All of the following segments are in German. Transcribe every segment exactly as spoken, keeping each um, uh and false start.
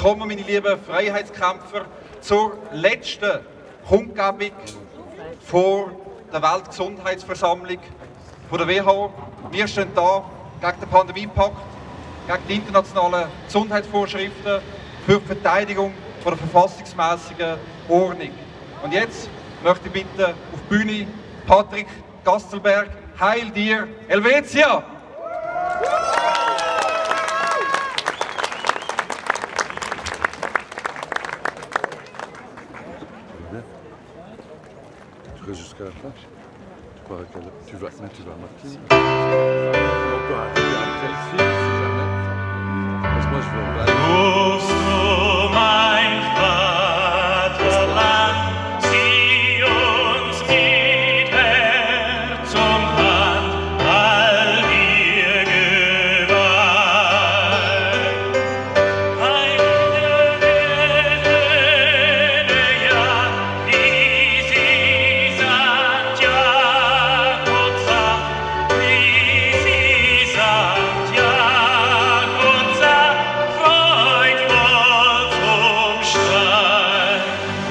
Willkommen, meine lieben Freiheitskämpfer, zur letzten Kundgebung vor der Weltgesundheitsversammlung von der W H O. Wir stehen da gegen den Pandemiepakt, gegen die internationalen Gesundheitsvorschriften für die Verteidigung von der verfassungsmäßigen Ordnung. Und jetzt möchte ich bitten auf die Bühne Patrick Gastelberg. Heil dir, Helvetia! Tu restes jusqu'à la fin. Tu crois qu'elle... Tu vas... Mais tu vas marquer. On peut arriver après ici, si jamais. Parce que moi, je veux... Rufst du mein Vaterland, zieh uns mit her zum Brand, all dir Gewalt. Heile Welt, ja, wie sie Santiago sagt, wie sie Santiago sagt, freudvoll zum Streit.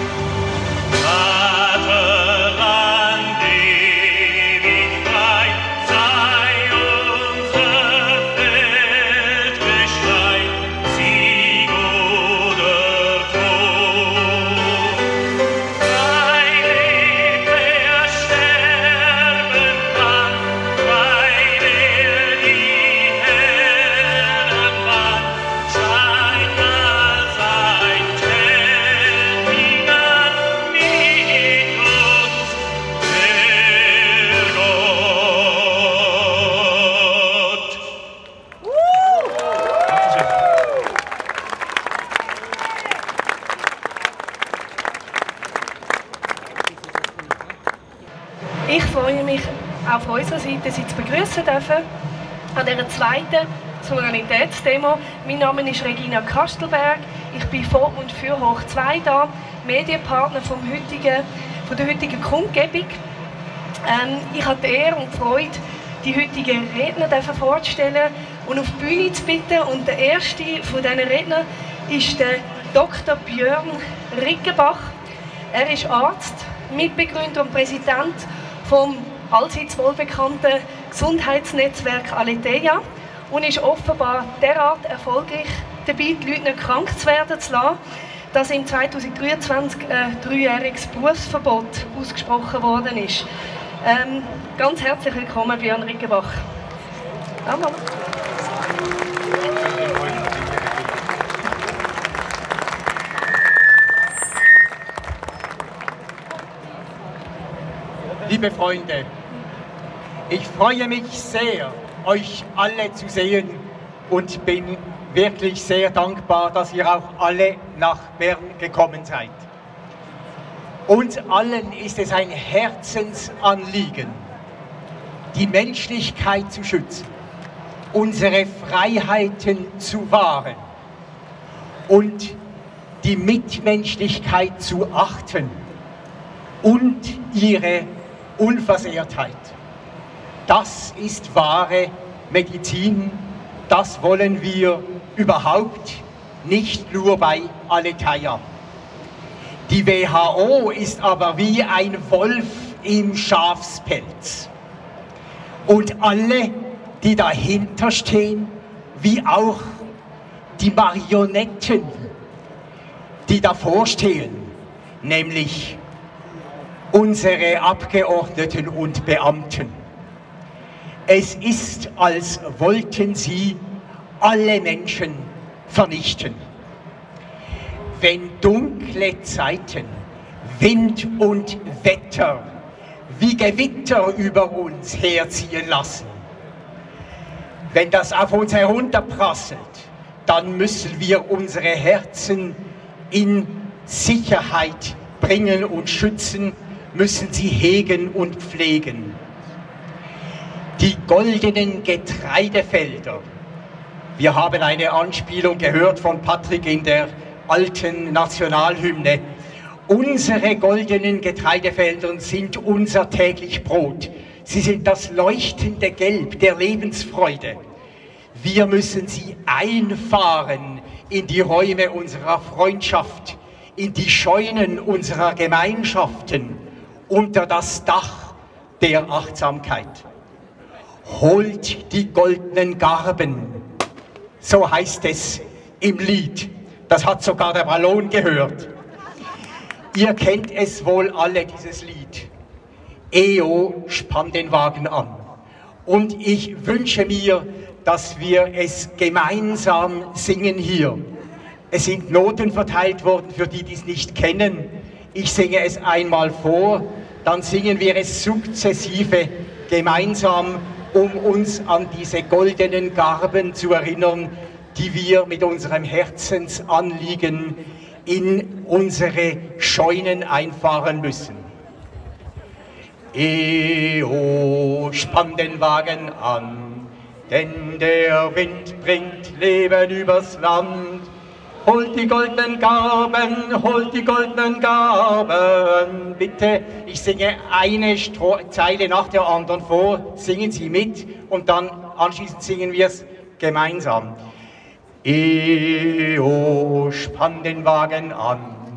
Vaterland ewig frei, sei unser Feldgeschrei, Sieg oder Tod. Frei lebt, wer sterben kann, frei wer die Herrenmann scheint als ein Terminal mit uns, der Gott. Ich freue mich, auf unserer Seite Sie zu begrüßen dürfen an dieser zweiten Souveränitätsdemo. Mein Name ist Regina Kastelberg. Ich bin vor und für Hoch zwei da, Medienpartner vom heutigen, von der heutigen Kundgebung. Ähm, ich habe die Ehre und die Freude, die heutigen Redner vorzustellen und auf die Bühne zu bitten. Und der erste von diesen Rednern ist der Doktor Björn Riggenbach. Er ist Arzt, Mitbegründer und Präsident vom allseits wohlbekannten Gesundheitsnetzwerk Aletheia und ist offenbar derart erfolgreich dabei, die Leute nicht krank zu werden zu lassen, dass im zweitausenddreiundzwanzig ein dreijähriges Berufsverbot ausgesprochen worden ist. Ähm, ganz herzlich willkommen, Björn Riggenbach. Ja, Mama. Liebe Freunde, ich freue mich sehr, euch alle zu sehen und bin wirklich sehr dankbar, dass ihr auch alle nach Bern gekommen seid. Uns allen ist es ein Herzensanliegen, die Menschlichkeit zu schützen, unsere Freiheiten zu wahren und die Mitmenschlichkeit zu achten und ihre Unversehrtheit. Das ist wahre Medizin, das wollen wir überhaupt nicht nur bei Aletheia. Die W H O ist aber wie ein Wolf im Schafspelz. Und alle, die dahinter stehen, wie auch die Marionetten, die davor stehen, nämlich unsere Abgeordneten und Beamten. Es ist, als wollten sie alle Menschen vernichten. Wenn dunkle Zeiten, Wind und Wetter wie Gewitter über uns herziehen lassen, wenn das auf uns herunterprasselt, dann müssen wir unsere Herzen in Sicherheit bringen und schützen, müssen sie hegen und pflegen. Die goldenen Getreidefelder. Wir haben eine Anspielung gehört von Patrick in der alten Nationalhymne. Unsere goldenen Getreidefelder sind unser täglich Brot. Sie sind das leuchtende Gelb der Lebensfreude. Wir müssen sie einfahren in die Räume unserer Freundschaft, in die Scheunen unserer Gemeinschaften, unter das Dach der Achtsamkeit. Holt die goldenen Garben, so heißt es im Lied. Das hat sogar der Ballon gehört. Ihr kennt es wohl alle, dieses Lied. Eo, spann den Wagen an. Und ich wünsche mir, dass wir es gemeinsam singen hier. Es sind Noten verteilt worden für die, die es nicht kennen. Ich singe es einmal vor, dann singen wir es sukzessive gemeinsam, um uns an diese goldenen Garben zu erinnern, die wir mit unserem Herzensanliegen in unsere Scheunen einfahren müssen. Eo, spann den Wagen an, denn der Wind bringt Leben übers Land. Holt die goldenen Garben, holt die goldenen Garben. Bitte, ich singe eine Stro Zeile nach der anderen vor, singen Sie mit und dann anschließend singen wir es gemeinsam. Eo, spann den Wagen an.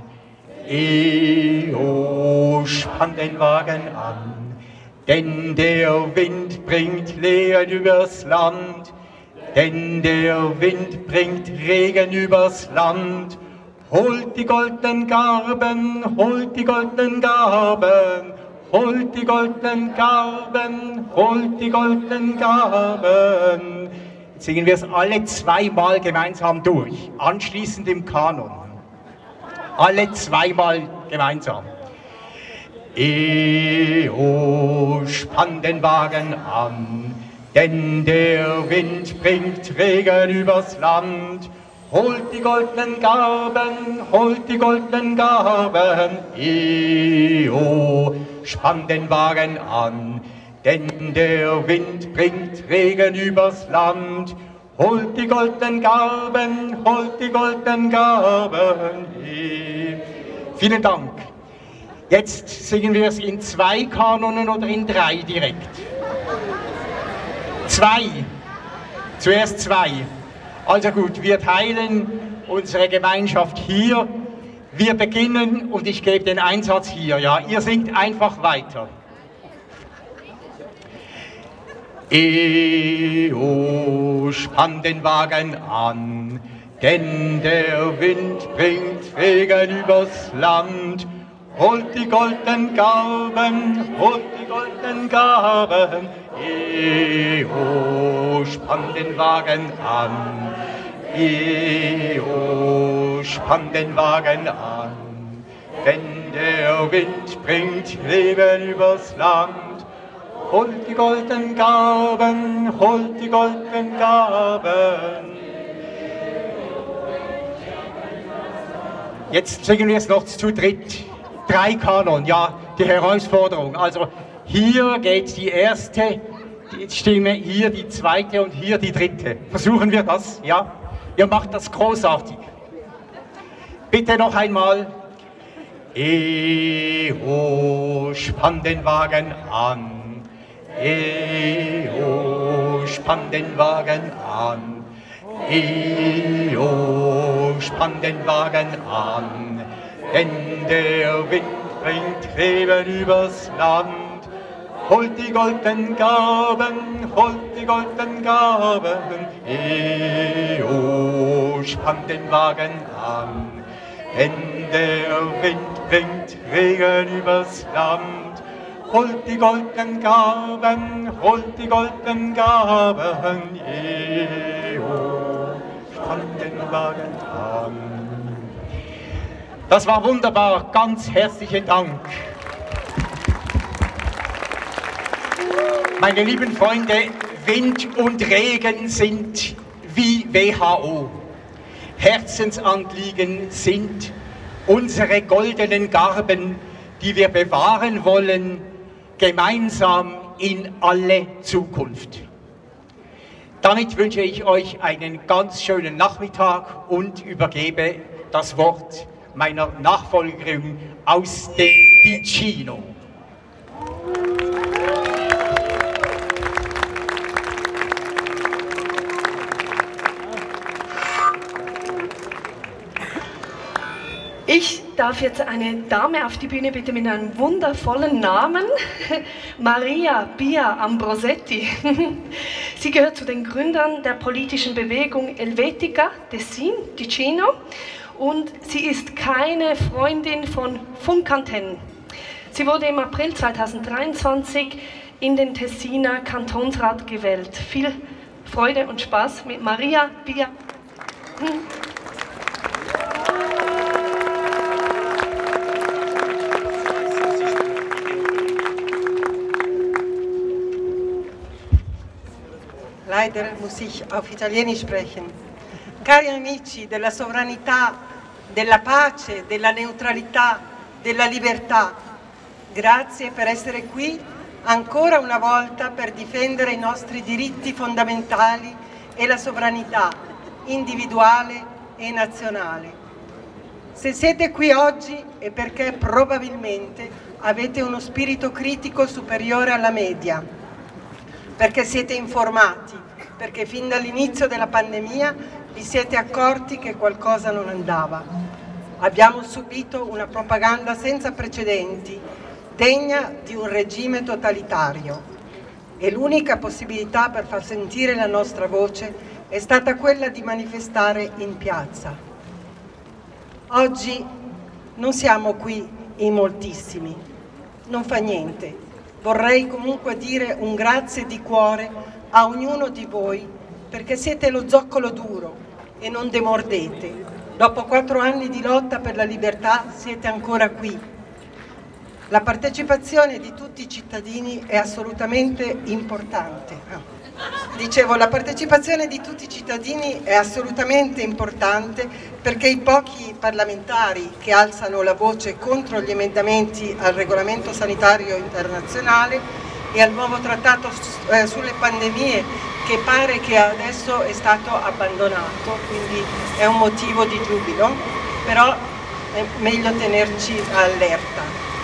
Eo, spann den Wagen an, denn der Wind bringt Lehen übers Land, denn der Wind bringt Regen übers Land. Holt die goldenen Garben, holt die goldenen Garben, holt die goldenen Garben, holt die goldenen Garben. Jetzt singen wir es alle zweimal gemeinsam durch, anschließend im Kanon. Alle zweimal gemeinsam. Eo, spann den Wagen an, denn der Wind bringt Regen übers Land. Holt die goldenen Garben, holt die goldenen Garben. Eo, spann den Wagen an, denn der Wind bringt Regen übers Land. Holt die goldenen Garben, holt die goldenen Garben. Vielen Dank. Jetzt singen wir es in zwei Kanonen oder in drei direkt? Zwei. Zuerst zwei. Also gut, wir teilen unsere Gemeinschaft hier. Wir beginnen und ich gebe den Einsatz hier. Ja, ihr singt einfach weiter. Eo, spann den Wagen an, denn der Wind bringt Regen übers Land. Holt die goldenen Garben, holt die goldenen Garben. Eo, spann den Wagen an. Eo, spann den Wagen an, denn der Wind bringt Leben übers Land. Holt die goldenen Garben, holt die goldenen Garben. Jetzt singen wir es noch zu dritt. Drei Kanon, ja, die Herausforderung. Also hier geht die erste Stimme, hier die zweite und hier die dritte. Versuchen wir das, ja? Ihr macht das großartig. Bitte noch einmal. Eo, spann den Wagen an. Eo, spann den Wagen an. Eo, spann den Wagen an. Denn der Wind bringt Reben übers Land. Holt die goldenen Garben, holt die goldenen Garben. Eo, spann den Wagen an. Denn der Wind bringt Regen übers Land. Holt die goldenen Garben, holt die goldenen Garben. Eo, spann den Wagen an. Das war wunderbar, ganz herzlichen Dank. Meine lieben Freunde, Wind und Regen sind wie W H O. Herzensanliegen sind unsere goldenen Garben, die wir bewahren wollen, gemeinsam in alle Zukunft. Damit wünsche ich euch einen ganz schönen Nachmittag und übergebe das Wort meiner Nachfolgerin aus dem Ticino. Ich darf jetzt eine Dame auf die Bühne bitten mit einem wundervollen Namen, Maria Pia Ambrosetti. Sie gehört zu den Gründern der politischen Bewegung Helvetica Tessin, Ticino, und sie ist keine Freundin von Funkantennen. Sie wurde im April zweitausenddreiundzwanzig in den Tessiner Kantonsrat gewählt. Viel Freude und Spaß mit Maria Pia. Leider muss ich auf Italienisch sprechen. Cari amici della sovranità, della pace, della neutralità, della libertà, grazie per essere qui ancora una volta per difendere i nostri diritti fondamentali e la sovranità individuale e nazionale. Se siete qui oggi è perché probabilmente avete uno spirito critico superiore alla media, perché siete informati, perché fin dall'inizio della pandemia vi siete accorti che qualcosa non andava. Abbiamo subito una propaganda senza precedenti, degna di un regime totalitario, e l'unica possibilità per far sentire la nostra voce è stata quella di manifestare in piazza. Oggi non siamo qui in moltissimi, non fa niente. Vorrei comunque dire un grazie di cuore a ognuno di voi, perché siete lo zoccolo duro e non demordete. Dopo quattro anni di lotta per la libertà siete ancora qui. La partecipazione di tutti i cittadini è assolutamente importante. Dicevo, la partecipazione di tutti i cittadini è assolutamente importante perché i pochi parlamentari che alzano la voce contro gli emendamenti al regolamento sanitario internazionale e al nuovo trattato eh, sulle pandemie, che pare che adesso è stato abbandonato, quindi è un motivo di giubilo, però è meglio tenerci allerta.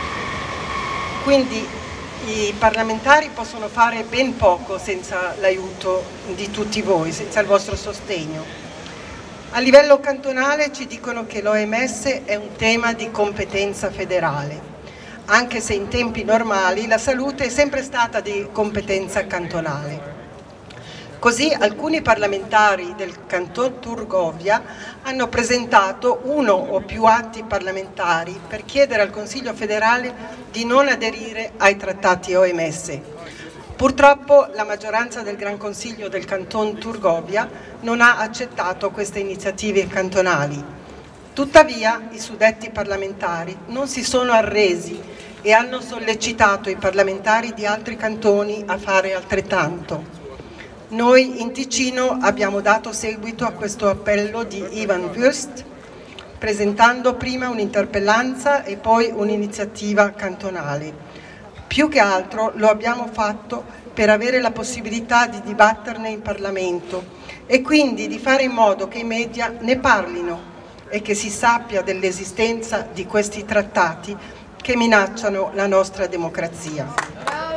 Quindi i parlamentari possono fare ben poco senza l'aiuto di tutti voi, senza il vostro sostegno. A livello cantonale ci dicono che l'O M S è un tema di competenza federale, anche se in tempi normali la salute è sempre stata di competenza cantonale. Così alcuni parlamentari del Canton Turgovia hanno presentato uno o più atti parlamentari per chiedere al Consiglio federale di non aderire ai trattati O M S. Purtroppo la maggioranza del Gran Consiglio del Canton Turgovia non ha accettato queste iniziative cantonali. Tuttavia i suddetti parlamentari non si sono arresi e hanno sollecitato i parlamentari di altri cantoni a fare altrettanto. Noi in Ticino abbiamo dato seguito a questo appello di Ivan Wüst, presentando prima un'interpellanza e poi un'iniziativa cantonale. Più che altro lo abbiamo fatto per avere la possibilità di dibatterne in Parlamento e quindi di fare in modo che i media ne parlino e che si sappia dell'esistenza di questi trattati che minacciano la nostra democrazia.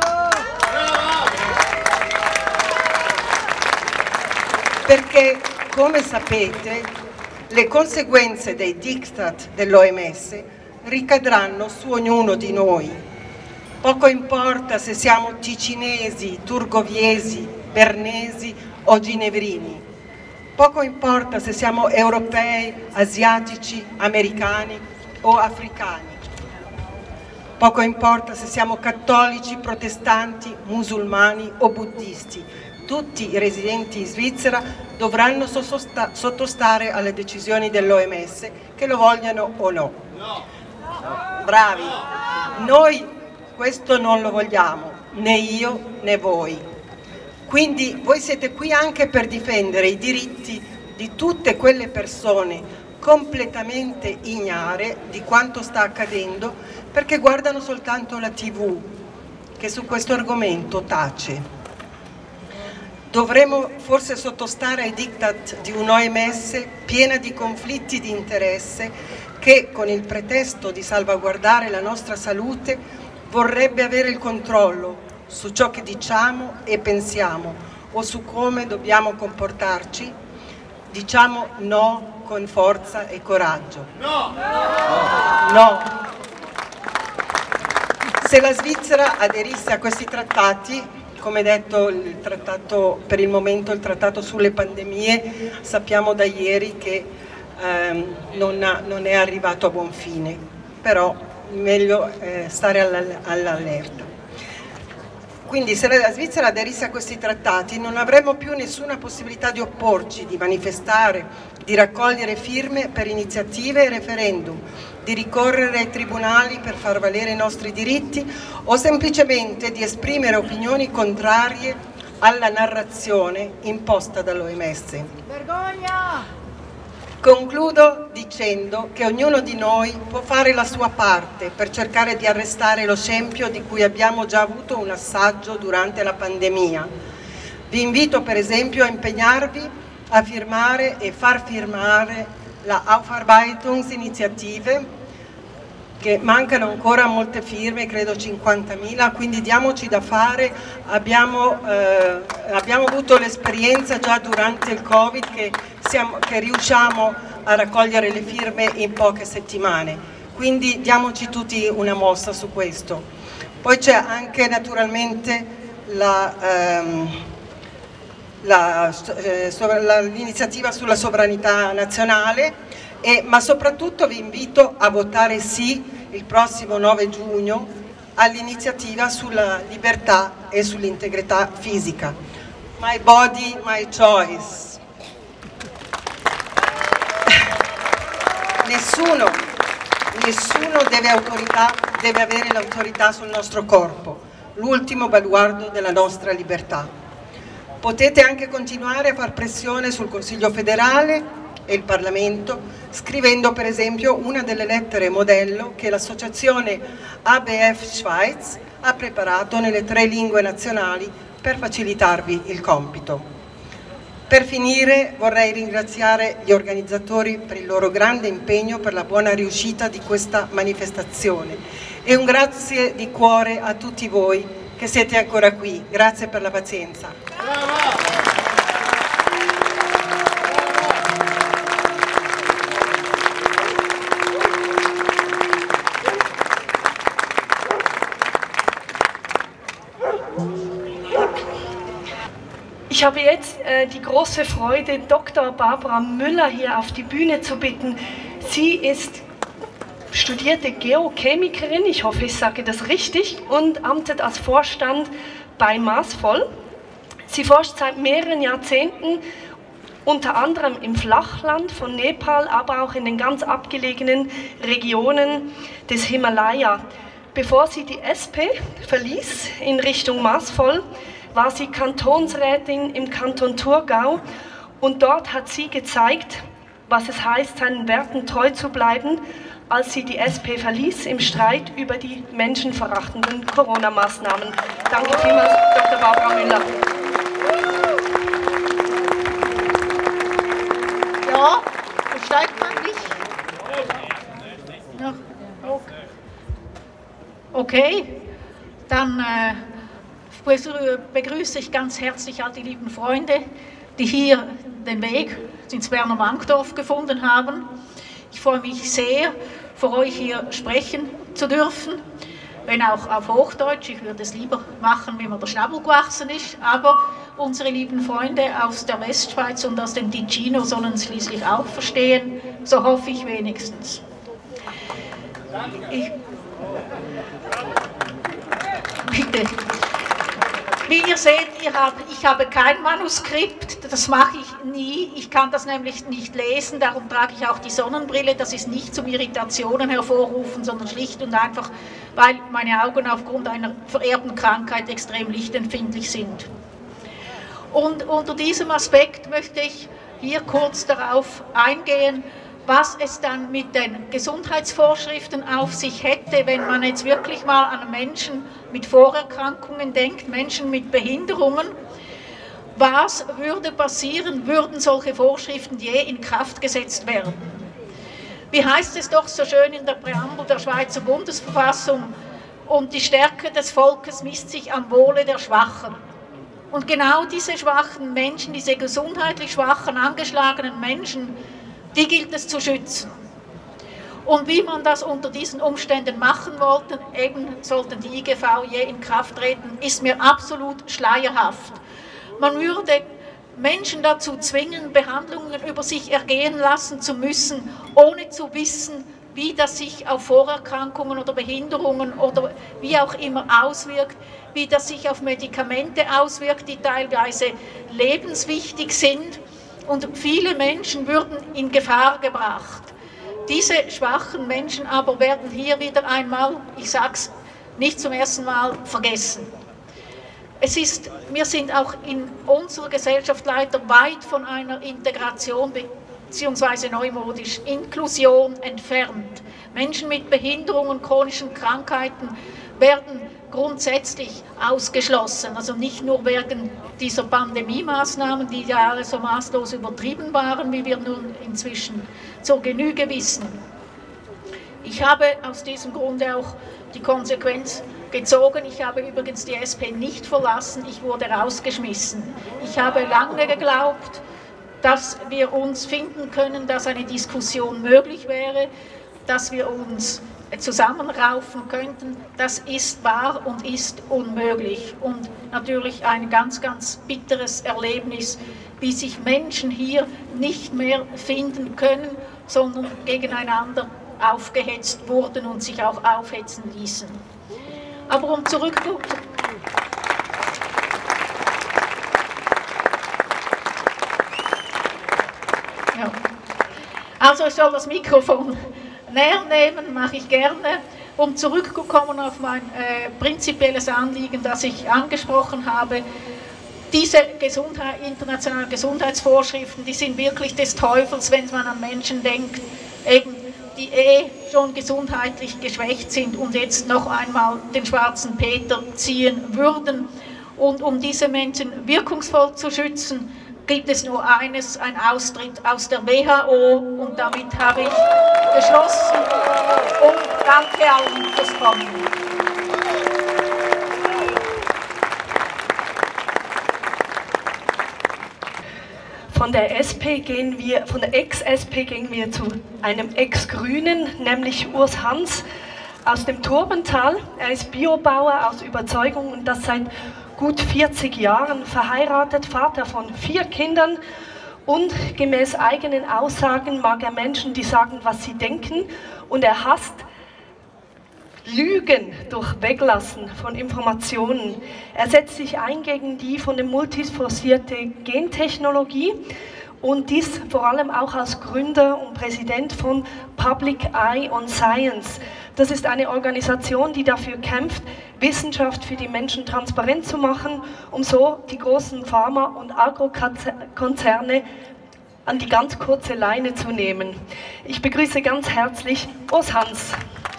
Perché, come sapete, le conseguenze dei diktat dell'O M S ricadranno su ognuno di noi. Poco importa se siamo ticinesi, turgoviesi, bernesi o ginevrini. Poco importa se siamo europei, asiatici, americani o africani. Poco importa se siamo cattolici, protestanti, musulmani o buddisti. Tutti i residenti in Svizzera dovranno sottostare alle decisioni dell'O M S, che lo vogliano o no. Bravi! Noi questo non lo vogliamo, né io né voi. Quindi voi siete qui anche per difendere i diritti di tutte quelle persone completamente ignare di quanto sta accadendo, perché guardano soltanto la tivù, che su questo argomento tace. Dovremmo forse sottostare ai diktat di un O M S piena di conflitti di interesse che, con il pretesto di salvaguardare la nostra salute, vorrebbe avere il controllo su ciò che diciamo e pensiamo o su come dobbiamo comportarci? Diciamo no con forza e coraggio. No! No! Se la Svizzera aderisse a questi trattati, come detto, il trattato, per il momento il trattato sulle pandemie, sappiamo da ieri che ehm, non, ha, non è arrivato a buon fine, però meglio eh, stare all'allerta. Quindi se la Svizzera aderisse a questi trattati non avremmo più nessuna possibilità di opporci, di manifestare, di raccogliere firme per iniziative e referendum, di ricorrere ai tribunali per far valere i nostri diritti o semplicemente di esprimere opinioni contrarie alla narrazione imposta dall'O M S. Vergogna! Concludo dicendo che ognuno di noi può fare la sua parte per cercare di arrestare lo scempio di cui abbiamo già avuto un assaggio durante la pandemia. Vi invito per esempio a impegnarvi a firmare e far firmare la Aufarbeitungsiniziative, che mancano ancora molte firme, credo cinquantamila, quindi diamoci da fare. Abbiamo, eh, abbiamo avuto l'esperienza già durante il Covid che, siamo, che riusciamo a raccogliere le firme in poche settimane, quindi diamoci tutti una mossa su questo. Poi c'è anche naturalmente l'iniziativa sulla sovranità nazionale, E, ma soprattutto vi invito a votare sì il prossimo nove giugno all'iniziativa sulla libertà e sull'integrità fisica. My body, my choice. Nessuno, nessuno deve, autorità, deve avere l'autorità sul nostro corpo, l'ultimo baluardo della nostra libertà. Potete anche continuare a far pressione sul Consiglio federale e il Parlamento, scrivendo per esempio una delle lettere modello che l'associazione A B F Schweiz ha preparato nelle tre lingue nazionali per facilitarvi il compito. Per finire vorrei ringraziare gli organizzatori per il loro grande impegno per la buona riuscita di questa manifestazione e un grazie di cuore a tutti voi che siete ancora qui. Grazie per la pazienza. Ich habe jetzt äh, die große Freude, Doktor Barbara Müller hier auf die Bühne zu bitten. Sie ist studierte Geochemikerin, ich hoffe, ich sage das richtig, und amtet als Vorstand bei Maßvoll. Sie forscht seit mehreren Jahrzehnten unter anderem im Flachland von Nepal, aber auch in den ganz abgelegenen Regionen des Himalaya. Bevor sie die S P verließ in Richtung Maßvoll, war sie Kantonsrätin im Kanton Thurgau und dort hat sie gezeigt, was es heißt, seinen Werten treu zu bleiben, als sie die S P verließ im Streit über die menschenverachtenden Corona-Maßnahmen. Danke vielmals, Doktor Barbara Müller. Ja, versteht man mich? Ja. Okay, dann äh, begrüße ich ganz herzlich all die lieben Freunde, die hier den Weg ins Berner Wankdorf gefunden haben. Ich freue mich sehr, vor euch hier sprechen zu dürfen, wenn auch auf Hochdeutsch. Ich würde es lieber machen, wie mir der Schnabel gewachsen ist, aber unsere lieben Freunde aus der Westschweiz und aus dem Ticino sollen es schließlich auch verstehen, so hoffe ich wenigstens. Ich, bitte. Wie ihr seht, ihr habt, ich habe kein Manuskript, das mache ich nie, ich kann das nämlich nicht lesen, darum trage ich auch die Sonnenbrille, das ist nicht zum Irritationen hervorrufen, sondern schlicht und einfach, weil meine Augen aufgrund einer vererbten Krankheit extrem lichtempfindlich sind. Und unter diesem Aspekt möchte ich hier kurz darauf eingehen, was es dann mit den Gesundheitsvorschriften auf sich hätte, wenn man jetzt wirklich mal an Menschen mit Vorerkrankungen denkt, Menschen mit Behinderungen. Was würde passieren, würden solche Vorschriften je in Kraft gesetzt werden? Wie heißt es doch so schön in der Präambel der Schweizer Bundesverfassung, und die Stärke des Volkes misst sich am Wohle der Schwachen. Und genau diese schwachen Menschen, diese gesundheitlich schwachen, angeschlagenen Menschen, die gilt es zu schützen. Und wie man das unter diesen Umständen machen wollte, eben sollten die I G V je in Kraft treten, ist mir absolut schleierhaft. Man würde Menschen dazu zwingen, Behandlungen über sich ergehen lassen zu müssen, ohne zu wissen, wie das sich auf Vorerkrankungen oder Behinderungen oder wie auch immer auswirkt, wie das sich auf Medikamente auswirkt, die teilweise lebenswichtig sind, und viele Menschen würden in Gefahr gebracht. Diese schwachen Menschen aber werden hier wieder einmal, ich sage es nicht zum ersten Mal, vergessen. Es ist, wir sind auch in unserer Gesellschaft leider weit von einer Integration bzw. neumodisch Inklusion entfernt. Menschen mit Behinderungen, chronischen Krankheiten werden grundsätzlich ausgeschlossen. Also nicht nur wegen dieser Pandemie-Maßnahmen, die ja alle so maßlos übertrieben waren, wie wir nun inzwischen zur Genüge wissen. Ich habe aus diesem Grunde auch die Konsequenz gezogen. Ich habe übrigens die S P nicht verlassen, ich wurde rausgeschmissen. Ich habe lange geglaubt, dass wir uns finden können, dass eine Diskussion möglich wäre, dass wir uns zusammenraufen könnten. Das ist wahr und ist unmöglich. Und natürlich ein ganz, ganz bitteres Erlebnis, wie sich Menschen hier nicht mehr finden können, sondern gegeneinander aufgehetzt wurden und sich auch aufhetzen ließen. Aber um zurückzukommen, ja. Also ich soll das Mikrofon näher nehmen, mache ich gerne. Um zurückzukommen auf mein äh, prinzipielles Anliegen, das ich angesprochen habe, diese Gesundheit, internationalen Gesundheitsvorschriften, die sind wirklich des Teufels, wenn man an Menschen denkt, eben, die eh schon gesundheitlich geschwächt sind und jetzt noch einmal den schwarzen Peter ziehen würden. Und um diese Menschen wirkungsvoll zu schützen, gibt es nur eines, ein Austritt aus der W H O, und damit habe ich geschlossen und danke allen fürs Kommen. Von der S P gehen wir, von der Ex-S P gehen wir zu einem Ex-Grünen, nämlich Urs Hans aus dem Turbental. Er ist Biobauer aus Überzeugung und das seit gut vierzig Jahren, verheiratet, Vater von vier Kindern, und gemäß eigenen Aussagen mag er Menschen, die sagen, was sie denken, und er hasst Lügen durch Weglassen von Informationen. Er setzt sich ein gegen die von dem Multis forcierte Gentechnologie, und dies vor allem auch als Gründer und Präsident von Public Eye on Science. Das ist eine Organisation, die dafür kämpft, Wissenschaft für die Menschen transparent zu machen, um so die großen Pharma- und Agrokonzerne an die ganz kurze Leine zu nehmen. Ich begrüße ganz herzlich Urs Hans.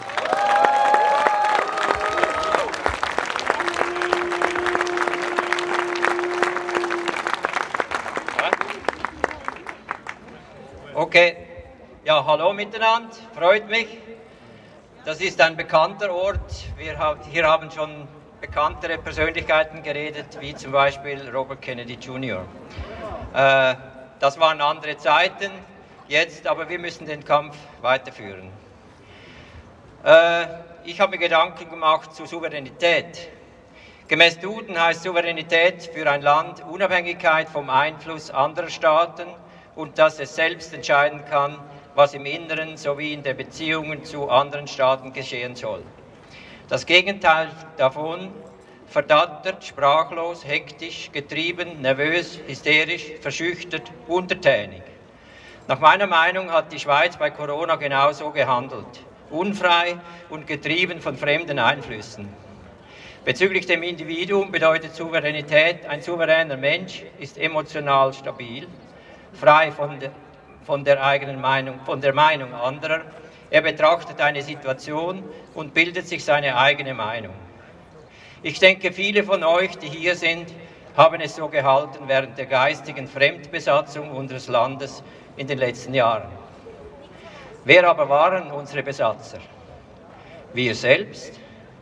Okay, ja, hallo miteinander, freut mich. Das ist ein bekannter Ort. Wir haben, hier haben schon bekanntere Persönlichkeiten geredet, wie zum Beispiel Robert Kennedy Junior Äh, das waren andere Zeiten, jetzt, aber wir müssen den Kampf weiterführen. Äh, ich habe mir Gedanken gemacht zu Souveränität. Gemäß Duden heißt Souveränität für ein Land Unabhängigkeit vom Einfluss anderer Staaten und dass es selbst entscheiden kann, was im Inneren sowie in den Beziehungen zu anderen Staaten geschehen soll. Das Gegenteil davon: verdattert, sprachlos, hektisch, getrieben, nervös, hysterisch, verschüchtert, untertänig. Nach meiner Meinung hat die Schweiz bei Corona genauso gehandelt, unfrei und getrieben von fremden Einflüssen. Bezüglich dem Individuum bedeutet Souveränität, ein souveräner Mensch ist emotional stabil, frei von der, von der eigenen Meinung, von der Meinung anderer. Er betrachtet eine Situation und bildet sich seine eigene Meinung. Ich denke, viele von euch, die hier sind, haben es so gehalten während der geistigen Fremdbesatzung unseres Landes in den letzten Jahren. Wer aber waren unsere Besatzer? Wir selbst,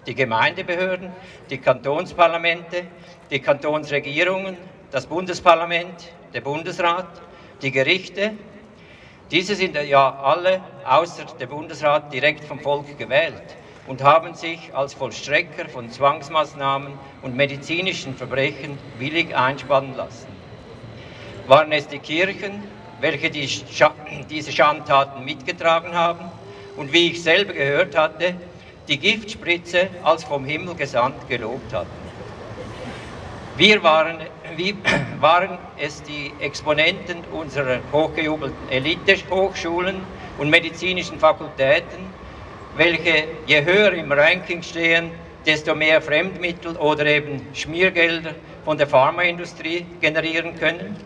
die Gemeindebehörden, die Kantonsparlamente, die Kantonsregierungen, das Bundesparlament, der Bundesrat, die Gerichte. Diese sind ja alle, außer der Bundesrat, direkt vom Volk gewählt und haben sich als Vollstrecker von Zwangsmaßnahmen und medizinischen Verbrechen willig einspannen lassen. Waren es die Kirchen, welche die Scha diese Schandtaten mitgetragen haben und, wie ich selber gehört hatte, die Giftspritze als vom Himmel gesandt gelobt hatten? Wir waren, wie, waren es die Exponenten unserer hochgejubelten Elite-Hochschulen und medizinischen Fakultäten, welche je höher im Ranking stehen, desto mehr Fremdmittel oder eben Schmiergelder von der Pharmaindustrie generieren können?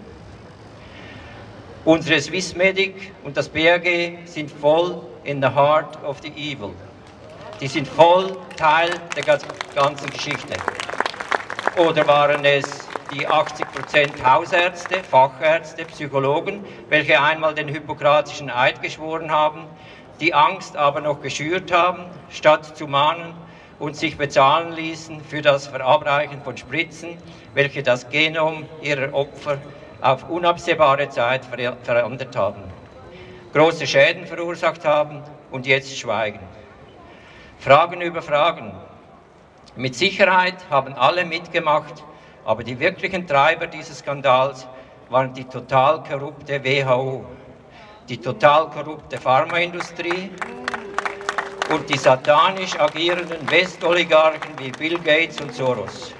Unsere Swissmedic und das B A G sind voll in the heart of the evil. Die sind voll Teil der ganzen Geschichte. Oder waren es die achtzig Prozent Hausärzte, Fachärzte, Psychologen, welche einmal den hippokratischen Eid geschworen haben, die Angst aber noch geschürt haben, statt zu mahnen und sich bezahlen ließen für das Verabreichen von Spritzen, welche das Genom ihrer Opfer auf unabsehbare Zeit ver verändert haben, große Schäden verursacht haben und jetzt schweigen. Fragen über Fragen. Mit Sicherheit haben alle mitgemacht, aber die wirklichen Treiber dieses Skandals waren die total korrupte W H O, die total korrupte Pharmaindustrie und die satanisch agierenden Westoligarchen wie Bill Gates und Soros.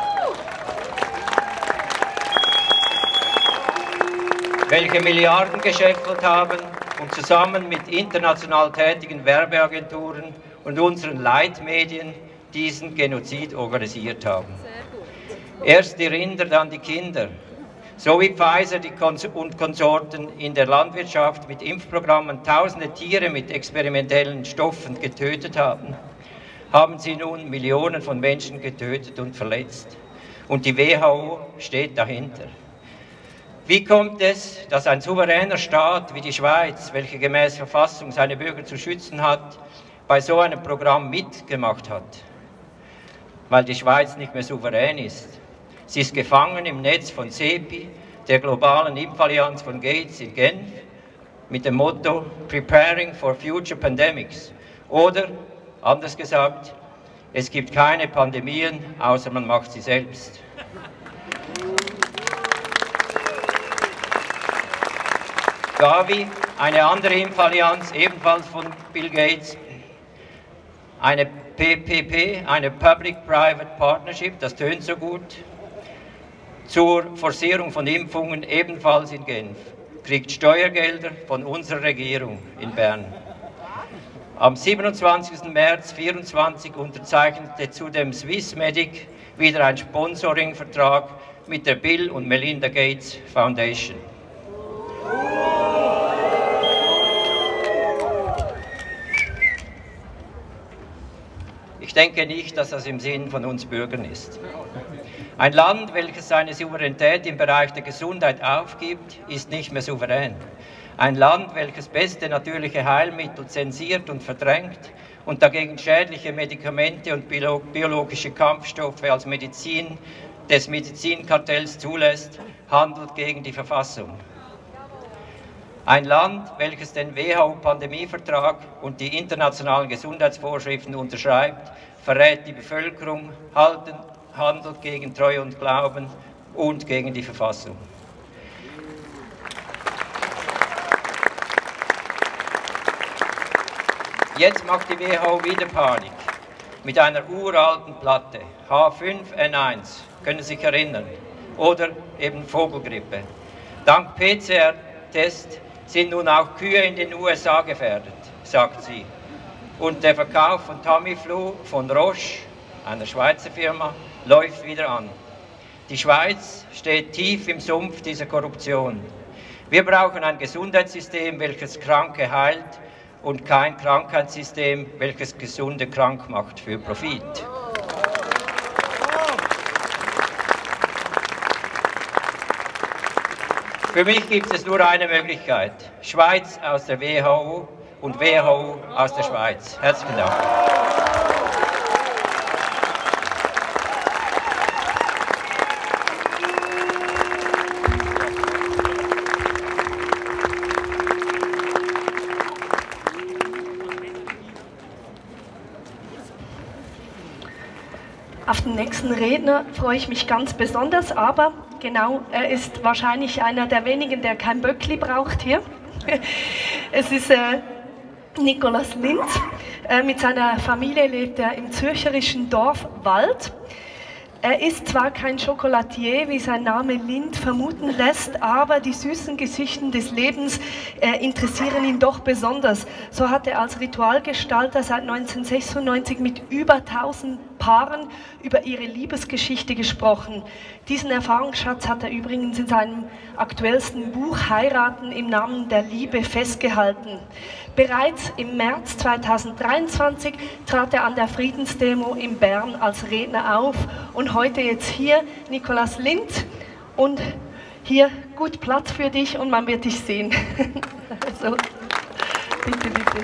Welche Milliarden gescheffelt haben und zusammen mit international tätigen Werbeagenturen und unseren Leitmedien diesen Genozid organisiert haben. Erst die Rinder, dann die Kinder. So wie Pfizer die Kons und Konsorten in der Landwirtschaft mit Impfprogrammen tausende Tiere mit experimentellen Stoffen getötet haben, haben sie nun Millionen von Menschen getötet und verletzt. Und die W H O steht dahinter. Wie kommt es, dass ein souveräner Staat wie die Schweiz, welche gemäß Verfassung seine Bürger zu schützen hat, bei so einem Programm mitgemacht hat? Weil die Schweiz nicht mehr souverän ist. Sie ist gefangen im Netz von CEPI, der globalen Impfallianz von Gates in Genf, mit dem Motto Preparing for Future Pandemics. Oder, anders gesagt, es gibt keine Pandemien, außer man macht sie selbst. Gavi, eine andere Impfallianz, ebenfalls von Bill Gates, eine P P P, eine Public-Private Partnership, das tönt so gut, zur Forcierung von Impfungen ebenfalls in Genf, kriegt Steuergelder von unserer Regierung in Bern. Am siebenundzwanzigsten März zweitausendvierundzwanzig unterzeichnete zudem Swissmedic wieder einen Sponsoring-Vertrag mit der Bill und Melinda Gates Foundation. Ich denke nicht, dass das im Sinn von uns Bürgern ist. Ein Land, welches seine Souveränität im Bereich der Gesundheit aufgibt, ist nicht mehr souverän. Ein Land, welches beste natürliche Heilmittel zensiert und verdrängt und dagegen schädliche Medikamente und biologische Kampfstoffe als Medizin des Medizinkartells zulässt, handelt gegen die Verfassung. Ein Land, welches den W H O-Pandemievertrag und die internationalen Gesundheitsvorschriften unterschreibt, verrät die Bevölkerung, halten, handelt gegen Treue und Glauben und gegen die Verfassung. Jetzt macht die W H O wieder Panik mit einer uralten Platte, H fünf N eins, können Sie sich erinnern, oder eben Vogelgrippe. Dank P C R-Test sind nun auch Kühe in den U S A gefährdet, sagt sie. Und der Verkauf von Tamiflu von Roche, einer Schweizer Firma, läuft wieder an. Die Schweiz steht tief im Sumpf dieser Korruption. Wir brauchen ein Gesundheitssystem, welches Kranke heilt und kein Krankheitssystem, welches Gesunde krank macht für Profit. Für mich gibt es nur eine Möglichkeit. Schweiz aus der W H O und W H O aus der Schweiz. Herzlichen Dank. Auf den nächsten Redner freue ich mich ganz besonders, aber genau, er ist wahrscheinlich einer der wenigen, der kein Böckli braucht hier. Es ist äh, Nicolas Lindt. Äh, mit seiner Familie lebt er im zürcherischen Dorf Wald. Er ist zwar kein Chocolatier, wie sein Name Lindt vermuten lässt, aber die süßen Geschichten des Lebens äh, interessieren ihn doch besonders. So hat er als Ritualgestalter seit neunzehnhundertsechsundneunzig mit über tausend Paaren über ihre Liebesgeschichte gesprochen. Diesen Erfahrungsschatz hat er übrigens in seinem aktuellsten Buch Heiraten im Namen der Liebe festgehalten. Bereits im März zweitausenddreiundzwanzig trat er an der Friedensdemo in Bern als Redner auf und heute jetzt hier Nicolas Lindt und hier gut Platz für dich und man wird dich sehen. Also, bitte, bitte.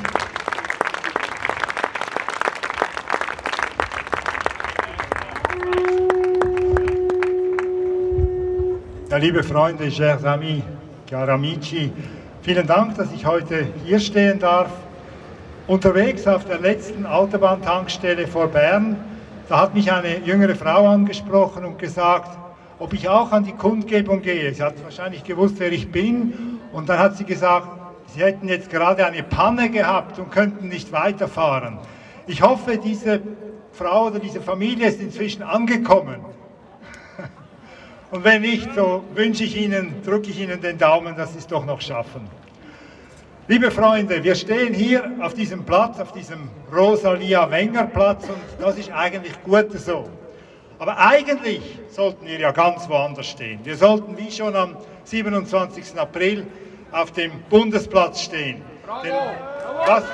Ja, liebe Freunde, chers amis, cari amici, vielen Dank, dass ich heute hier stehen darf. Unterwegs auf der letzten Autobahntankstelle vor Bern, da hat mich eine jüngere Frau angesprochen und gesagt, ob ich auch an die Kundgebung gehe. Sie hat wahrscheinlich gewusst, wer ich bin, und dann hat sie gesagt, sie hätten jetzt gerade eine Panne gehabt und könnten nicht weiterfahren. Ich hoffe, diese Frau oder diese Familie ist inzwischen angekommen. Und wenn nicht, so wünsche ich Ihnen, drücke ich Ihnen den Daumen, dass Sie es doch noch schaffen. Liebe Freunde, wir stehen hier auf diesem Platz, auf diesem Rosalia-Wenger-Platz, und das ist eigentlich gut so. Aber eigentlich sollten wir ja ganz woanders stehen. Wir sollten wie schon am siebenundzwanzigsten April auf dem Bundesplatz stehen. Bravo! Denn was,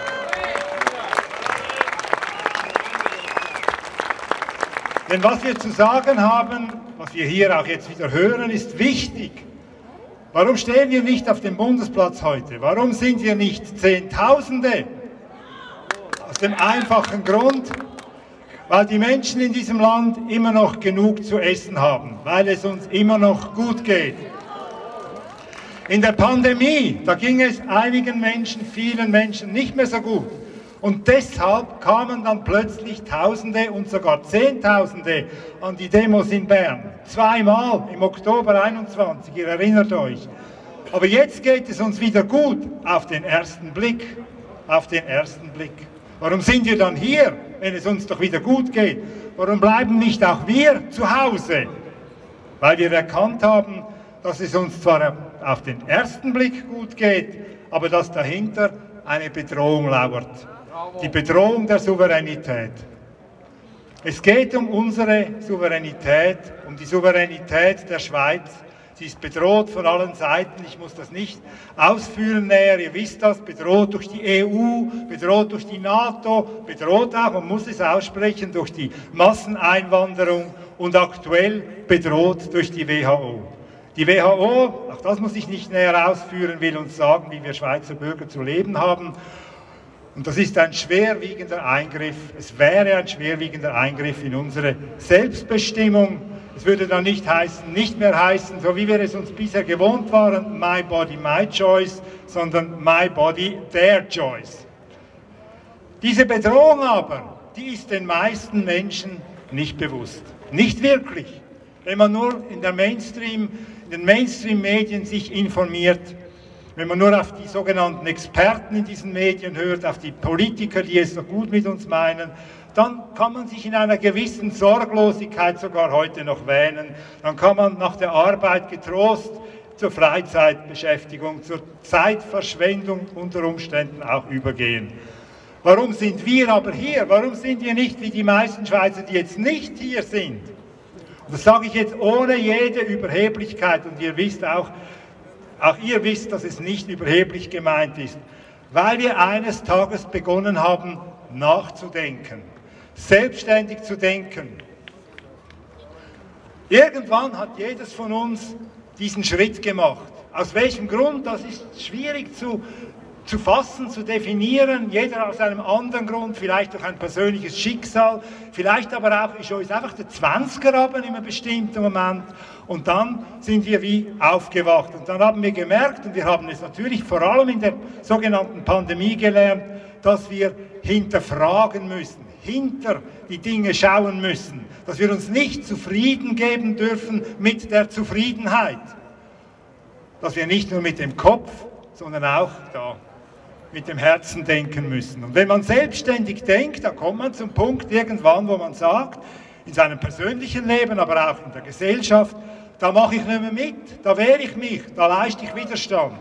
denn was wir zu sagen haben, was wir hier auch jetzt wieder hören, ist wichtig. Warum stehen wir nicht auf dem Bundesplatz heute? Warum sind wir nicht Zehntausende? Aus dem einfachen Grund, weil die Menschen in diesem Land immer noch genug zu essen haben, weil es uns immer noch gut geht. In der Pandemie, da ging es einigen Menschen, vielen Menschen nicht mehr so gut. Und deshalb kamen dann plötzlich Tausende und sogar Zehntausende an die Demos in Bern. Zweimal im Oktober einundzwanzig, ihr erinnert euch. Aber jetzt geht es uns wieder gut, auf den ersten Blick. Auf den ersten Blick. Warum sind wir dann hier, wenn es uns doch wieder gut geht? Warum bleiben nicht auch wir zu Hause? Weil wir erkannt haben, dass es uns zwar auf den ersten Blick gut geht, aber dass dahinter eine Bedrohung lauert. Die Bedrohung der Souveränität. Es geht um unsere Souveränität, um die Souveränität der Schweiz. Sie ist bedroht von allen Seiten, ich muss das nicht ausführen näher, ihr wisst das, bedroht durch die E U, bedroht durch die NATO, bedroht auch, man muss es aussprechen, durch die Masseneinwanderung und aktuell bedroht durch die W H O. Die W H O, auch das muss ich nicht näher ausführen, will uns sagen, wie wir Schweizer Bürger zu leben haben. Und das ist ein schwerwiegender Eingriff, es wäre ein schwerwiegender Eingriff in unsere Selbstbestimmung. Es würde dann nicht heißen, nicht mehr heißen, so wie wir es uns bisher gewohnt waren, my body, my choice, sondern my body, their choice. Diese Bedrohung aber, die ist den meisten Menschen nicht bewusst. Nicht wirklich. Wenn man nur in, der Mainstream, in den Mainstream-Medien sich informiert, wenn man nur auf die sogenannten Experten in diesen Medien hört, auf die Politiker, die es so gut mit uns meinen, dann kann man sich in einer gewissen Sorglosigkeit sogar heute noch wähnen. Dann kann man nach der Arbeit getrost zur Freizeitbeschäftigung, zur Zeitverschwendung unter Umständen auch übergehen. Warum sind wir aber hier? Warum sind wir nicht wie die meisten Schweizer, die jetzt nicht hier sind? Und das sage ich jetzt ohne jede Überheblichkeit, und ihr wisst auch, auch ihr wisst, dass es nicht überheblich gemeint ist, weil wir eines Tages begonnen haben, nachzudenken, selbstständig zu denken. Irgendwann hat jedes von uns diesen Schritt gemacht. Aus welchem Grund, das ist schwierig zu, zu fassen, zu definieren, jeder aus einem anderen Grund, vielleicht durch ein persönliches Schicksal, vielleicht aber auch, ist uns einfach der Zwanziger haben in einem bestimmten Moment, und dann sind wir wie aufgewacht. Und dann haben wir gemerkt, und wir haben es natürlich vor allem in der sogenannten Pandemie gelernt, dass wir hinterfragen müssen. hinter die Dinge schauen müssen, dass wir uns nicht zufrieden geben dürfen mit der Zufriedenheit, dass wir nicht nur mit dem Kopf, sondern auch da mit dem Herzen denken müssen. Und wenn man selbstständig denkt, dann kommt man zum Punkt irgendwann, wo man sagt, in seinem persönlichen Leben, aber auch in der Gesellschaft, da mache ich nicht mehr mit, da wehre ich mich, da leiste ich Widerstand.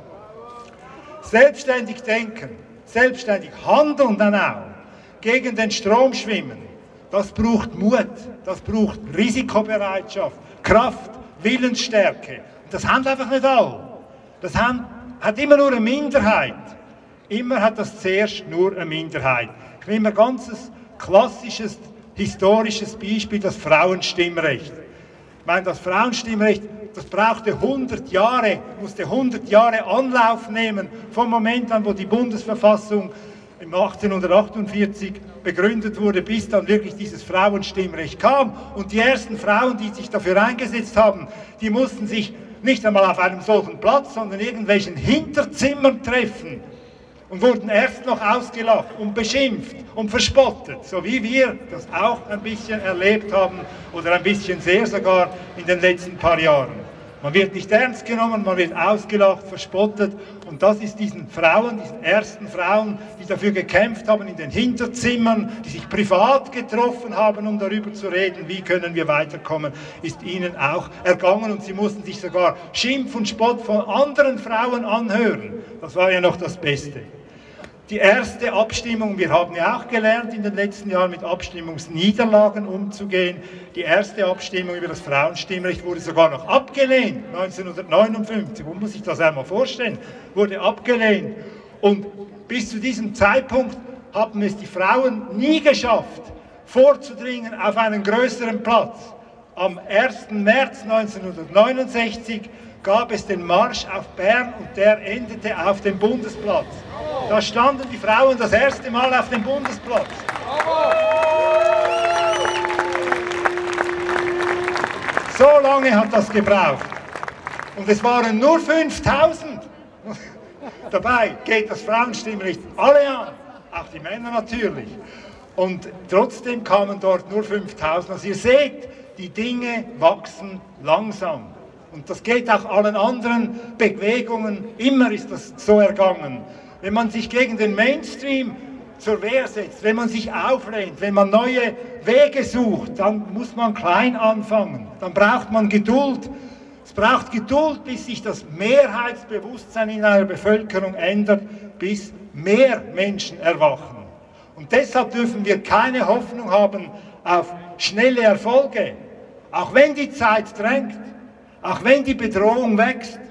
Selbstständig denken, selbstständig handeln dann auch, gegen den Strom schwimmen, das braucht Mut, das braucht Risikobereitschaft, Kraft, Willensstärke. Das haben einfach nicht alle. Das haben, hat immer nur eine Minderheit. Immer hat das zuerst nur eine Minderheit. Ich nehme ein ganzes klassisches, historisches Beispiel, das Frauenstimmrecht. Ich meine, das Frauenstimmrecht, das brauchte hundert Jahre, musste hundert Jahre Anlauf nehmen, vom Moment an, wo die Bundesverfassung im achtzehnhundertachtundvierzig begründet wurde, bis dann wirklich dieses Frauenstimmrecht kam. Und die ersten Frauen, die sich dafür eingesetzt haben, die mussten sich nicht einmal auf einem solchen Platz, sondern in irgendwelchen Hinterzimmern treffen und wurden erst noch ausgelacht und beschimpft und verspottet, so wie wir das auch ein bisschen erlebt haben oder ein bisschen sehr sogar in den letzten paar Jahren. Man wird nicht ernst genommen, man wird ausgelacht, verspottet und das ist diesen Frauen, diesen ersten Frauen, die dafür gekämpft haben in den Hinterzimmern, die sich privat getroffen haben, um darüber zu reden, wie können wir weiterkommen, ist ihnen auch ergangen und sie mussten sich sogar Schimpf und Spott von anderen Frauen anhören. Das war ja noch das Beste. Die erste Abstimmung, wir haben ja auch gelernt in den letzten Jahren mit Abstimmungsniederlagen umzugehen. Die erste Abstimmung über das Frauenstimmrecht wurde sogar noch abgelehnt, neunzehnhundertneunundfünfzig, wo muss ich das einmal vorstellen, wurde abgelehnt. Und bis zu diesem Zeitpunkt haben es die Frauen nie geschafft, vorzudringen auf einen größeren Platz. Am ersten März neunzehnhundertneunundsechzig gab es den Marsch auf Bern und der endete auf dem Bundesplatz. Da standen die Frauen das erste Mal auf dem Bundesplatz. So lange hat das gebraucht. Und es waren nur fünftausend. Dabei geht das Frauenstimmrecht alle an, auch die Männer natürlich. Und trotzdem kamen dort nur fünftausend. Also ihr seht, die Dinge wachsen langsam. Und das geht auch allen anderen Bewegungen, immer ist das so ergangen. Wenn man sich gegen den Mainstream zur Wehr setzt, wenn man sich auflehnt, wenn man neue Wege sucht, dann muss man klein anfangen. Dann braucht man Geduld. Es braucht Geduld, bis sich das Mehrheitsbewusstsein in einer Bevölkerung ändert, bis mehr Menschen erwachen. Und deshalb dürfen wir keine Hoffnung haben auf schnelle Erfolge, auch wenn die Zeit drängt. Auch wenn die Bedrohung wächst,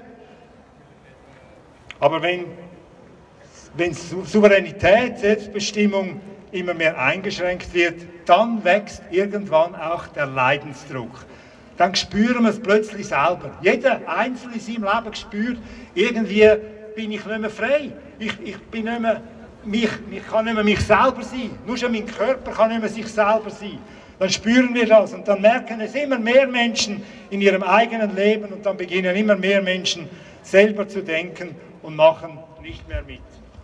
aber wenn, wenn Souveränität, Selbstbestimmung immer mehr eingeschränkt wird, dann wächst irgendwann auch der Leidensdruck. Dann spüren wir es plötzlich selber. Jeder Einzelne in seinem Leben spürt, irgendwie bin ich nicht mehr frei. Ich, ich, bin nicht mehr, mich, ich kann nicht mehr mich selber sein. Nur schon mein Körper kann nicht mehr sich selber sein. Dann spüren wir das und dann merken es immer mehr Menschen in ihrem eigenen Leben und dann beginnen immer mehr Menschen selber zu denken und machen nicht mehr mit.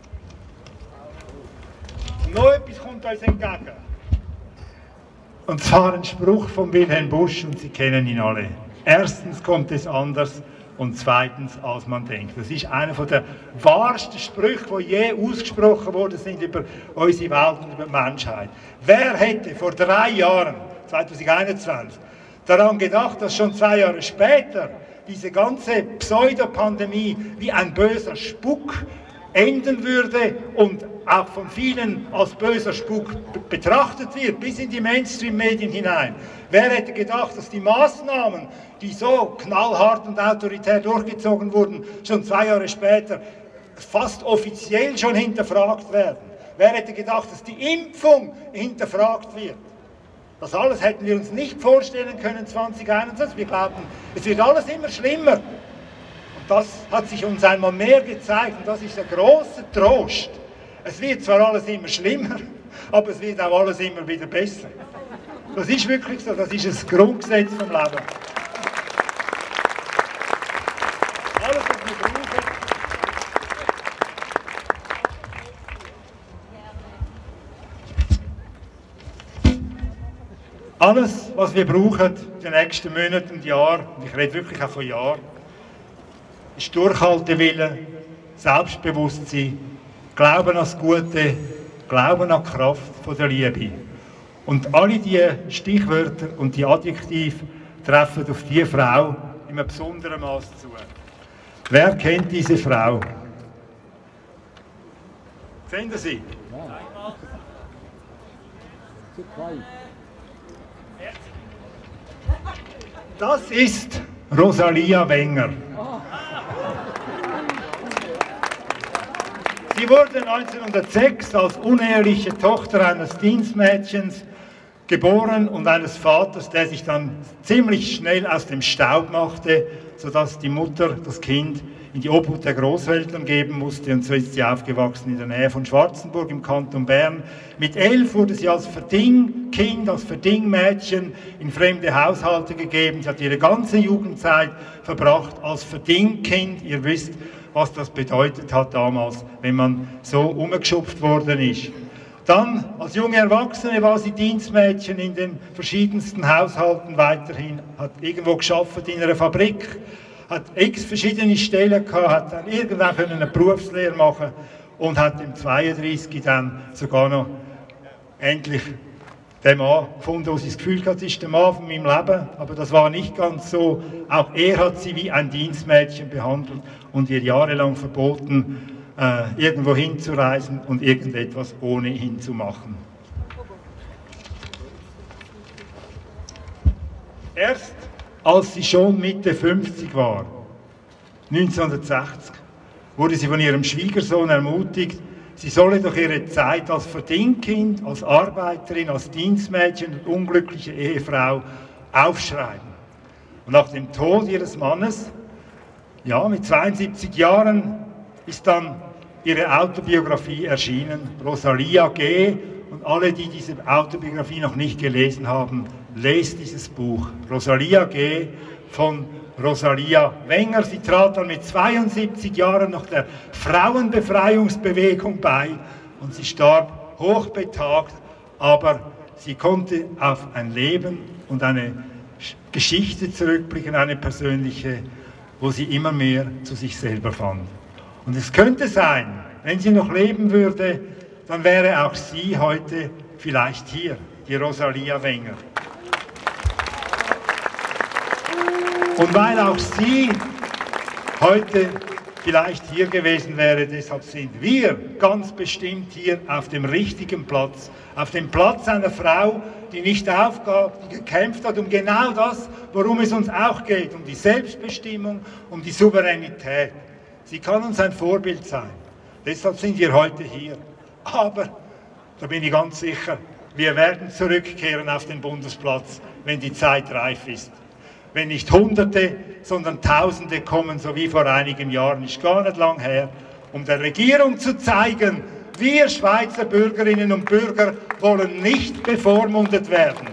Und noch etwas kommt uns entgegen. Und zwar ein Spruch von Wilhelm Busch und Sie kennen ihn alle. Erstens kommt es anders und zweitens, als man denkt. Das ist einer der wahrsten Sprüche, die je ausgesprochen worden sind über unsere Welt und über die Menschheit. Wer hätte vor drei Jahren, zwanzig einundzwanzig, daran gedacht, dass schon zwei Jahre später diese ganze Pseudopandemie wie ein böser Spuk enden würde und auch von vielen als böser Spuk betrachtet wird, bis in die Mainstream-Medien hinein. Wer hätte gedacht, dass die Maßnahmen, die so knallhart und autoritär durchgezogen wurden, schon zwei Jahre später fast offiziell schon hinterfragt werden? Wer hätte gedacht, dass die Impfung hinterfragt wird? Das alles hätten wir uns nicht vorstellen können zwanzig einundzwanzig. Wir glauben, es wird alles immer schlimmer. Das hat sich uns einmal mehr gezeigt und das ist der große Trost. Es wird zwar alles immer schlimmer, aber es wird auch alles immer wieder besser. Das ist wirklich so, das ist das Grundgesetz vom Leben. Alles, was wir brauchen. Alles, was wir brauchen in den nächsten Monaten und Jahren, und ich rede wirklich auch von Jahren, ist Durchhaltewille, Selbstbewusstsein, Glauben an das Gute, Glauben an die Kraft von der Liebe. Und alle diese Stichwörter und die Adjektive treffen auf diese Frau in einem besonderen Maß zu. Wer kennt diese Frau? Sehen Sie? Das ist Rosalia Wenger. Sie wurde neunzehnhundertsechs als uneheliche Tochter eines Dienstmädchens geboren und eines Vaters, der sich dann ziemlich schnell aus dem Staub machte, sodass die Mutter das Kind in die Obhut der Großeltern geben musste, und so ist sie aufgewachsen in der Nähe von Schwarzenburg im Kanton Bern. Mit elf wurde sie als Verdingkind, als Verdingmädchen in fremde Haushalte gegeben. Sie hat ihre ganze Jugendzeit verbracht als Verdingkind. Ihr wisst, was das bedeutet hat damals, wenn man so umgeschupft worden ist. Dann, als junge Erwachsene, war sie Dienstmädchen in den verschiedensten Haushalten weiterhin, hat irgendwo gearbeitet in einer Fabrik, hat x verschiedene Stellen gehabt, hat dann irgendwann eine Berufslehre machen und hat im zweiunddreißig dann sogar noch endlich den Mann gefunden, wo sie das Gefühl hat, das ist der Mann von meinem Leben. Aber das war nicht ganz so. Auch er hat sie wie ein Dienstmädchen behandelt und ihr jahrelang verboten, äh, irgendwo hinzureisen und irgendetwas ohne ihn zu machen. Erst als sie schon Mitte fünfzig war, neunzehnhundertsechzig, wurde sie von ihrem Schwiegersohn ermutigt, sie solle doch ihre Zeit als Verdingkind, als Arbeiterin, als Dienstmädchen und unglückliche Ehefrau aufschreiben. Und nach dem Tod ihres Mannes, ja, mit zweiundsiebzig Jahren, ist dann ihre Autobiografie erschienen, Rosalia G. Und alle, die diese Autobiografie noch nicht gelesen haben, lest dieses Buch, Rosalia G. von Rosalia Wenger. Sie trat dann mit zweiundsiebzig Jahren noch der Frauenbefreiungsbewegung bei und sie starb hochbetagt, aber sie konnte auf ein Leben und eine Geschichte zurückblicken, eine persönliche, wo sie immer mehr zu sich selber fand. Und es könnte sein, wenn sie noch leben würde, dann wäre auch sie heute vielleicht hier, die Rosalia Wenger. Und weil auch sie heute vielleicht hier gewesen wäre, deshalb sind wir ganz bestimmt hier auf dem richtigen Platz, auf dem Platz einer Frau, die nicht aufgab, die gekämpft hat um genau das, worum es uns auch geht, um die Selbstbestimmung, um die Souveränität. Sie kann uns ein Vorbild sein. Deshalb sind wir heute hier. Aber, da bin ich ganz sicher, wir werden zurückkehren auf den Bundesplatz, wenn die Zeit reif ist. Wenn nicht Hunderte, sondern Tausende kommen, so wie vor einigen Jahren, ist gar nicht lang her, um der Regierung zu zeigen, wir Schweizer Bürgerinnen und Bürger wollen nicht bevormundet werden.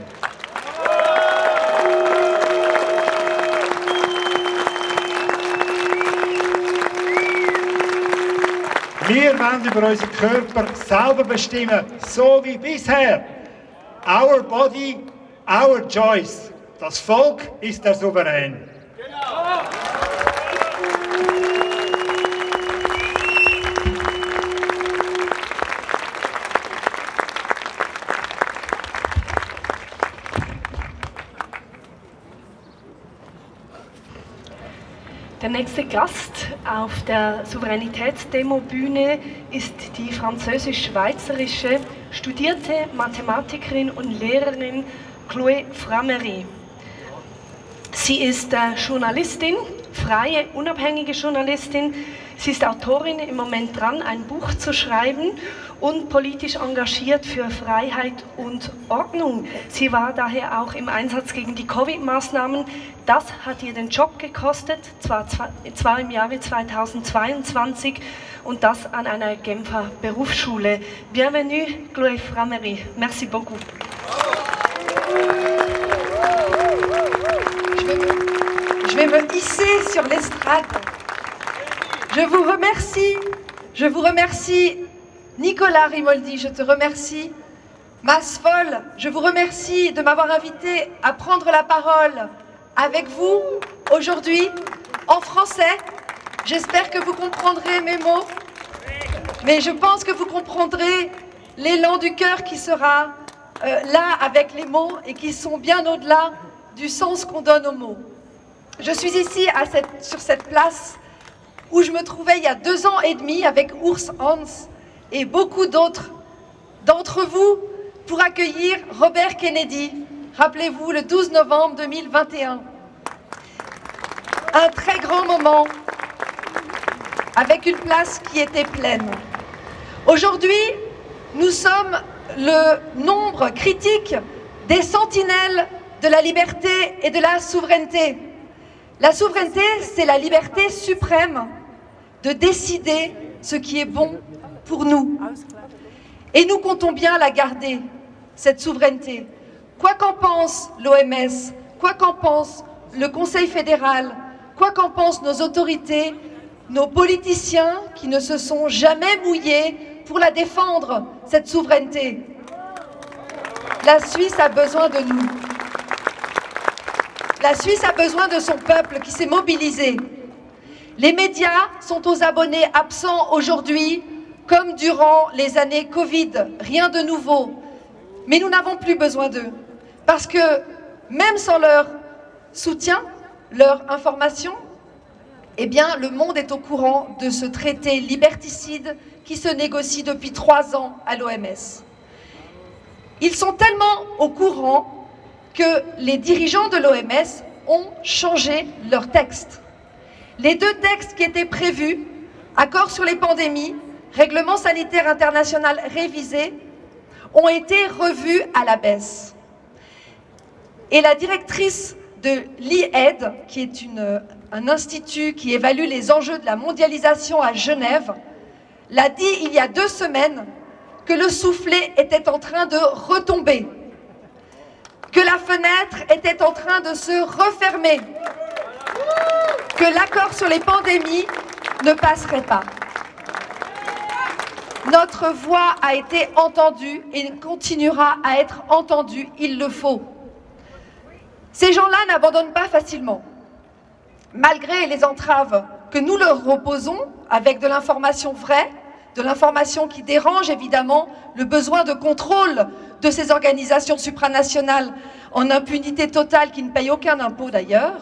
Wir werden über unseren Körper selber bestimmen, so wie bisher. Our body, our choice. Das Volk ist der Souverän. Genau. Der nächste Gast auf der Souveränitätsdemo-Bühne ist die französisch-schweizerische studierte Mathematikerin und Lehrerin Chloé Framery. Sie ist äh, Journalistin, freie, unabhängige Journalistin. Sie ist Autorin, im Moment dran, ein Buch zu schreiben und politisch engagiert für Freiheit und Ordnung. Sie war daher auch im Einsatz gegen die Covid-Maßnahmen. Das hat ihr den Job gekostet, zwar, zwar im Jahre zweitausendzweiundzwanzig und das an einer Genfer Berufsschule. Bienvenue, Chloé Framery. Merci beaucoup. Je vais me hisser sur l'estrade. Je vous remercie, je vous remercie, Nicolas Rimoldi, je te remercie Mas Foll, je vous remercie de m'avoir invité à prendre la parole avec vous aujourd'hui en français. J'espère que vous comprendrez mes mots, mais je pense que vous comprendrez l'élan du cœur qui sera euh, là avec les mots et qui sont bien au-delà du sens qu'on donne aux mots. Je suis ici à cette, sur cette place où je me trouvais il y a deux ans et demi avec Urs Hans et beaucoup d'autres d'entre vous pour accueillir Robert Kennedy, rappelez-vous, le douze novembre deux mille vingt et un. Un très grand moment, avec une place qui était pleine. Aujourd'hui, nous sommes le nombre critique des sentinelles de la liberté et de la souveraineté. La souveraineté, c'est la liberté suprême de décider ce qui est bon pour nous. Et nous comptons bien la garder, cette souveraineté. Quoi qu'en pense l'O M S, quoi qu'en pense le Conseil fédéral, quoi qu'en pensent nos autorités, nos politiciens qui ne se sont jamais mouillés pour la défendre, cette souveraineté. La Suisse a besoin de nous. La Suisse a besoin de son peuple qui s'est mobilisé. Les médias sont aux abonnés absents aujourd'hui, comme durant les années Covid, rien de nouveau. Mais nous n'avons plus besoin d'eux, parce que même sans leur soutien, leur information, eh bien, le monde est au courant de ce traité liberticide qui se négocie depuis trois ans à l'O M S. Ils sont tellement au courant que les dirigeants de l'O M S ont changé leurs textes. Les deux textes qui étaient prévus, accord sur les pandémies, règlement sanitaire international révisé, ont été revus à la baisse. Et la directrice de l'I E D, qui est une, un institut qui évalue les enjeux de la mondialisation à Genève, l'a dit il y a deux semaines que le soufflet était en train de retomber, que la fenêtre était en train de se refermer, que l'accord sur les pandémies ne passerait pas. Notre voix a été entendue et continuera à être entendue, il le faut. Ces gens-là n'abandonnent pas facilement. Malgré les entraves que nous leur opposons, avec de l'information vraie, de l'information qui dérange évidemment, le besoin de contrôle de ces organisations supranationales en impunité totale qui ne payent aucun impôt d'ailleurs,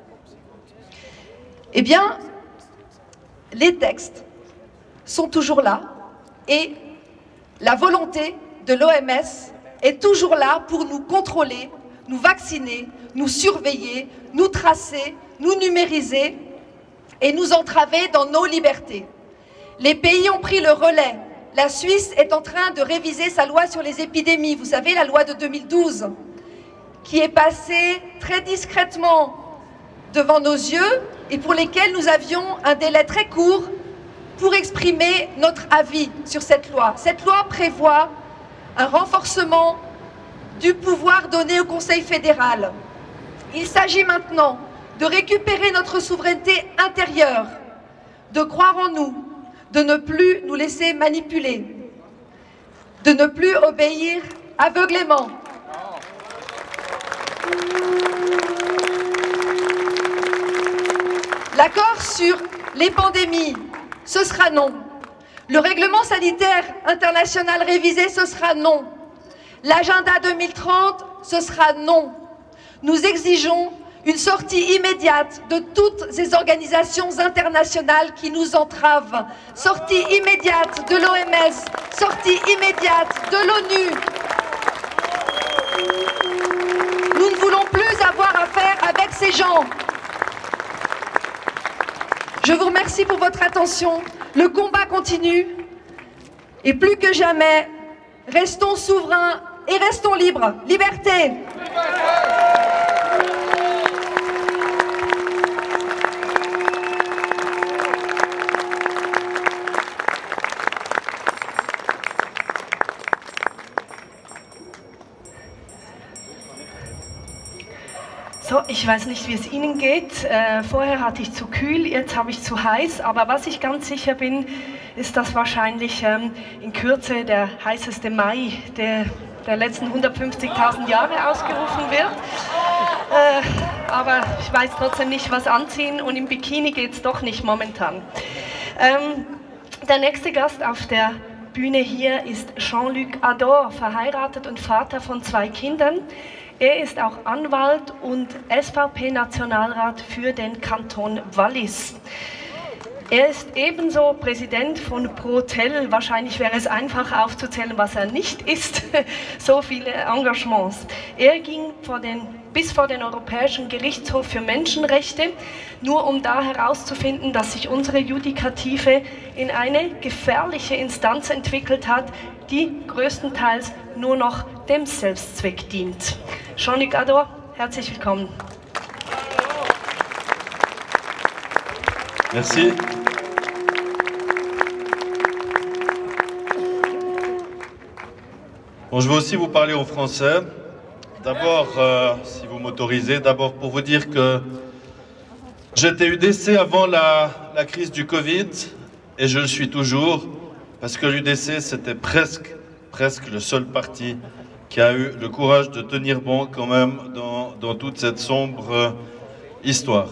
eh bien, les textes sont toujours là et la volonté de l'O M S est toujours là pour nous contrôler, nous vacciner, nous surveiller, nous tracer, nous numériser et nous entraver dans nos libertés. Les pays ont pris le relais. La Suisse est en train de réviser sa loi sur les épidémies. Vous savez, la loi de deux mille douze, qui est passée très discrètement devant nos yeux et pour lesquels nous avions un délai très court pour exprimer notre avis sur cette loi. Cette loi prévoit un renforcement du pouvoir donné au Conseil fédéral. Il s'agit maintenant de récupérer notre souveraineté intérieure, de croire en nous, de ne plus nous laisser manipuler, de ne plus obéir aveuglément. L'accord sur les pandémies, ce sera non. Le règlement sanitaire international révisé, ce sera non. L'agenda deux mille trente, ce sera non. Nous exigeons une sortie immédiate de toutes ces organisations internationales qui nous entravent. Sortie immédiate de l'O M S, sortie immédiate de l'ONU. Nous ne voulons plus avoir affaire avec ces gens. Je vous remercie pour votre attention. Le combat continue. Et plus que jamais, restons souverains et restons libres. Liberté! So, ich weiß nicht, wie es Ihnen geht. Äh, vorher hatte ich zu kühl, jetzt habe ich zu heiß. Aber was ich ganz sicher bin, ist, dass wahrscheinlich ähm, in Kürze der heißeste Mai, der der letzten hundertfünfzigtausend Jahre ausgerufen wird. Äh, aber ich weiß trotzdem nicht, was anziehen und im Bikini geht es doch nicht momentan. Ähm, der nächste Gast auf der Bühne hier ist Jean-Luc Ador, verheiratet und Vater von zwei Kindern. Er ist auch Anwalt und S V P-Nationalrat für den Kanton Wallis. Er ist ebenso Präsident von Protel. Wahrscheinlich wäre es einfach aufzuzählen, was er nicht ist. So viele Engagements. Er ging vor den, bis vor den Europäischen Gerichtshof für Menschenrechte, nur um da herauszufinden, dass sich unsere Judikative in eine gefährliche Instanz entwickelt hat, die größtenteils nur noch dem Selbstzweck dient. Jean-Luc Ador, herzlich willkommen. Merci. Bon, je vais aussi vous parler en français. D'abord, euh, si vous m'autorisez, d'abord pour vous dire que j'étais U D C avant la, la crise du Covid et je le suis toujours parce que l'U D C c'était presque, presque le seul parti qui a eu le courage de tenir bon quand même dans, dans toute cette sombre histoire.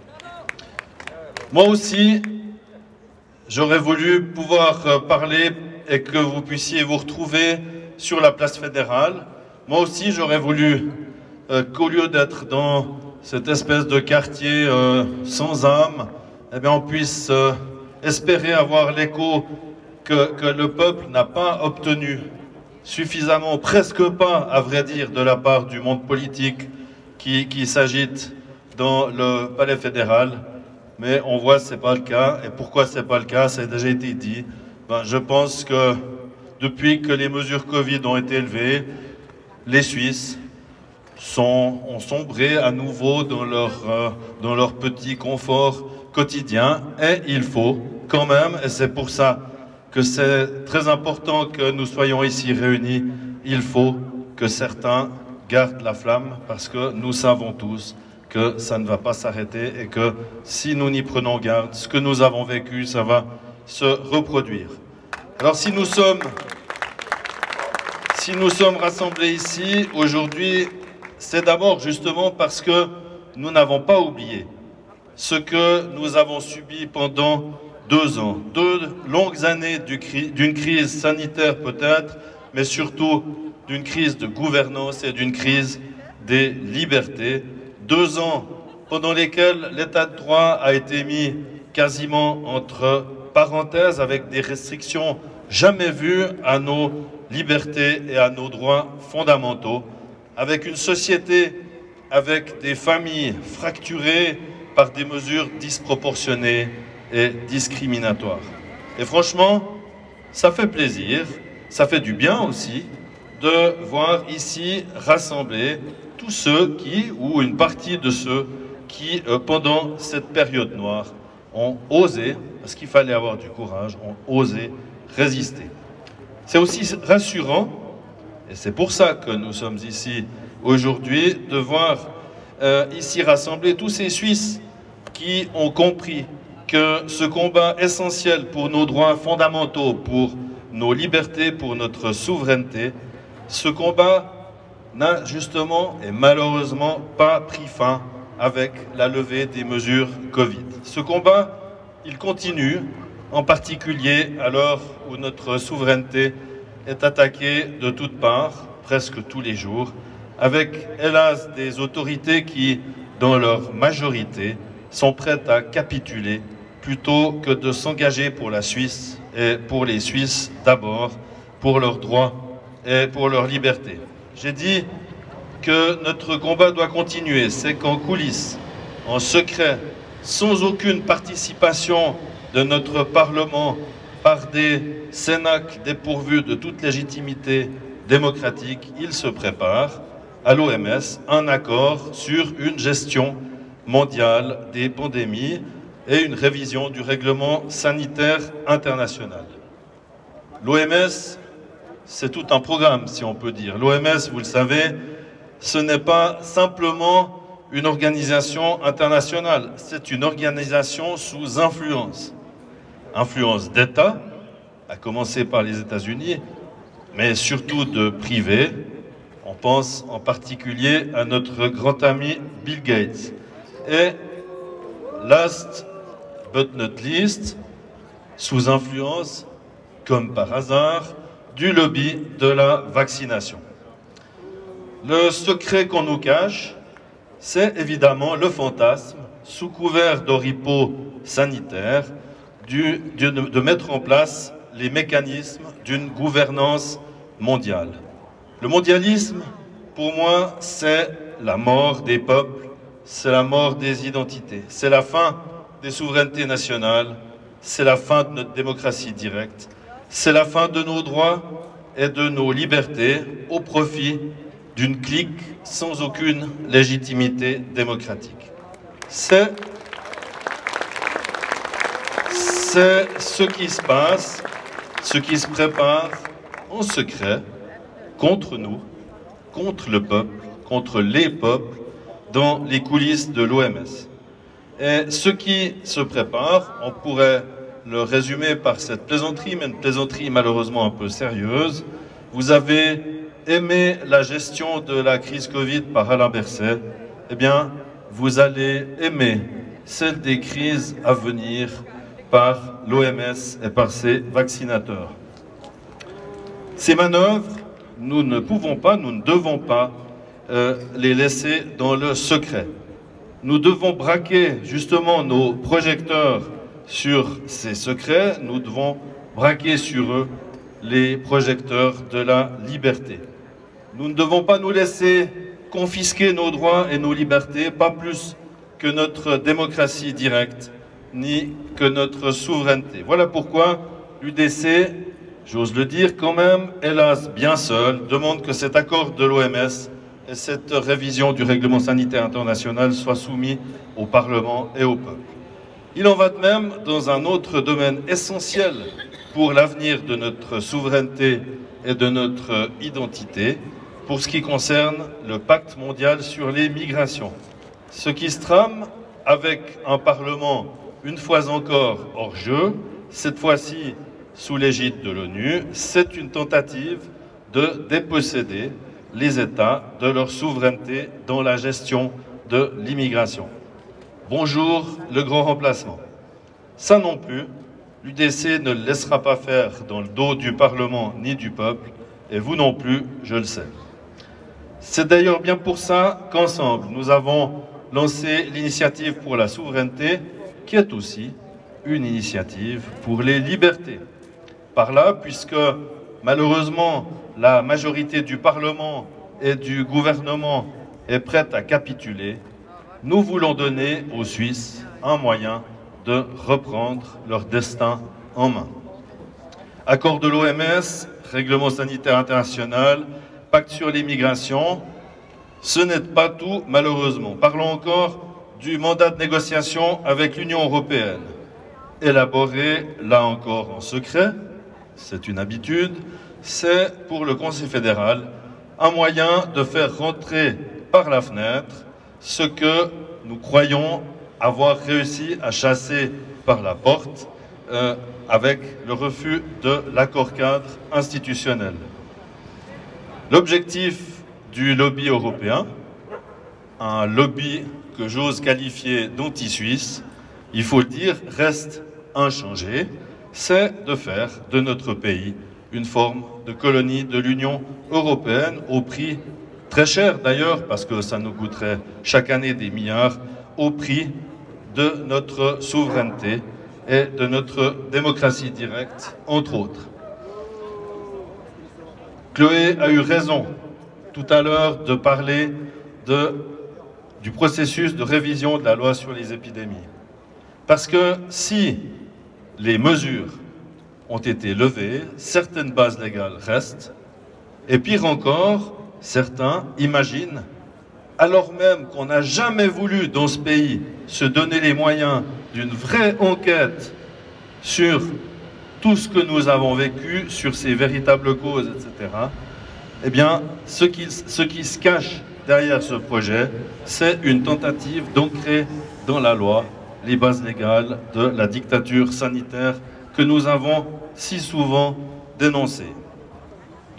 Moi aussi, j'aurais voulu pouvoir parler et que vous puissiez vous retrouver sur la place fédérale. Moi aussi, j'aurais voulu euh, qu'au lieu d'être dans cette espèce de quartier euh, sans âme, eh bien, on puisse euh, espérer avoir l'écho que, que le peuple n'a pas obtenu suffisamment, presque pas, à vrai dire, de la part du monde politique qui, qui s'agite dans le palais fédéral. Mais on voit que ce n'est pas le cas. Et pourquoi ce n'est pas le cas? Ça a déjà été dit. Ben, je pense que depuis que les mesures Covid ont été élevées, les Suisses sont, ont sombré à nouveau dans leur, euh, dans leur petit confort quotidien. Et il faut quand même, et c'est pour ça que c'est très important que nous soyons ici réunis, il faut que certains gardent la flamme parce que nous savons tous que ça ne va pas s'arrêter et que si nous n'y prenons garde, ce que nous avons vécu, ça va se reproduire. Alors si nous sommes, si nous sommes rassemblés ici aujourd'hui, c'est d'abord justement parce que nous n'avons pas oublié ce que nous avons subi pendant deux ans, deux longues années d'une crise sanitaire peut-être, mais surtout d'une crise de gouvernance et d'une crise des libertés. Deux ans pendant lesquels l'état de droit a été mis quasiment entre parenthèses avec des restrictions jamais vues à nos libertés et à nos droits fondamentaux, avec une société, avec des familles fracturées par des mesures disproportionnées et discriminatoires. Et franchement, ça fait plaisir, ça fait du bien aussi de voir ici rassemblés tous ceux qui, ou une partie de ceux qui, euh, pendant cette période noire, ont osé, parce qu'il fallait avoir du courage, ont osé résister. C'est aussi rassurant, et c'est pour ça que nous sommes ici aujourd'hui, de voir euh, ici rassemblés tous ces Suisses qui ont compris que ce combat essentiel pour nos droits fondamentaux, pour nos libertés, pour notre souveraineté, ce combat n'a justement et malheureusement pas pris fin avec la levée des mesures Covid. Ce combat, il continue, en particulier à l'heure où notre souveraineté est attaquée de toutes parts, presque tous les jours, avec hélas des autorités qui, dans leur majorité, sont prêtes à capituler plutôt que de s'engager pour la Suisse et pour les Suisses d'abord, pour leurs droits et pour leur liberté. J'ai dit que notre combat doit continuer, c'est qu'en coulisses, en secret, sans aucune participation de notre Parlement, par des cénacles dépourvus de toute légitimité démocratique, il se prépare à l'O M S un accord sur une gestion mondiale des pandémies et une révision du règlement sanitaire international. L'O M S, c'est tout un programme, si on peut dire. L'O M S, vous le savez, ce n'est pas simplement une organisation internationale, c'est une organisation sous influence. Influence d'État, à commencer par les États-Unis, mais surtout de privés. On pense en particulier à notre grand ami Bill Gates. Et last but not least, sous influence, comme par hasard, du lobby de la vaccination. Le secret qu'on nous cache, c'est évidemment le fantasme, sous couvert d'oripeaux sanitaires, du, de, de mettre en place les mécanismes d'une gouvernance mondiale. Le mondialisme, pour moi, c'est la mort des peuples, c'est la mort des identités, c'est la fin des souverainetés nationales, c'est la fin de notre démocratie directe, c'est la fin de nos droits et de nos libertés au profit d'une clique sans aucune légitimité démocratique. C'est c'est ce qui se passe, ce qui se prépare en secret contre nous, contre le peuple, contre les peuples, dans les coulisses de l'O M S. Et ce qui se prépare, on pourrait le résumer par cette plaisanterie, mais une plaisanterie malheureusement un peu sérieuse. Vous avez aimé la gestion de la crise Covid par Alain Berset, eh bien, vous allez aimer celle des crises à venir par l'O M S et par ses vaccinateurs. Ces manœuvres, nous ne pouvons pas, nous ne devons pas euh, les laisser dans le secret. Nous devons braquer justement nos projecteurs sur ces secrets, nous devons braquer sur eux les projecteurs de la liberté. Nous ne devons pas nous laisser confisquer nos droits et nos libertés, pas plus que notre démocratie directe, ni que notre souveraineté. Voilà pourquoi l'U D C, j'ose le dire quand même, hélas bien seul, demande que cet accord de l'O M S et cette révision du règlement sanitaire international soient soumis au Parlement et au peuple. Il en va de même dans un autre domaine essentiel pour l'avenir de notre souveraineté et de notre identité, pour ce qui concerne le pacte mondial sur les migrations. Ce qui se trame avec un Parlement une fois encore hors jeu, cette fois-ci sous l'égide de l'ONU, c'est une tentative de déposséder les États de leur souveraineté dans la gestion de l'immigration. Bonjour le grand remplacement. Ça non plus, l'U D C ne le laissera pas faire dans le dos du Parlement ni du peuple, et vous non plus, je le sais. C'est d'ailleurs bien pour ça qu'ensemble, nous avons lancé l'initiative pour la souveraineté, qui est aussi une initiative pour les libertés. Par là, puisque malheureusement, la majorité du Parlement et du gouvernement est prête à capituler, nous voulons donner aux Suisses un moyen de reprendre leur destin en main. Accord de l'O M S, règlement sanitaire international, pacte sur l'immigration, ce n'est pas tout malheureusement. Parlons encore du mandat de négociation avec l'Union européenne, élaboré là encore en secret, c'est une habitude, c'est pour le Conseil fédéral un moyen de faire rentrer par la fenêtre ce que nous croyons avoir réussi à chasser par la porte euh, avec le refus de l'accord cadre institutionnel. L'objectif du lobby européen, un lobby que j'ose qualifier d'anti-suisse, il faut le dire, reste inchangé, c'est de faire de notre pays une forme de colonie de l'Union européenne au prix très cher d'ailleurs, parce que ça nous coûterait chaque année des milliards, au prix de notre souveraineté et de notre démocratie directe, entre autres. Chloé a eu raison tout à l'heure de parler de, du processus de révision de la loi sur les épidémies. Parce que si les mesures ont été levées, certaines bases légales restent, et pire encore, certains imaginent, alors même qu'on n'a jamais voulu dans ce pays se donner les moyens d'une vraie enquête sur tout ce que nous avons vécu, sur ces véritables causes, et cetera, eh bien, ce qui, ce qui se cache derrière ce projet, c'est une tentative d'ancrer dans la loi les bases légales de la dictature sanitaire que nous avons si souvent dénoncée.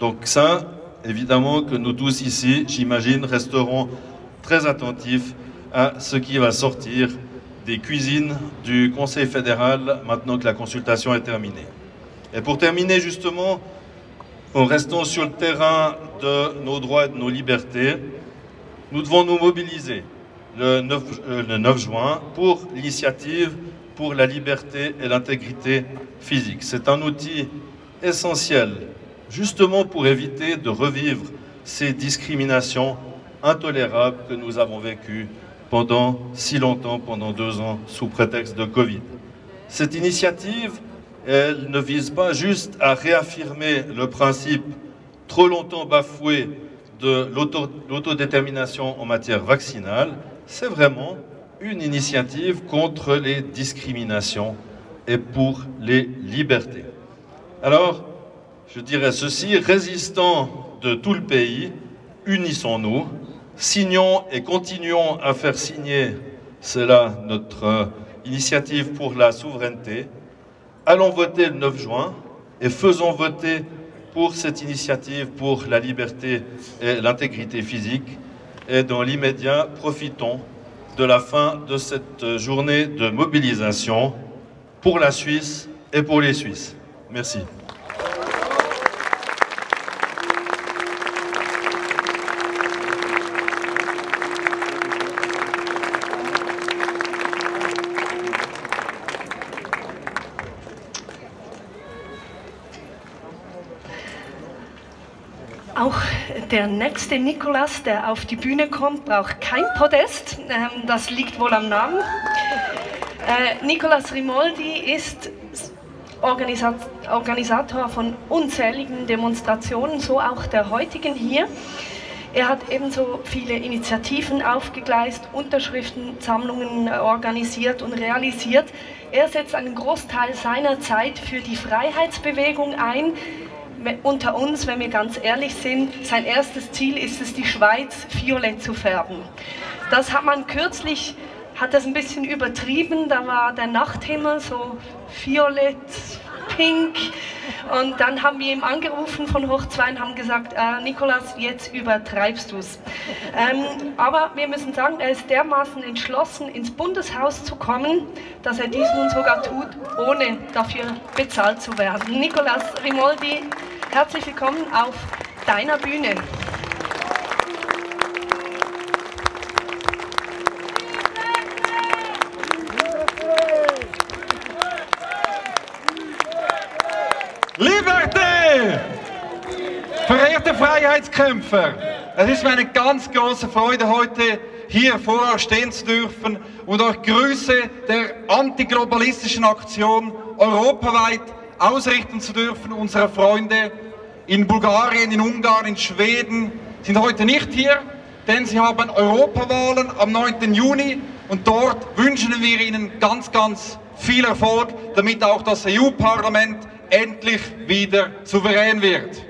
Donc ça, évidemment que nous tous ici, j'imagine, resterons très attentifs à ce qui va sortir des cuisines du Conseil fédéral maintenant que la consultation est terminée. Et pour terminer justement, en restant sur le terrain de nos droits et de nos libertés, nous devons nous mobiliser le neuf, euh, le neuf juin pour l'initiative pour la liberté et l'intégrité physique. C'est un outil essentiel justement pour éviter de revivre ces discriminations intolérables que nous avons vécues pendant si longtemps, pendant deux ans, sous prétexte de Covid. Cette initiative, elle ne vise pas juste à réaffirmer le principe trop longtemps bafoué de l'autodétermination en matière vaccinale, c'est vraiment une initiative contre les discriminations et pour les libertés. Alors, je dirais ceci, résistants de tout le pays, unissons-nous, signons et continuons à faire signer, c'est là notre euh, initiative pour la souveraineté. Allons voter le neuf juin et faisons voter pour cette initiative pour la liberté et l'intégrité physique. Et dans l'immédiat, profitons de la fin de cette journée de mobilisation pour la Suisse et pour les Suisses. Merci. Auch der nächste Nikolaus, der auf die Bühne kommt, braucht kein Podest. Ähm, das liegt wohl am Namen. Äh, Nicolas Rimoldi ist Organisat Organisator von unzähligen Demonstrationen, so auch der heutigen hier. Er hat ebenso viele Initiativen aufgegleist, Unterschriftensammlungen organisiert und realisiert. Er setzt einen Großteil seiner Zeit für die Freiheitsbewegung ein. Unter uns, wenn wir ganz ehrlich sind, sein erstes Ziel ist es, die Schweiz violett zu färben. Das hat man kürzlich, hat das ein bisschen übertrieben, da war der Nachthimmel so violett, pink und dann haben wir ihm angerufen von Hoch zwei und haben gesagt, äh, Nicolas, jetzt übertreibst du es. Ähm, aber wir müssen sagen, er ist dermaßen entschlossen, ins Bundeshaus zu kommen, dass er dies nun sogar tut, ohne dafür bezahlt zu werden. Nicolas Rimoldi, herzlich willkommen auf deiner Bühne. Liberté! Verehrte Freiheitskämpfer, es ist mir eine ganz große Freude, heute hier vor euch stehen zu dürfen und euch Grüße der antiglobalistischen Aktion europaweit ausrichten zu dürfen. Unsere Freunde in Bulgarien, in Ungarn, in Schweden sind heute nicht hier, denn sie haben Europawahlen am neunten Juni und dort wünschen wir ihnen ganz, ganz viel Erfolg, damit auch das E U-Parlament endlich wieder souverän wird.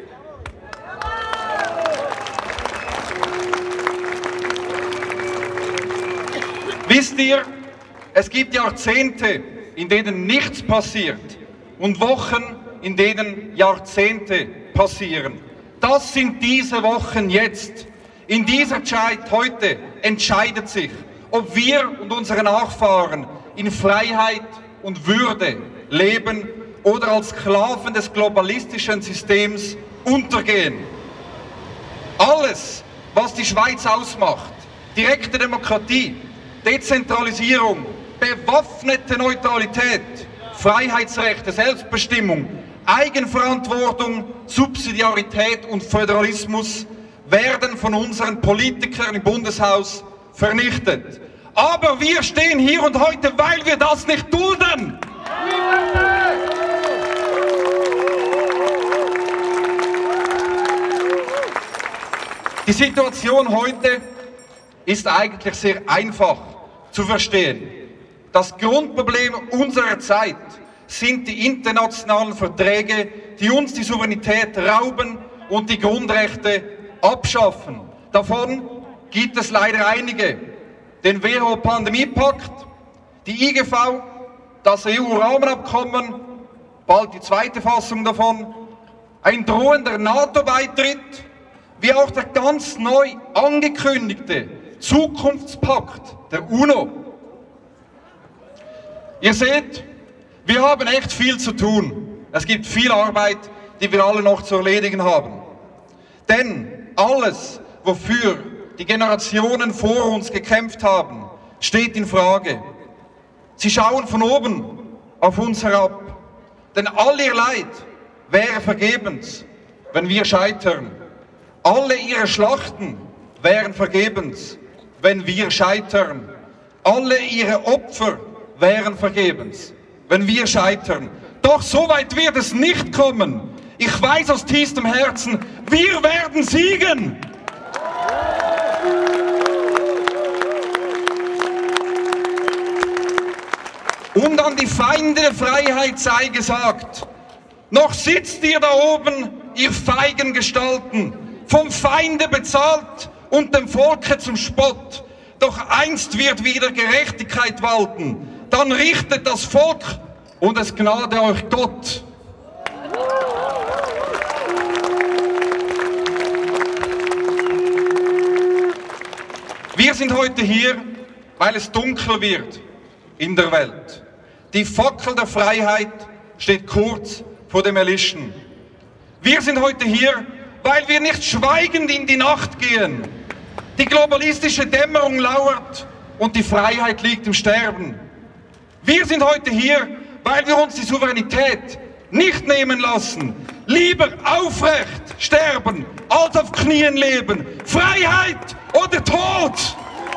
Wisst ihr, es gibt Jahrzehnte, in denen nichts passiert und Wochen, in denen Jahrzehnte passieren. Das sind diese Wochen jetzt. In dieser Zeit heute entscheidet sich, ob wir und unsere Nachfahren in Freiheit und Würde leben oder als Sklaven des globalistischen Systems untergehen. Alles, was die Schweiz ausmacht, direkte Demokratie, Dezentralisierung, bewaffnete Neutralität, Freiheitsrechte, Selbstbestimmung, Eigenverantwortung, Subsidiarität und Föderalismus werden von unseren Politikern im Bundeshaus vernichtet. Aber wir stehen hier und heute, weil wir das nicht dulden. Die Situation heute ist eigentlich sehr einfach zu verstehen. Das Grundproblem unserer Zeit sind die internationalen Verträge, die uns die Souveränität rauben und die Grundrechte abschaffen. Davon gibt es leider einige. Den W H O-Pandemiepakt, die I G V, das E U-Rahmenabkommen, bald die zweite Fassung davon, ein drohender NATO-Beitritt, wie auch der ganz neu angekündigte Zukunftspakt der UNO. Ihr seht, wir haben echt viel zu tun. Es gibt viel Arbeit, die wir alle noch zu erledigen haben. Denn alles, wofür die Generationen vor uns gekämpft haben, steht in Frage. Sie schauen von oben auf uns herab. Denn all ihr Leid wäre vergebens, wenn wir scheitern. Alle ihre Schlachten wären vergebens, wenn wir scheitern. Alle ihre Opfer wären vergebens, wenn wir scheitern. Doch so weit wird es nicht kommen. Ich weiß aus tiefstem Herzen, wir werden siegen. Und an die Feinde der Freiheit sei gesagt, noch sitzt ihr da oben, ihr feigen Gestalten, vom Feinde bezahlt und dem Volke zum Spott. Doch einst wird wieder Gerechtigkeit walten, dann richtet das Volk und es gnade euch Gott. Wir sind heute hier, weil es dunkel wird in der Welt. Die Fackel der Freiheit steht kurz vor dem Erlischen. Wir sind heute hier, weil wir nicht schweigend in die Nacht gehen. Die globalistische Dämmerung lauert und die Freiheit liegt im Sterben. Wir sind heute hier, weil wir uns die Souveränität nicht nehmen lassen. Lieber aufrecht sterben, als auf Knien leben. Freiheit oder Tod!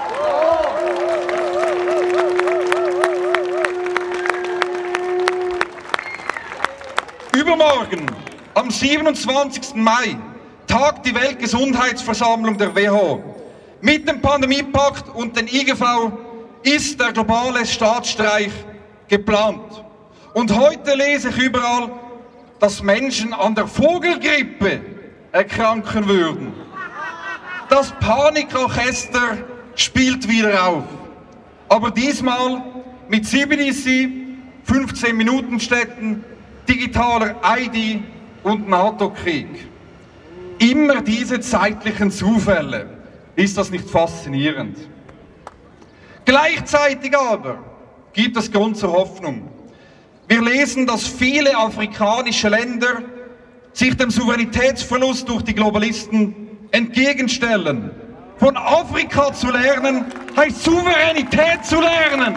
Übermorgen, am siebenundzwanzigsten Mai, tagt die Weltgesundheitsversammlung der W H O. Mit dem Pandemiepakt und den I G V ist der globale Staatsstreich geplant. Und heute lese ich überall, dass Menschen an der Vogelgrippe erkranken würden. Das Panikorchester spielt wieder auf. Aber diesmal mit C B D C, fünfzehn Minuten Städten, digitaler I D und NATO-Krieg. Immer diese zeitlichen Zufälle. Ist das nicht faszinierend? Gleichzeitig aber gibt es Grund zur Hoffnung. Wir lesen, dass viele afrikanische Länder sich dem Souveränitätsverlust durch die Globalisten entgegenstellen. Von Afrika zu lernen, heißt Souveränität zu lernen.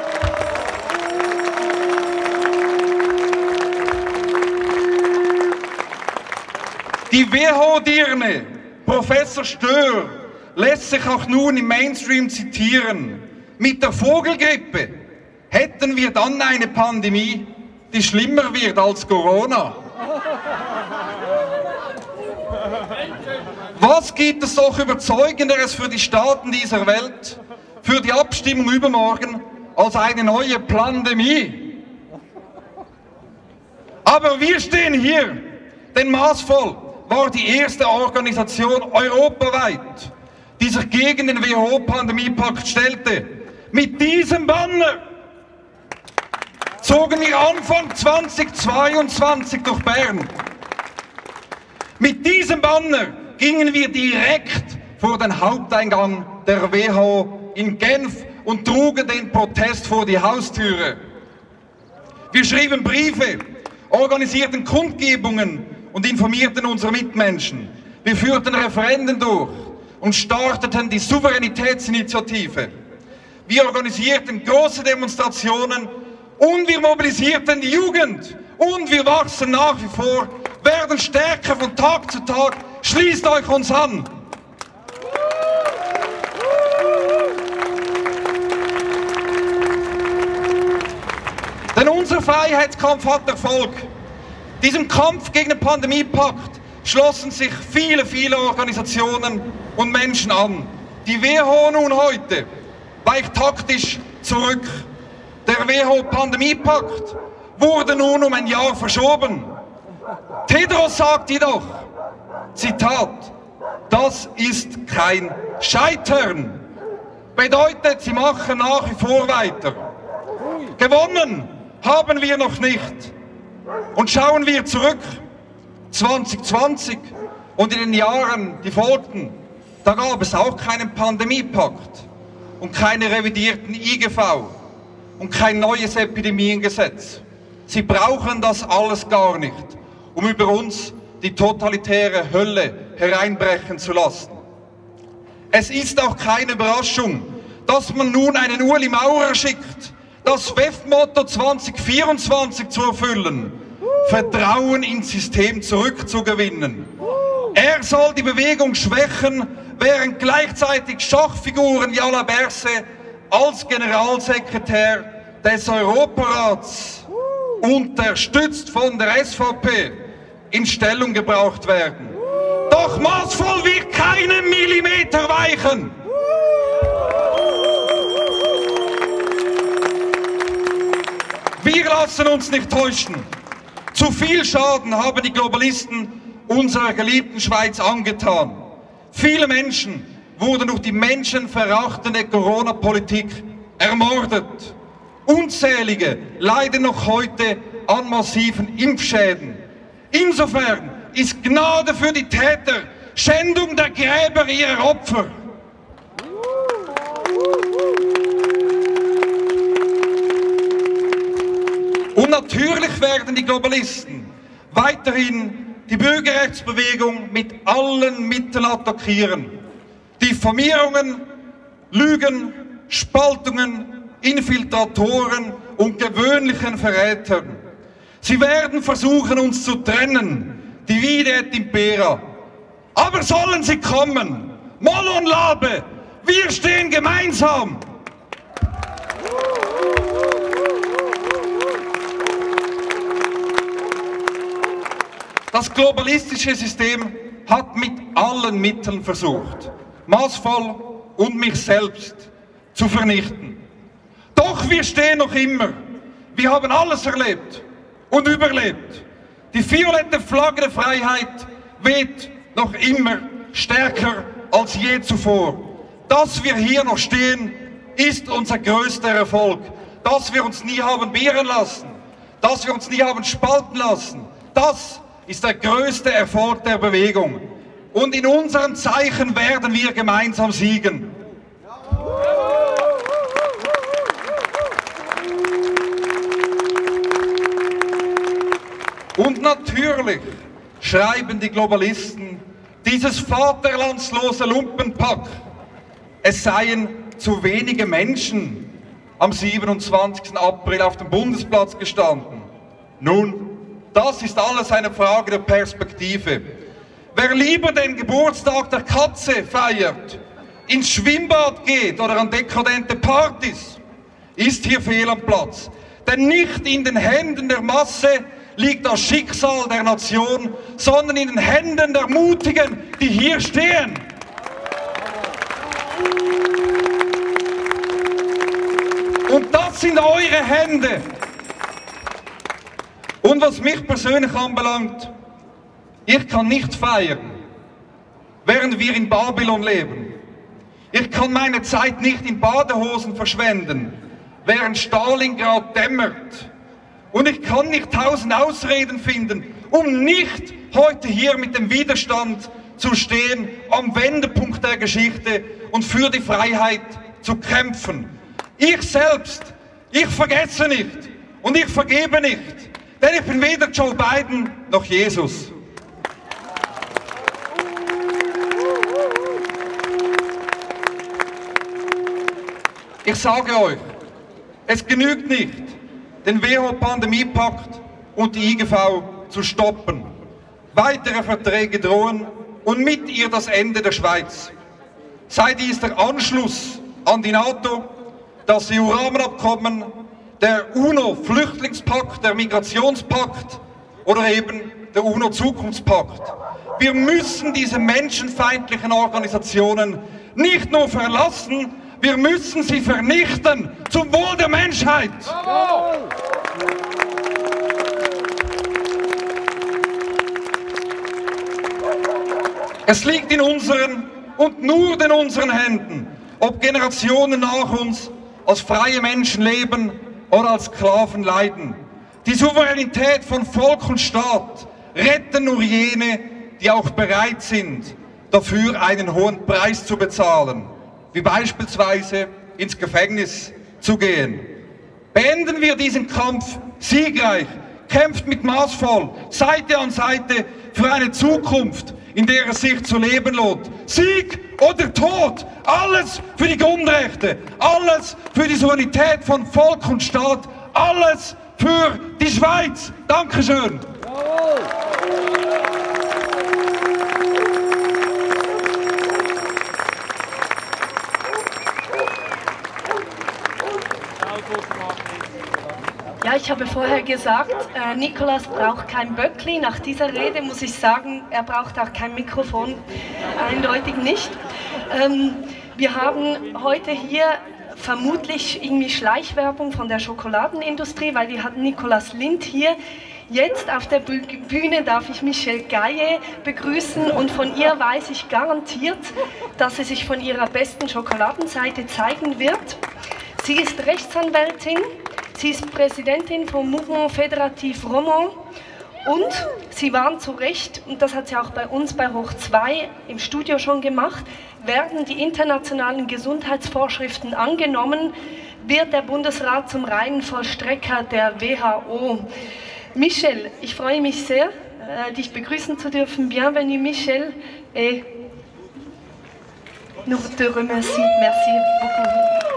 Die W H O-Dirne, Professor Stör, lässt sich auch nun im Mainstream zitieren. Mit der Vogelgrippe hätten wir dann eine Pandemie, die schlimmer wird als Corona. Was gibt es doch Überzeugenderes für die Staaten dieser Welt, für die Abstimmung übermorgen, als eine neue Pandemie? Aber wir stehen hier, denn maßvoll war die erste Organisation europaweit, die sich gegen den W H O-Pandemiepakt stellte. Mit diesem Banner zogen wir Anfang zweitausendzweiundzwanzig durch Bern. Mit diesem Banner gingen wir direkt vor den Haupteingang der W H O in Genf und trugen den Protest vor die Haustüre. Wir schrieben Briefe, organisierten Kundgebungen und informierten unsere Mitmenschen. Wir führten Referenden durch und starteten die Souveränitätsinitiative. Wir organisierten große Demonstrationen und wir mobilisierten die Jugend. Und wir wachsen nach wie vor, werden stärker von Tag zu Tag. Schließt euch uns an! Denn unser Freiheitskampf hat Erfolg. Diesem Kampf gegen den Pandemiepakt schlossen sich viele, viele Organisationen und Menschen an. Die W H O nun heute weicht taktisch zurück. Der W H O-Pandemiepakt wurde nun um ein Jahr verschoben. Tedros sagt jedoch, Zitat, das ist kein Scheitern. Bedeutet, sie machen nach wie vor weiter. Gewonnen haben wir noch nicht. Und schauen wir zurück zwanzig zwanzig und in den Jahren, die folgten, da gab es auch keinen Pandemiepakt und keine revidierten I G V und kein neues Epidemiengesetz. Sie brauchen das alles gar nicht, um über uns die totalitäre Hölle hereinbrechen zu lassen. Es ist auch keine Überraschung, dass man nun einen Ueli Maurer schickt, das W E F-Motto zwanzig vierundzwanzig zu erfüllen, Vertrauen ins System zurückzugewinnen. Er soll die Bewegung schwächen, während gleichzeitig Schachfiguren wie Alain Berset als Generalsekretär des Europarats, unterstützt von der S V P, in Stellung gebracht werden. Doch maßvoll wird keinen Millimeter weichen. Wir lassen uns nicht täuschen. Zu viel Schaden haben die Globalisten unserer geliebten Schweiz angetan. Viele Menschen wurden durch die menschenverachtende Corona-Politik ermordet. Unzählige leiden noch heute an massiven Impfschäden. Insofern ist Gnade für die Täter Schändung der Gräber ihrer Opfer. Und natürlich werden die Globalisten weiterhin die Bürgerrechtsbewegung mit allen Mitteln attackieren. Diffamierungen, Lügen, Spaltungen, Infiltratoren und gewöhnlichen Verrätern. Sie werden versuchen, uns zu trennen, divide et impera. Aber sollen sie kommen, Moll und Labe, wir stehen gemeinsam. Das globalistische System hat mit allen Mitteln versucht, maßvoll und mich selbst zu vernichten. Doch wir stehen noch immer. Wir haben alles erlebt und überlebt. Die violette Flagge der Freiheit weht noch immer stärker als je zuvor. Dass wir hier noch stehen, ist unser größter Erfolg. Dass wir uns nie haben wehren lassen, dass wir uns nie haben spalten lassen, das ist der größte Erfolg der Bewegung. Und in unserem Zeichen werden wir gemeinsam siegen. Und natürlich schreiben die Globalisten dieses vaterlandslose Lumpenpack, es seien zu wenige Menschen am siebenundzwanzigsten April auf dem Bundesplatz gestanden. Nun, das ist alles eine Frage der Perspektive. Wer lieber den Geburtstag der Katze feiert, ins Schwimmbad geht oder an dekadente Partys, ist hier fehl am Platz. Denn nicht in den Händen der Masse liegt das Schicksal der Nation, sondern in den Händen der Mutigen, die hier stehen. Und das sind eure Hände. Und was mich persönlich anbelangt, ich kann nicht feiern, während wir in Babylon leben. Ich kann meine Zeit nicht in Badehosen verschwenden, während Stalingrad dämmert. Und ich kann nicht tausend Ausreden finden, um nicht heute hier mit dem Widerstand zu stehen, am Wendepunkt der Geschichte und für die Freiheit zu kämpfen. Ich selbst, ich vergesse nicht und ich vergebe nicht. Denn ich bin weder Joe Biden noch Jesus. Ich sage euch, es genügt nicht, den W H O-Pandemiepakt und die I G V zu stoppen. Weitere Verträge drohen und mit ihr das Ende der Schweiz. Sei dies der Anschluss an die NATO, das E U-Rahmenabkommen, der UNO-Flüchtlingspakt, der Migrationspakt oder eben der UNO-Zukunftspakt. Wir müssen diese menschenfeindlichen Organisationen nicht nur verlassen, wir müssen sie vernichten zum Wohl der Menschheit. Es liegt in unseren und nur in unseren Händen, ob Generationen nach uns als freie Menschen leben oder als Sklaven leiden. Die Souveränität von Volk und Staat retten nur jene, die auch bereit sind, dafür einen hohen Preis zu bezahlen, wie beispielsweise ins Gefängnis zu gehen. Beenden wir diesen Kampf siegreich, kämpft mit maßvoll, Seite an Seite für eine Zukunft, in der es sich zu leben lohnt. Sieg oder Tod, alles für die Grundrechte, alles für die Souveränität von Volk und Staat, alles für die Schweiz. Dankeschön. Ja, ich habe vorher gesagt, äh, Nicolas braucht kein Böckli. Nach dieser Rede muss ich sagen, er braucht auch kein Mikrofon, eindeutig nicht. Ähm, wir haben heute hier vermutlich irgendwie Schleichwerbung von der Schokoladenindustrie, weil wir hatten Nicolas Lind hier. Jetzt auf der Bühne darf ich Michelle Gaillet begrüßen und von ihr weiß ich garantiert, dass sie sich von ihrer besten Schokoladenseite zeigen wird. Sie ist Rechtsanwältin. Sie ist Präsidentin vom Mouvement Fédératif Romand und sie warnt zu Recht, und das hat sie auch bei uns bei Hoch zwei im Studio schon gemacht, werden die internationalen Gesundheitsvorschriften angenommen, wird der Bundesrat zum reinen Vollstrecker der W H O. Michelle, ich freue mich sehr, äh, dich begrüßen zu dürfen. Bienvenue Michelle et nous te remercions. Merci beaucoup.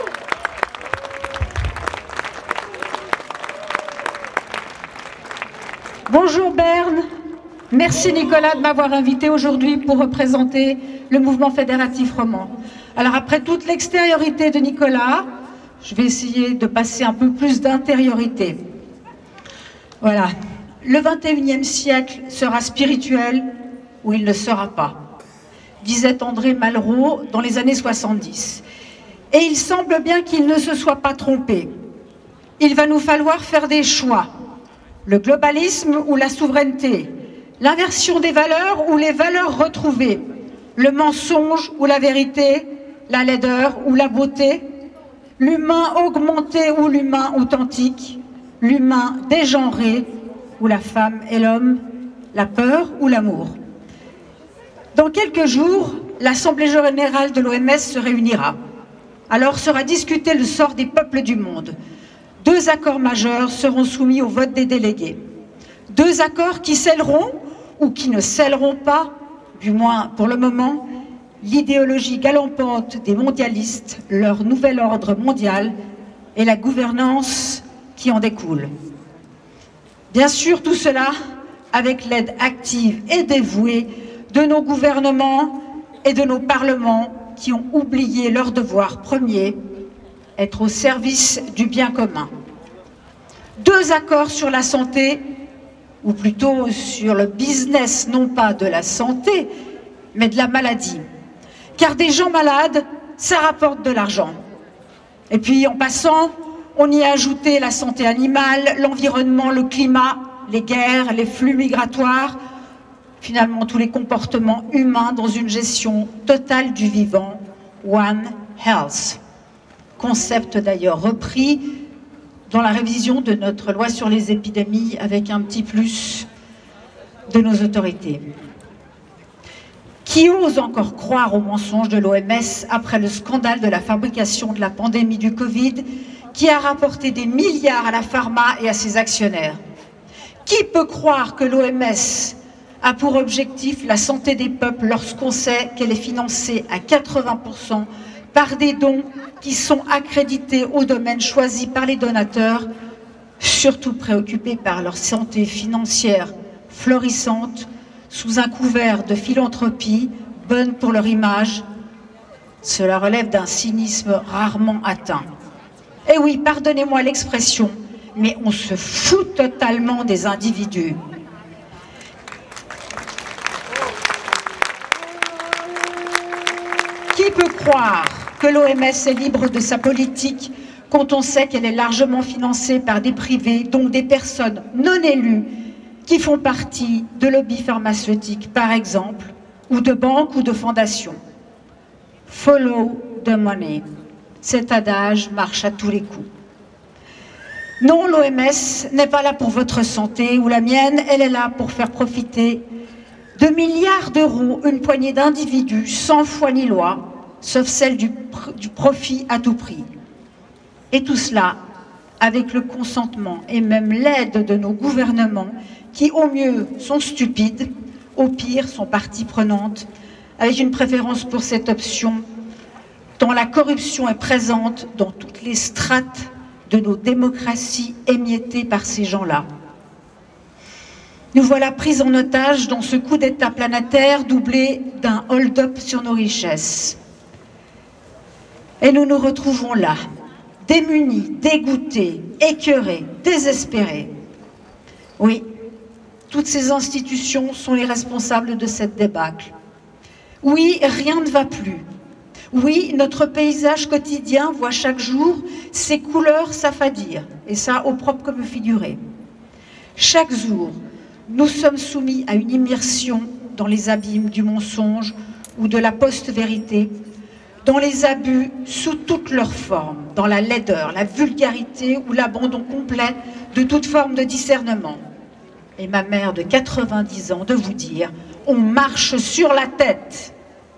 Bonjour Berne, merci Nicolas de m'avoir invité aujourd'hui pour représenter le mouvement fédératif roman. Alors après toute l'extériorité de Nicolas, je vais essayer de passer un peu plus d'intériorité. Voilà, le vingt et unième siècle sera spirituel ou il ne sera pas, disait André Malraux dans les années soixante-dix. Et il semble bien qu'il ne se soit pas trompé. Il va nous falloir faire des choix. Le globalisme ou la souveraineté, l'inversion des valeurs ou les valeurs retrouvées, le mensonge ou la vérité, la laideur ou la beauté, l'humain augmenté ou l'humain authentique, l'humain dégenré ou la femme et l'homme, la peur ou l'amour. Dans quelques jours, l'Assemblée générale de l'O M S se réunira. Alors sera discuté le sort des peuples du monde. Deux accords majeurs seront soumis au vote des délégués. Deux accords qui scelleront, ou qui ne scelleront pas, du moins pour le moment, l'idéologie galopante des mondialistes, leur nouvel ordre mondial et la gouvernance qui en découle. Bien sûr, tout cela avec l'aide active et dévouée de nos gouvernements et de nos parlements qui ont oublié leur devoir premier, être au service du bien commun. Deux accords sur la santé, ou plutôt sur le business, non pas de la santé, mais de la maladie. Car des gens malades, ça rapporte de l'argent. Et puis en passant, on y a ajouté la santé animale, l'environnement, le climat, les guerres, les flux migratoires, finalement tous les comportements humains dans une gestion totale du vivant, One Health. Concept d'ailleurs repris dans la révision de notre loi sur les épidémies avec un petit plus de nos autorités. Qui ose encore croire aux mensonges de l'O M S après le scandale de la fabrication de la pandémie du Covid qui a rapporté des milliards à la pharma et à ses actionnaires? Qui peut croire que l'O M S a pour objectif la santé des peuples lorsqu'on sait qu'elle est financée à quatre-vingts pour cent par des dons qui sont accrédités au domaine choisi par les donateurs, surtout préoccupés par leur santé financière florissante, sous un couvert de philanthropie, bonne pour leur image? Cela relève d'un cynisme rarement atteint. Et oui, pardonnez-moi l'expression, mais on se fout totalement des individus. Qui peut croire que l'O M S est libre de sa politique quand on sait qu'elle est largement financée par des privés, donc des personnes non élues, qui font partie de lobbies pharmaceutiques, par exemple, ou de banques ou de fondations? Follow the money. Cet adage marche à tous les coups. Non, l'O M S n'est pas là pour votre santé ou la mienne, elle est là pour faire profiter de milliards d'euros une poignée d'individus sans foi ni loi, sauf celle du, du profit à tout prix. Et tout cela avec le consentement et même l'aide de nos gouvernements qui, au mieux, sont stupides, au pire, sont partie prenante, avec une préférence pour cette option dont la corruption est présente dans toutes les strates de nos démocraties émiettées par ces gens-là. Nous voilà pris en otage dans ce coup d'État planétaire doublé d'un hold-up sur nos richesses. Et nous nous retrouvons là, démunis, dégoûtés, écœurés, désespérés. Oui, toutes ces institutions sont les responsables de cette débâcle. Oui, rien ne va plus. Oui, notre paysage quotidien voit chaque jour ses couleurs s'affadir, et ça au propre comme figuré. Chaque jour, nous sommes soumis à une immersion dans les abîmes du mensonge ou de la post-vérité, dans les abus sous toutes leurs formes, dans la laideur, la vulgarité ou l'abandon complet de toute forme de discernement. Et ma mère de quatre-vingt-dix ans de vous dire, on marche sur la tête.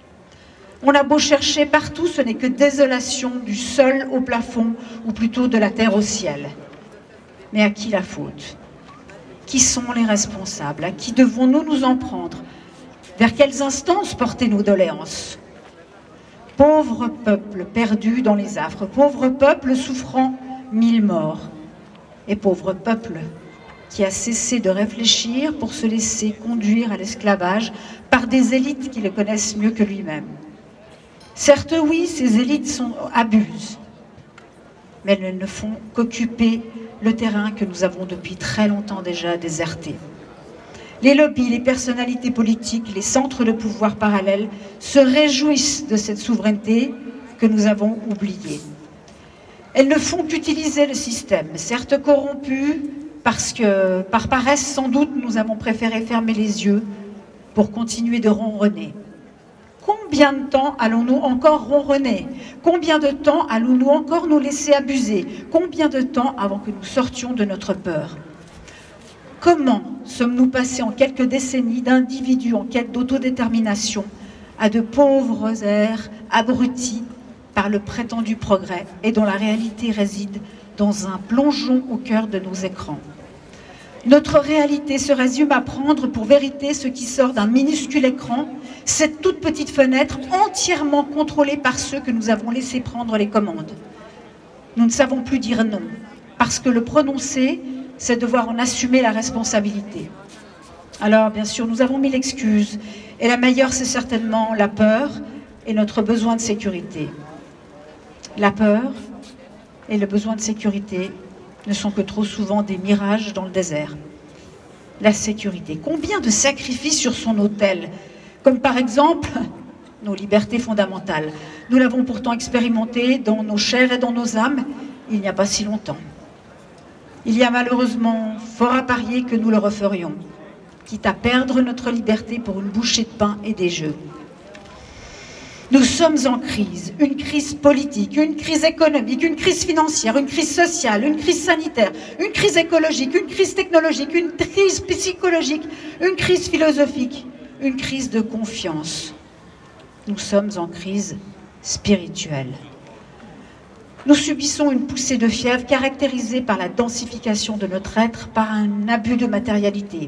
On a beau chercher partout, ce n'est que désolation du sol au plafond, ou plutôt de la terre au ciel. Mais à qui la faute? Qui sont les responsables? À qui devons-nous nous en prendre? Vers quelles instances porter nos doléances? Pauvre peuple perdu dans les affres, pauvre peuple souffrant mille morts, et pauvre peuple qui a cessé de réfléchir pour se laisser conduire à l'esclavage par des élites qui le connaissent mieux que lui-même. Certes, oui, ces élites sont, abusent, mais elles ne font qu'occuper le terrain que nous avons depuis très longtemps déjà déserté. Les lobbies, les personnalités politiques, les centres de pouvoir parallèles se réjouissent de cette souveraineté que nous avons oubliée. Elles ne font qu'utiliser le système, certes corrompu, parce que, par paresse sans doute, nous avons préféré fermer les yeux pour continuer de ronronner. Combien de temps allons-nous encore ronronner? Combien de temps allons-nous encore nous laisser abuser? Combien de temps avant que nous sortions de notre peur? Comment sommes-nous passés en quelques décennies d'individus en quête d'autodétermination à de pauvres êtres abrutis par le prétendu progrès et dont la réalité réside dans un plongeon au cœur de nos écrans? Notre réalité se résume à prendre pour vérité ce qui sort d'un minuscule écran, cette toute petite fenêtre entièrement contrôlée par ceux que nous avons laissé prendre les commandes. Nous ne savons plus dire non, parce que le prononcer, c'est devoir en assumer la responsabilité. Alors, bien sûr, nous avons mille excuses, et la meilleure, c'est certainement la peur et notre besoin de sécurité. La peur et le besoin de sécurité ne sont que trop souvent des mirages dans le désert. La sécurité. Combien de sacrifices sur son autel, comme par exemple nos libertés fondamentales. Nous l'avons pourtant expérimenté dans nos chairs et dans nos âmes il n'y a pas si longtemps. Il y a malheureusement fort à parier que nous le referions, quitte à perdre notre liberté pour une bouchée de pain et des jeux. Nous sommes en crise, une crise politique, une crise économique, une crise financière, une crise sociale, une crise sanitaire, une crise écologique, une crise technologique, une crise psychologique, une crise philosophique, une crise de confiance. Nous sommes en crise spirituelle. Nous subissons une poussée de fièvre caractérisée par la densification de notre être, par un abus de matérialité.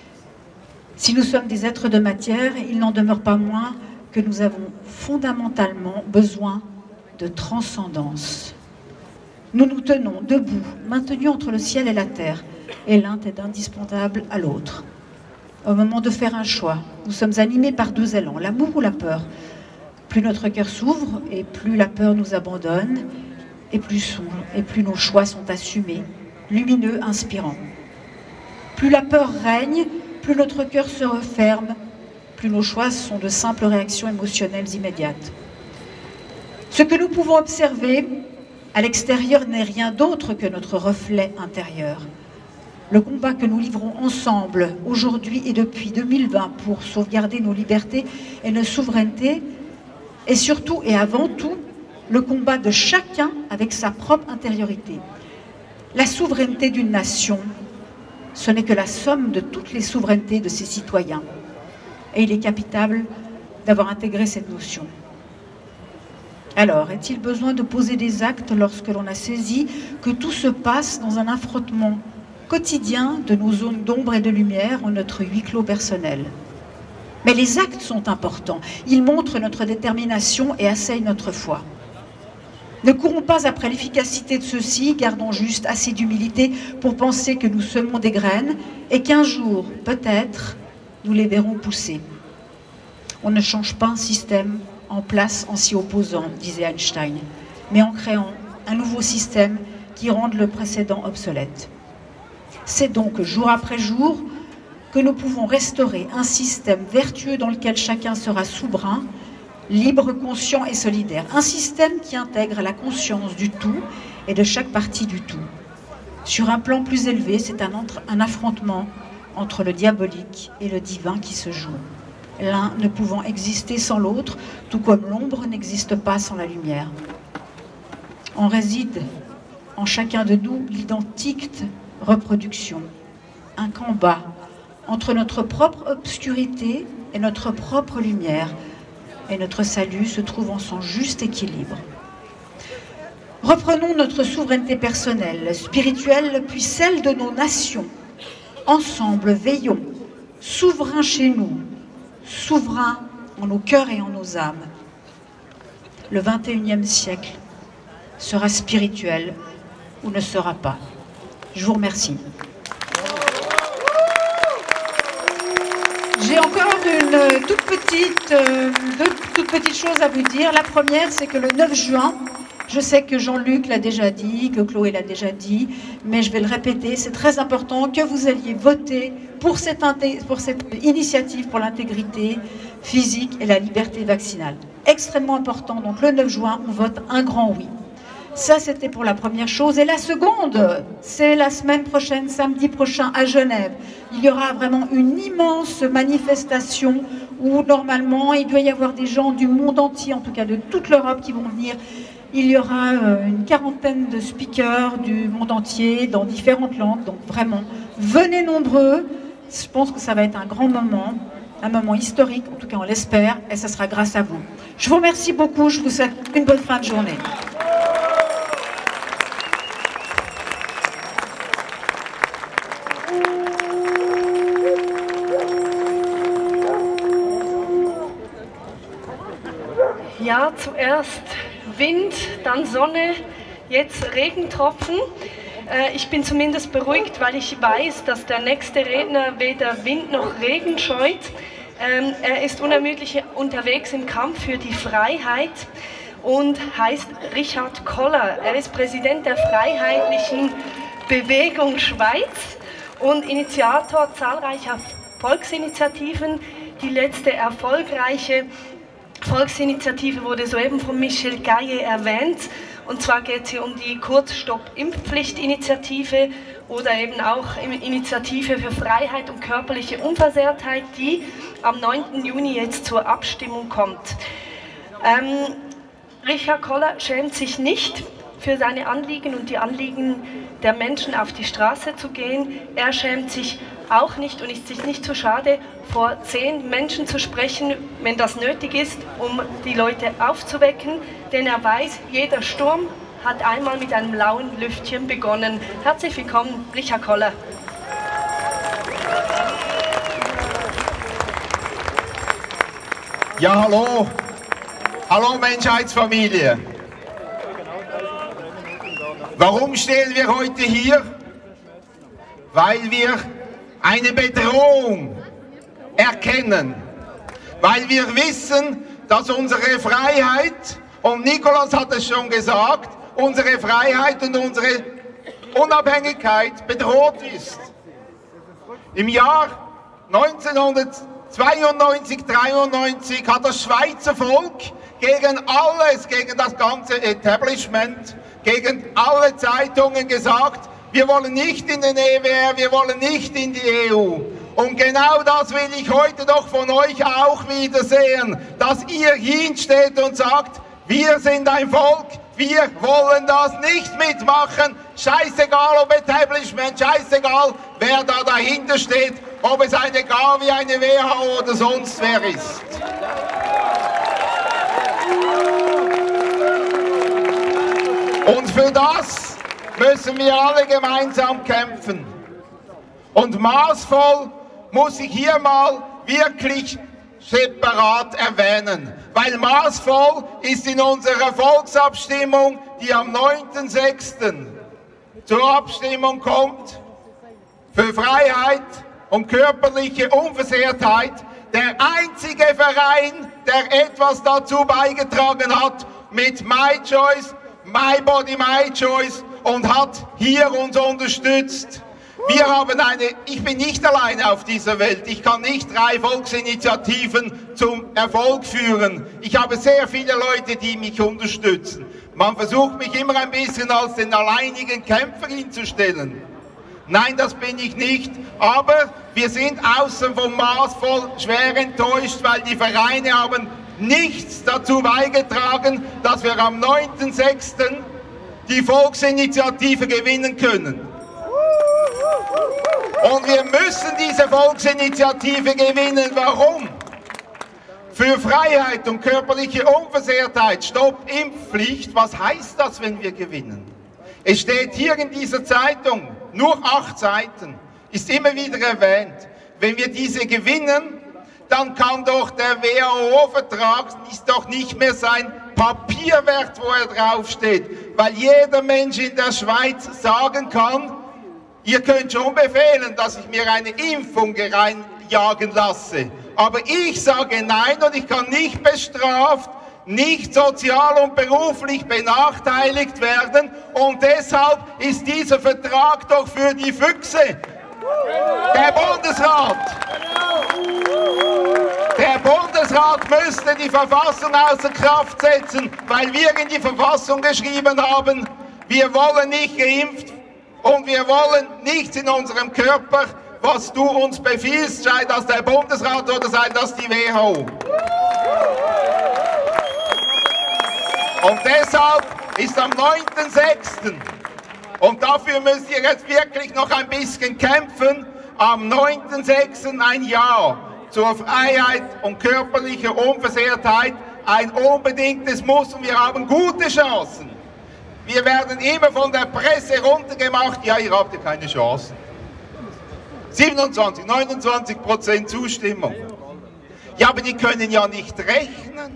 Si nous sommes des êtres de matière, il n'en demeure pas moins que nous avons fondamentalement besoin de transcendance. Nous nous tenons debout, maintenus entre le ciel et la terre, et l'un est indispensable à l'autre. Au moment de faire un choix, nous sommes animés par deux élans, l'amour ou la peur. Plus notre cœur s'ouvre, et plus la peur nous abandonne, et plus, sont, et plus nos choix sont assumés, lumineux, inspirants. Plus la peur règne, plus notre cœur se referme, plus nos choix sont de simples réactions émotionnelles immédiates. Ce que nous pouvons observer à l'extérieur n'est rien d'autre que notre reflet intérieur. Le combat que nous livrons ensemble aujourd'hui et depuis deux mille vingt pour sauvegarder nos libertés et nos souverainetés est surtout et avant tout le combat de chacun avec sa propre intériorité. La souveraineté d'une nation, ce n'est que la somme de toutes les souverainetés de ses citoyens. Et il est capital d'avoir intégré cette notion. Alors, est-il besoin de poser des actes lorsque l'on a saisi que tout se passe dans un affrontement quotidien de nos zones d'ombre et de lumière en notre huis clos personnel? Mais les actes sont importants. Ils montrent notre détermination et asseyent notre foi. Ne courons pas après l'efficacité de ceux-ci, gardons juste assez d'humilité pour penser que nous semons des graines et qu'un jour, peut-être, nous les verrons pousser. On ne change pas un système en place en s'y opposant, disait Einstein, mais en créant un nouveau système qui rende le précédent obsolète. C'est donc jour après jour que nous pouvons restaurer un système vertueux dans lequel chacun sera souverain, libre, conscient et solidaire. Un système qui intègre la conscience du tout et de chaque partie du tout. Sur un plan plus élevé, c'est un, un affrontement entre le diabolique et le divin qui se joue. L'un ne pouvant exister sans l'autre, tout comme l'ombre n'existe pas sans la lumière. On réside en chacun de nous l'identique reproduction, un combat entre notre propre obscurité et notre propre lumière, et notre salut se trouve en son juste équilibre. Reprenons notre souveraineté personnelle, spirituelle, puis celle de nos nations. Ensemble, veillons, souverains chez nous, souverains en nos cœurs et en nos âmes. Le vingt et unième siècle sera spirituel ou ne sera pas. Je vous remercie. J'ai encore une toute petite, euh, deux toutes petites choses à vous dire. La première, c'est que le neuf juin, je sais que Jean-Luc l'a déjà dit, que Chloé l'a déjà dit, mais je vais le répéter, c'est très important que vous alliez voter pour cette, pour cette initiative pour l'intégrité physique et la liberté vaccinale. Extrêmement important, donc le neuf juin, on vote un grand oui. Ça, c'était pour la première chose. Et la seconde, c'est la semaine prochaine, samedi prochain, à Genève. Il y aura vraiment une immense manifestation où, normalement, il doit y avoir des gens du monde entier, en tout cas de toute l'Europe, qui vont venir. Il y aura une quarantaine de speakers du monde entier, dans différentes langues. Donc, vraiment, venez nombreux. Je pense que ça va être un grand moment, un moment historique, en tout cas, on l'espère, et ça sera grâce à vous. Je vous remercie beaucoup. Je vous souhaite une bonne fin de journée. Ja, zuerst Wind, dann Sonne, jetzt Regentropfen. Äh, ich bin zumindest beruhigt, weil ich weiß, dass der nächste Redner weder Wind noch Regen scheut. Ähm, er ist unermüdlich unterwegs im Kampf für die Freiheit und heißt Richard Koller. Er ist Präsident der Freiheitlichen Bewegung Schweiz und Initiator zahlreicher Volksinitiativen. Die letzte erfolgreiche Volksinitiative wurde soeben von Michel Gaillet erwähnt. Und zwar geht es hier um die Kurzstopp-Impfpflicht-Initiative oder eben auch Initiative für Freiheit und körperliche Unversehrtheit, die am neunten Juni jetzt zur Abstimmung kommt. Ähm, Richard Koller schämt sich nicht, für seine Anliegen und die Anliegen der Menschen auf die Straße zu gehen. Er schämt sich auch nicht und ist sich nicht zu schade, vor zehn Menschen zu sprechen, wenn das nötig ist, um die Leute aufzuwecken. Denn er weiß, jeder Sturm hat einmal mit einem lauen Lüftchen begonnen. Herzlich willkommen, Richard Koller. Ja, hallo. Hallo Menschheitsfamilie. Warum stehen wir heute hier? Weil wir eine Bedrohung erkennen. Weil wir wissen, dass unsere Freiheit, und Nikolaus hat es schon gesagt, unsere Freiheit und unsere Unabhängigkeit bedroht ist. Im Jahr neunzehnhundertzweiundneunzig, dreiundneunzig hat das Schweizer Volk gegen alles, gegen das ganze Establishment, gegen alle Zeitungen gesagt, wir wollen nicht in den E W R, wir wollen nicht in die E U. Und genau das will ich heute doch von euch auch wieder sehen, dass ihr hinsteht und sagt, wir sind ein Volk, Wir wollen das nicht mitmachen. Scheißegal ob Establishment, scheißegal wer da dahinter steht, ob es eine Gavi, eine W H O oder sonst wer ist. Und für das müssen wir alle gemeinsam kämpfen. Und maßvoll muss ich hier mal wirklich separat erwähnen, weil maßvoll ist in unserer Volksabstimmung, die am neunten sechsten zur Abstimmung kommt, für Freiheit und körperliche Unversehrtheit, der einzige Verein, der etwas dazu beigetragen hat mit My Choice, My Body, My Choice und hat hier uns unterstützt. Wir haben eine, ich bin nicht alleine auf dieser Welt, ich kann nicht drei Volksinitiativen zum Erfolg führen. Ich habe sehr viele Leute, die mich unterstützen. Man versucht mich immer ein bisschen als den alleinigen Kämpfer hinzustellen. Nein, das bin ich nicht, aber wir sind außen vom maßvoll schwer enttäuscht, weil die Vereine haben nichts dazu beigetragen, dass wir am neunten sechsten die Volksinitiative gewinnen können. Und wir müssen diese Volksinitiative gewinnen. Warum? Für Freiheit und körperliche Unversehrtheit, Stopp Impfpflicht. Was heißt das, wenn wir gewinnen? Es steht hier in dieser Zeitung, nur acht Seiten, ist immer wieder erwähnt. Wenn wir diese gewinnen, dann kann doch der W H O-Vertrag ist doch nicht mehr sein Papierwert, wo er draufsteht. Weil jeder Mensch in der Schweiz sagen kann, ihr könnt schon befehlen, dass ich mir eine Impfung reinjagen lasse. Aber ich sage nein und ich kann nicht bestraft, nicht sozial und beruflich benachteiligt werden. Und deshalb ist dieser Vertrag doch für die Füchse. Der Bundesrat. Der Bundesrat müsste die Verfassung außer Kraft setzen, weil wir in die Verfassung geschrieben haben, wir wollen nicht geimpft und wir wollen nichts in unserem Körper, was du uns befiehlst, sei das der Bundesrat oder sei das die W H O. Und deshalb ist am neunten sechsten und dafür müsst ihr jetzt wirklich noch ein bisschen kämpfen, am neunten sechsten ein Ja zur Freiheit und körperlicher Unversehrtheit, ein unbedingtes Muss und wir haben gute Chancen. Wir werden immer von der Presse runtergemacht, ja, ihr habt ja keine Chancen. siebenundzwanzig, neunundzwanzig Prozent Zustimmung. Ja, aber die können ja nicht rechnen.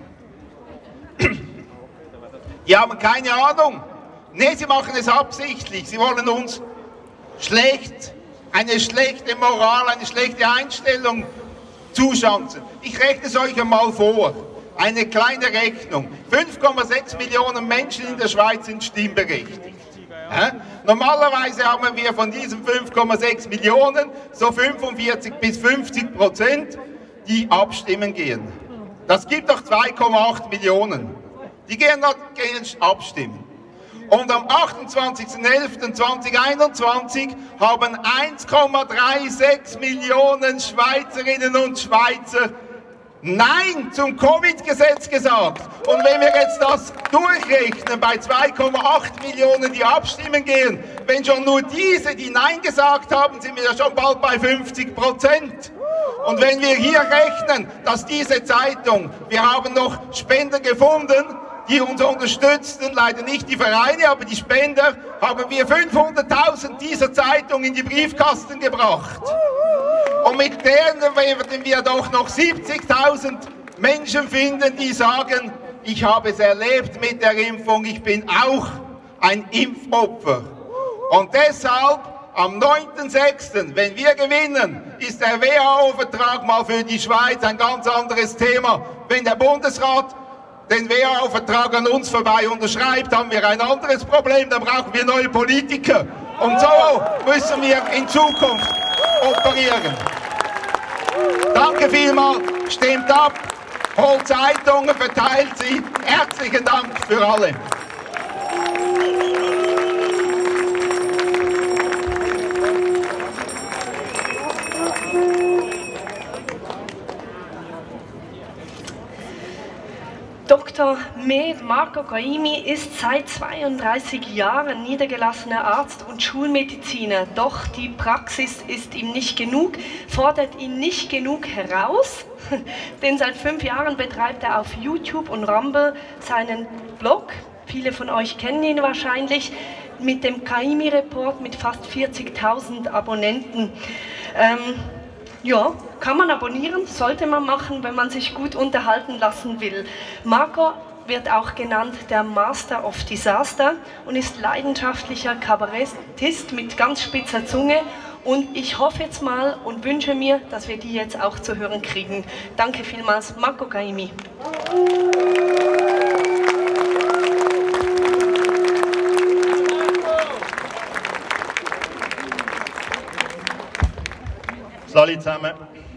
Die haben keine Ahnung. Nee, sie machen es absichtlich. Sie wollen uns schlecht, eine schlechte Moral, eine schlechte Einstellung zuschanzen. Ich rechne es euch einmal vor. Eine kleine Rechnung. fünf Komma sechs Millionen Menschen in der Schweiz sind stimmberechtigt. Ja? Normalerweise haben wir von diesen fünf Komma sechs Millionen so fünfundvierzig bis fünfzig Prozent, die abstimmen gehen. Das gibt doch zwei Komma acht Millionen. Die gehen, gehen abstimmen. Und am achtundzwanzigsten elften zweitausendeinundzwanzig haben eins Komma sechsunddreißig Millionen Schweizerinnen und Schweizer Nein zum Covid-Gesetz gesagt. Und wenn wir jetzt das durchrechnen bei zwei Komma acht Millionen, die abstimmen gehen, wenn schon nur diese, die Nein gesagt haben, sind wir ja schon bald bei fünfzig Prozent. Und wenn wir hier rechnen, dass diese Zeitung, wir haben noch Spender gefunden, die uns unterstützten, leider nicht die Vereine, aber die Spender, haben wir fünfhunderttausend dieser Zeitung in die Briefkasten gebracht. Und mit denen werden wir doch noch siebzigtausend Menschen finden, die sagen, ich habe es erlebt mit der Impfung, ich bin auch ein Impfopfer. Und deshalb am neunten sechsten, wenn wir gewinnen, ist der W H O-Vertrag mal für die Schweiz ein ganz anderes Thema. Wenn der Bundesrat den W H O-Vertrag an uns vorbei unterschreibt, haben wir ein anderes Problem, dann brauchen wir neue Politiker. Und so müssen wir in Zukunft operieren. Danke vielmals, stimmt ab, holt Zeitungen, verteilt sie. Herzlichen Dank für alle. Doktor Med Marco Caimi ist seit zweiunddreißig Jahren niedergelassener Arzt und Schulmediziner. Doch die Praxis ist ihm nicht genug, fordert ihn nicht genug heraus. Denn seit fünf Jahren betreibt er auf YouTube und Rumble seinen Blog. Viele von euch kennen ihn wahrscheinlich, mit dem Caimi-Report mit fast vierzigtausend Abonnenten. Ähm, ja, kann man abonnieren, sollte man machen, wenn man sich gut unterhalten lassen will. Marco wird auch genannt der Master of Disaster und ist leidenschaftlicher Kabarettist mit ganz spitzer Zunge. Und ich hoffe jetzt mal und wünsche mir, dass wir die jetzt auch zu hören kriegen. Danke vielmals, Marco Caimi. Salut zusammen.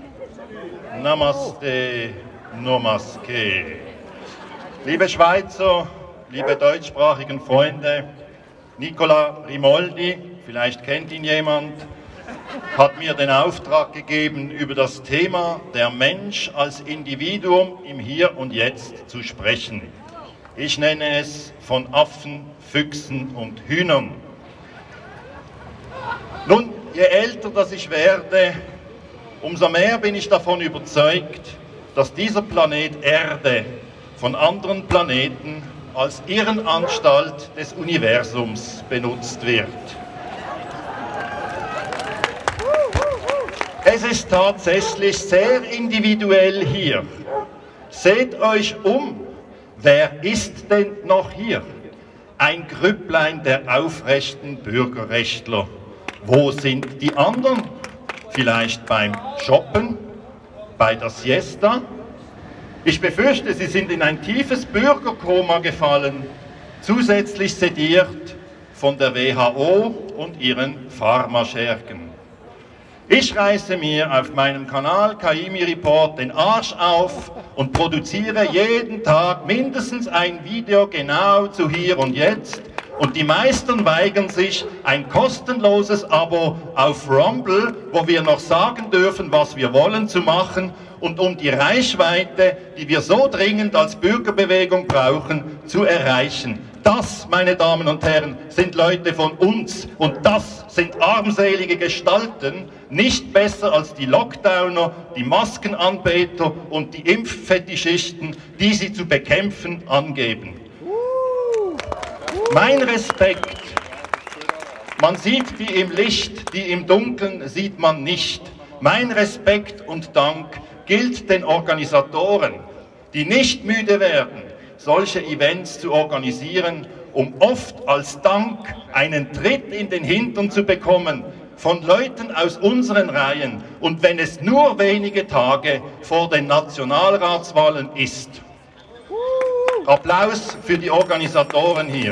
Namaste, Namaste. Liebe Schweizer, liebe deutschsprachigen Freunde, Nicola Rimoldi, vielleicht kennt ihn jemand, hat mir den Auftrag gegeben, über das Thema der Mensch als Individuum im Hier und Jetzt zu sprechen. Ich nenne es von Affen, Füchsen und Hühnern. Nun, je älter das ich werde, umso mehr bin ich davon überzeugt, dass dieser Planet Erde von anderen Planeten als Irrenanstalt des Universums benutzt wird. Es ist tatsächlich sehr individuell hier. Seht euch um, wer ist denn noch hier? Ein Grüpplein der aufrechten Bürgerrechtler. Wo sind die anderen? Vielleicht beim Shoppen, bei der Siesta? Ich befürchte, sie sind in ein tiefes Bürgerkoma gefallen, zusätzlich sediert von der W H O und ihren Pharmaschergen. Ich reiße mir auf meinem Kanal Caimi Report den Arsch auf und produziere jeden Tag mindestens ein Video genau zu Hier und Jetzt. Und die meisten weigern sich, ein kostenloses Abo auf Rumble, wo wir noch sagen dürfen, was wir wollen, zu machen und um die Reichweite, die wir so dringend als Bürgerbewegung brauchen, zu erreichen. Das, meine Damen und Herren, sind Leute von uns und das sind armselige Gestalten, nicht besser als die Lockdowner, die Maskenanbeter und die Impffetischisten, die sie zu bekämpfen angeben. Mein Respekt, man sieht die im Licht, die im Dunkeln sieht man nicht. Mein Respekt und Dank gilt den Organisatoren, die nicht müde werden, solche Events zu organisieren, um oft als Dank einen Tritt in den Hintern zu bekommen von Leuten aus unseren Reihen und wenn es nur wenige Tage vor den Nationalratswahlen ist. Applaus für die Organisatoren hier.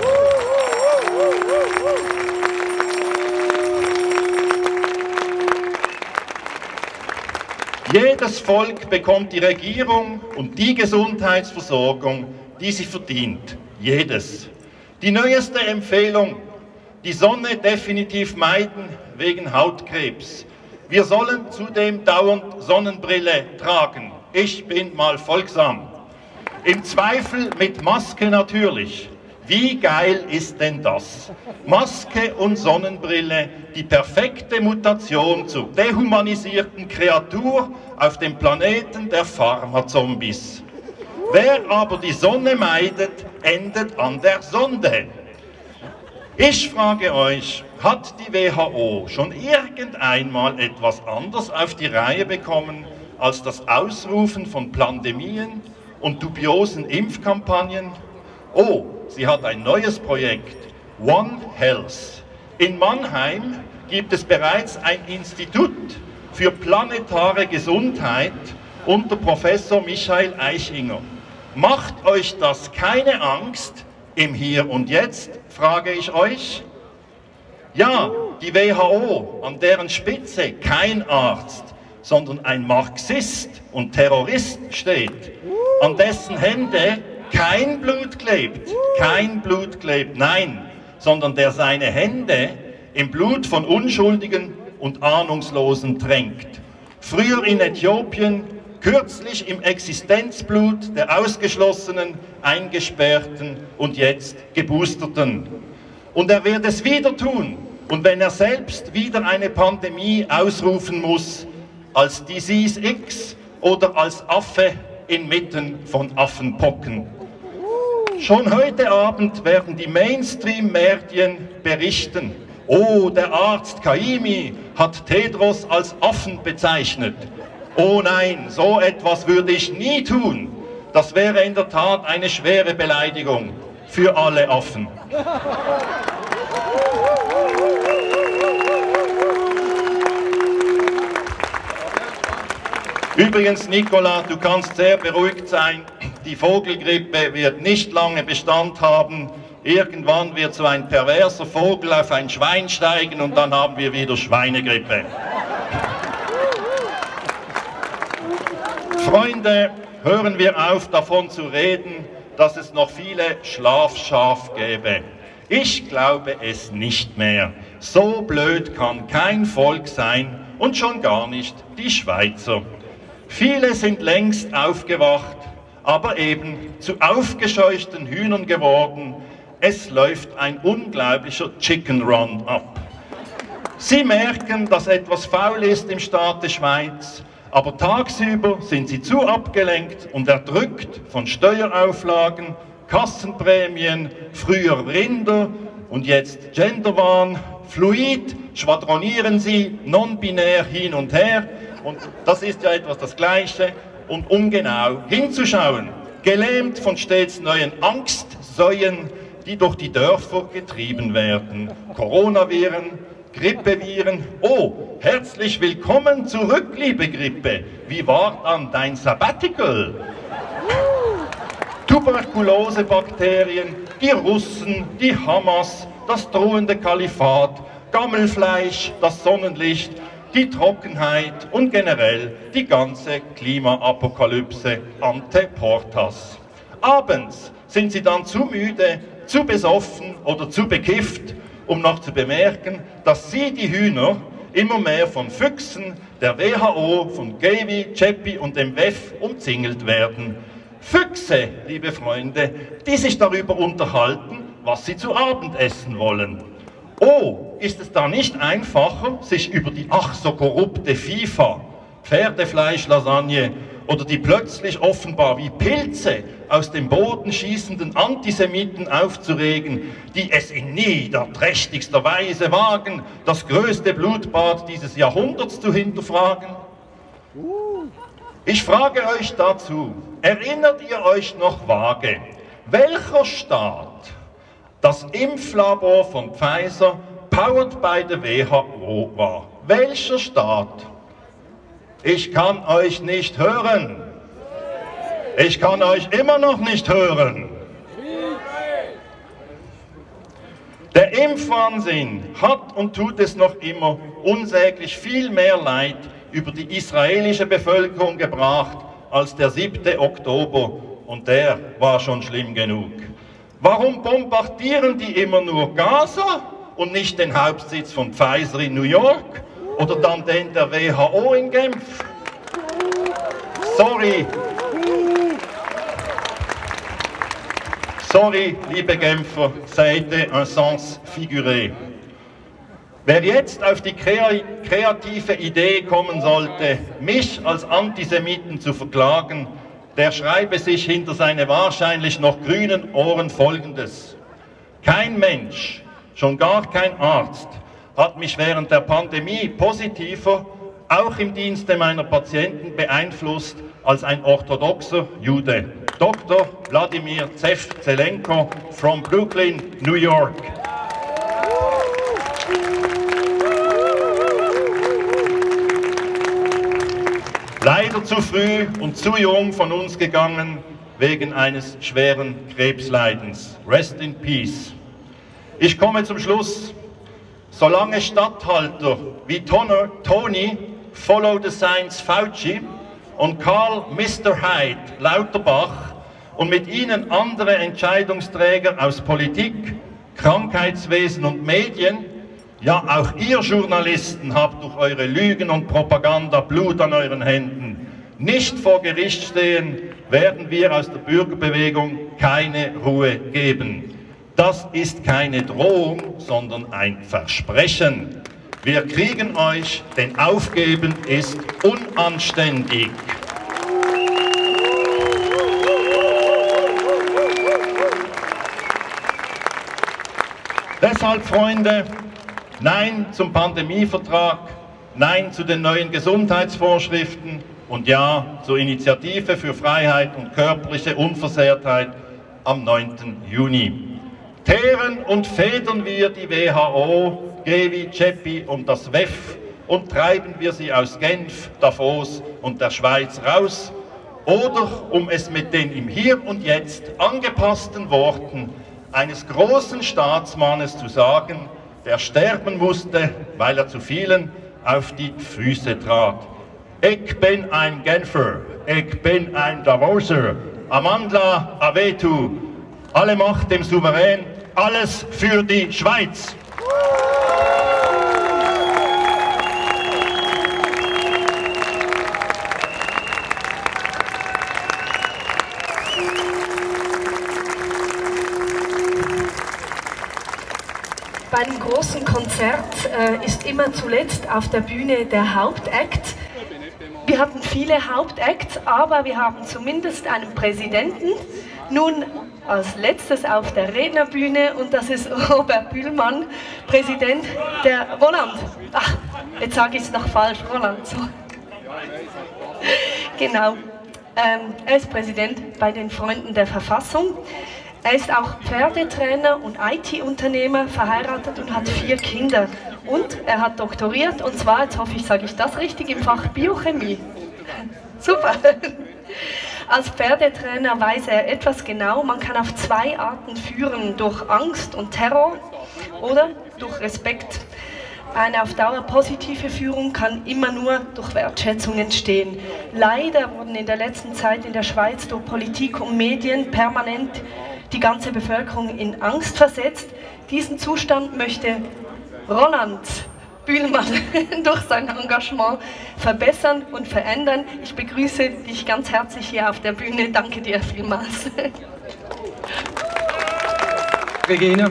Jedes Volk bekommt die Regierung und die Gesundheitsversorgung, die sie verdient. Jedes. Die neueste Empfehlung, die Sonne definitiv meiden wegen Hautkrebs. Wir sollen zudem dauernd Sonnenbrille tragen. Ich bin mal folgsam. Im Zweifel mit Maske natürlich. Wie geil ist denn das? Maske und Sonnenbrille, die perfekte Mutation zur dehumanisierten Kreatur auf dem Planeten der Pharmazombies. Wer aber die Sonne meidet, endet an der Sonde. Ich frage euch, hat die W H O schon irgendeinmal etwas anders auf die Reihe bekommen, als das Ausrufen von Pandemien und dubiosen Impfkampagnen? Oh, sie hat ein neues Projekt, One Health. In Mannheim gibt es bereits ein Institut für planetare Gesundheit unter Professor Michael Eichinger. Macht euch das keine Angst im Hier und Jetzt, frage ich euch? Ja, die W H O, an deren Spitze kein Arzt, sondern ein Marxist und Terrorist steht, an dessen Hände kein Blut klebt, kein Blut klebt, nein, sondern der seine Hände im Blut von Unschuldigen und Ahnungslosen tränkt. Früher in Äthiopien, kürzlich im Existenzblut der Ausgeschlossenen, Eingesperrten und jetzt Geboosterten. Und er wird es wieder tun. Und wenn er selbst wieder eine Pandemie ausrufen muss, als Disease X oder als Affe inmitten von Affenpocken. Schon heute Abend werden die Mainstream-Medien berichten, oh, der Arzt Kaimi hat Tedros als Affen bezeichnet. Oh nein, so etwas würde ich nie tun. Das wäre in der Tat eine schwere Beleidigung für alle Affen. Übrigens, Nicola, du kannst sehr beruhigt sein. Die Vogelgrippe wird nicht lange Bestand haben. Irgendwann wird so ein perverser Vogel auf ein Schwein steigen und dann haben wir wieder Schweinegrippe. Freunde, hören wir auf, davon zu reden, dass es noch viele Schlafschafe gäbe. Ich glaube es nicht mehr. So blöd kann kein Volk sein und schon gar nicht die Schweizer. Viele sind längst aufgewacht, aber eben zu aufgescheuchten Hühnern geworden. Es läuft ein unglaublicher Chicken Run ab. Sie merken, dass etwas faul ist im Staate Schweiz, aber tagsüber sind sie zu abgelenkt und erdrückt von Steuerauflagen, Kassenprämien, früher Rinder und jetzt Genderwahn. Fluid schwadronieren sie, non-binär hin und her. Und das ist ja etwas das Gleiche. Und um genau hinzuschauen, gelähmt von stets neuen Angstsäuen, die durch die Dörfer getrieben werden. Coronaviren, Grippeviren. Oh, herzlich willkommen zurück, liebe Grippe. Wie war dann dein Sabbatical? Tuberkulosebakterien, die Russen, die Hamas, das drohende Kalifat, Gammelfleisch, das Sonnenlicht, die Trockenheit und generell die ganze Klimaapokalypse ante portas. Abends sind sie dann zu müde, zu besoffen oder zu bekifft, um noch zu bemerken, dass sie, die Hühner, immer mehr von Füchsen, der W H O, von Gavi, Ceppi und dem W E F umzingelt werden. Füchse, liebe Freunde, die sich darüber unterhalten, was sie zu Abend essen wollen. Oh, ist es da nicht einfacher, sich über die ach so korrupte FIFA, Pferdefleischlasagne oder die plötzlich offenbar wie Pilze aus dem Boden schießenden Antisemiten aufzuregen, die es in niederträchtigster Weise wagen, das größte Blutbad dieses Jahrhunderts zu hinterfragen? Ich frage euch dazu, erinnert ihr euch noch vage, welcher Staat das Impflabor von Pfizer powered by the W H O war? Welcher Staat? Ich kann euch nicht hören. Ich kann euch immer noch nicht hören. Der Impfwahnsinn hat und tut es noch immer unsäglich viel mehr Leid über die israelische Bevölkerung gebracht als der siebte Oktober, und der war schon schlimm genug. Warum bombardieren die immer nur Gaza und nicht den Hauptsitz von Pfizer in New York oder dann den der W H O in Genf? Sorry. Sorry, liebe Genfer, ça a été un sens figuré. Wer jetzt auf die kreative Idee kommen sollte, mich als Antisemiten zu verklagen, der schreibe sich hinter seine wahrscheinlich noch grünen Ohren Folgendes: Kein Mensch, schon gar kein Arzt, hat mich während der Pandemie positiver, auch im Dienste meiner Patienten, beeinflusst als ein orthodoxer Jude. Doktor Wladimir Zelenko from Brooklyn, New York. Leider zu früh und zu jung von uns gegangen, wegen eines schweren Krebsleidens. Rest in peace. Ich komme zum Schluss. Solange Statthalter wie Tony, Follow the Science Fauci und Karl Mister Hyde Lauterbach und mit ihnen andere Entscheidungsträger aus Politik, Krankheitswesen und Medien, ja, auch ihr Journalisten habt durch eure Lügen und Propaganda Blut an euren Händen. nicht vor Gericht stehen, werden wir aus der Bürgerbewegung keine Ruhe geben. Das ist keine Drohung, sondern ein Versprechen. Wir kriegen euch, denn Aufgeben ist unanständig. Deshalb, Freunde, nein zum Pandemievertrag, nein zu den neuen Gesundheitsvorschriften und ja zur Initiative für Freiheit und körperliche Unversehrtheit am neunten Juni. Teeren und federn wir die W H O, Gewi, Ceppi und das W E F und treiben wir sie aus Genf, Davos und der Schweiz raus, oder, um es mit den im Hier und Jetzt angepassten Worten eines großen Staatsmannes zu sagen, der sterben musste, weil er zu vielen auf die Füße trat. Ich bin ein Genfer, ich bin ein Davoser, Amandla Avetu, alle Macht dem Souverän, alles für die Schweiz. Bei einem großen Konzert äh, ist immer zuletzt auf der Bühne der Hauptakt. Wir hatten viele Hauptacts, aber wir haben zumindest einen Präsidenten. Nun als letztes auf der Rednerbühne, und das ist Robert Bühlmann, Präsident der Roland. Ach, jetzt sage ich es noch falsch, Roland. So. Genau. Ähm, er ist Präsident bei den Freunden der Verfassung. Er ist auch Pferdetrainer und I T-Unternehmer, verheiratet und hat vier Kinder. Und er hat doktoriert, und zwar, jetzt hoffe ich, sage ich das richtig, im Fach Biochemie. Super! Als Pferdetrainer weiß er etwas genau, man kann auf zwei Arten führen, durch Angst und Terror oder durch Respekt. Eine auf Dauer positive Führung kann immer nur durch Wertschätzung entstehen. Leider wurden in der letzten Zeit in der Schweiz durch Politik und Medien permanent die ganze Bevölkerung in Angst versetzt. Diesen Zustand möchte Roland Bühlmann durch sein Engagement verbessern und verändern. Ich begrüße dich ganz herzlich hier auf der Bühne. Danke dir vielmals. Regina.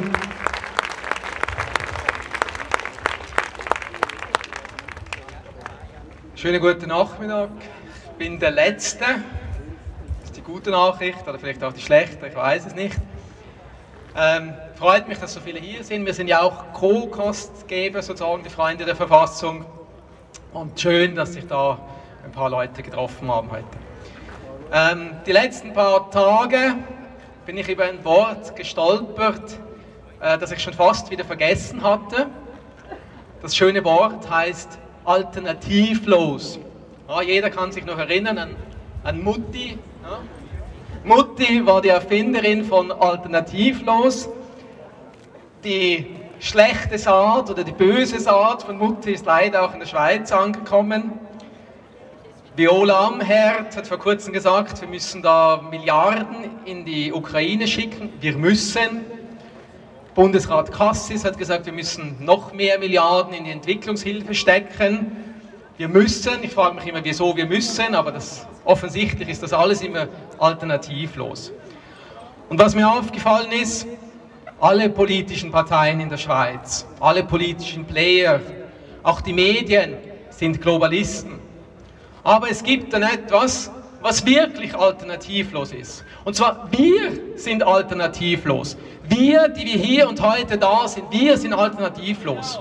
Schönen guten Nachmittag. Ich bin der Letzte. Das ist die gute Nachricht oder vielleicht auch die schlechte, ich weiß es nicht. Ähm, freut mich, dass so viele hier sind. Wir sind ja auch Co-Kostgeber, sozusagen die Freunde der Verfassung. Und schön, dass sich da ein paar Leute getroffen haben heute. Ähm, die letzten paar Tage bin ich über ein Wort gestolpert, äh, das ich schon fast wieder vergessen hatte. Das schöne Wort heißt alternativlos. Ja, jeder kann sich noch erinnern an, an Mutti. Ja. Mutti war die Erfinderin von Alternativlos. Die schlechte Saat oder die böse Saat von Mutti ist leider auch in der Schweiz angekommen. Viola Amherd hat vor kurzem gesagt, wir müssen da Milliarden in die Ukraine schicken. Wir müssen. Bundesrat Cassis hat gesagt, wir müssen noch mehr Milliarden in die Entwicklungshilfe stecken. Wir müssen, ich frage mich immer, wieso wir müssen, aber das, offensichtlich ist das alles immer alternativlos. Und was mir aufgefallen ist, alle politischen Parteien in der Schweiz, alle politischen Player, auch die Medien sind Globalisten. Aber es gibt dann etwas, was wirklich alternativlos ist. Und zwar, wir sind alternativlos. Wir, die wir hier und heute da sind, wir sind alternativlos.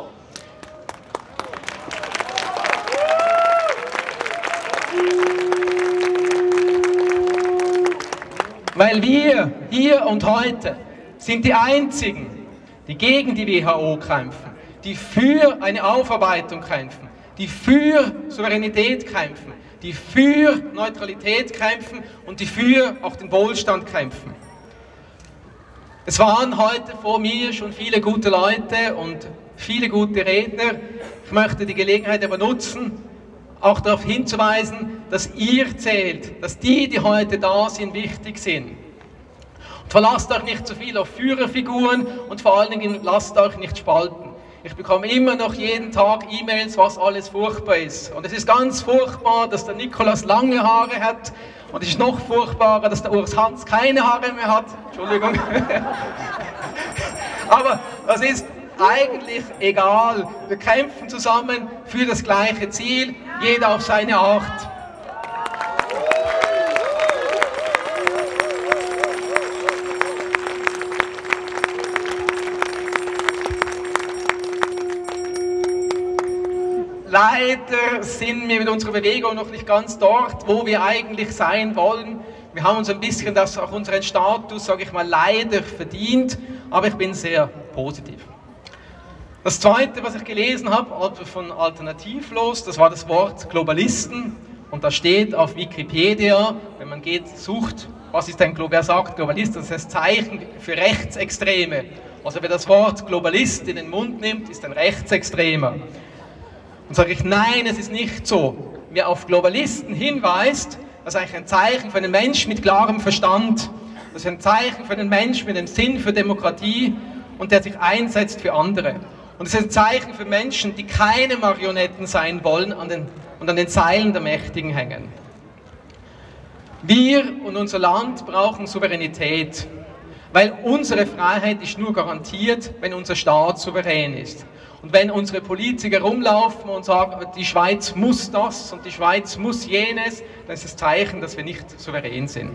Weil wir hier und heute sind die Einzigen, die gegen die W H O kämpfen, die für eine Aufarbeitung kämpfen, die für Souveränität kämpfen, die für Neutralität kämpfen und die für auch den Wohlstand kämpfen. Es waren heute vor mir schon viele gute Leute und viele gute Redner. Ich möchte die Gelegenheit aber nutzen, auch darauf hinzuweisen, dass ihr zählt, dass die, die heute da sind, wichtig sind. Und verlasst euch nicht zu viel auf Führerfiguren und vor allen Dingen lasst euch nicht spalten. Ich bekomme immer noch jeden Tag E-Mails, was alles furchtbar ist. Und es ist ganz furchtbar, dass der Nikolaus lange Haare hat. Und es ist noch furchtbarer, dass der Urs Hans keine Haare mehr hat. Entschuldigung. Aber das ist eigentlich egal. Wir kämpfen zusammen für das gleiche Ziel, jeder auf seine Art. Leider sind wir mit unserer Bewegung noch nicht ganz dort, wo wir eigentlich sein wollen. Wir haben uns ein bisschen das, auch unseren Status, sage ich mal, leider verdient, aber ich bin sehr positiv. Das Zweite, was ich gelesen habe, von Alternativlos, das war das Wort Globalisten. Und da steht auf Wikipedia, wenn man geht, sucht, was ist ein, wer sagt Globalist, das heißt Zeichen für Rechtsextreme. Also wer das Wort Globalist in den Mund nimmt, ist ein Rechtsextremer. Und sage ich, nein, es ist nicht so. Wer auf Globalisten hinweist, das ist eigentlich ein Zeichen für einen Menschen mit klarem Verstand. Das ist ein Zeichen für einen Menschen mit einem Sinn für Demokratie und der sich einsetzt für andere. Und es ist ein Zeichen für Menschen, die keine Marionetten sein wollen an den, und an den Seilen der Mächtigen hängen. Wir und unser Land brauchen Souveränität, weil unsere Freiheit ist nur garantiert, wenn unser Staat souverän ist. Und wenn unsere Politiker rumlaufen und sagen, die Schweiz muss das und die Schweiz muss jenes, dann ist das Zeichen, dass wir nicht souverän sind.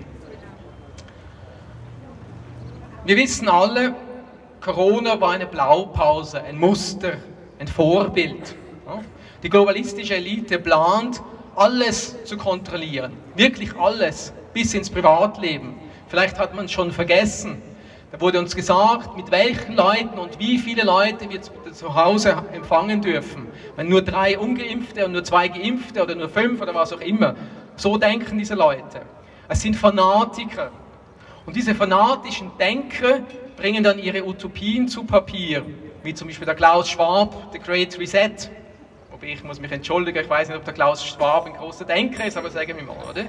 Wir wissen alle, Corona war eine Blaupause, ein Muster, ein Vorbild. Die globalistische Elite plant, alles zu kontrollieren, wirklich alles, bis ins Privatleben. Vielleicht hat man es schon vergessen. Da wurde uns gesagt, mit welchen Leuten und wie viele Leute wir zu Hause empfangen dürfen. Wenn nur drei Ungeimpfte und nur zwei Geimpfte oder nur fünf oder was auch immer. So denken diese Leute. Es sind Fanatiker. Und diese fanatischen Denker bringen dann ihre Utopien zu Papier. Wie zum Beispiel der Klaus Schwab, The Great Reset. Wobei ich muss mich entschuldigen, ich weiß nicht, ob der Klaus Schwab ein großer Denker ist, aber sagen wir mal, oder?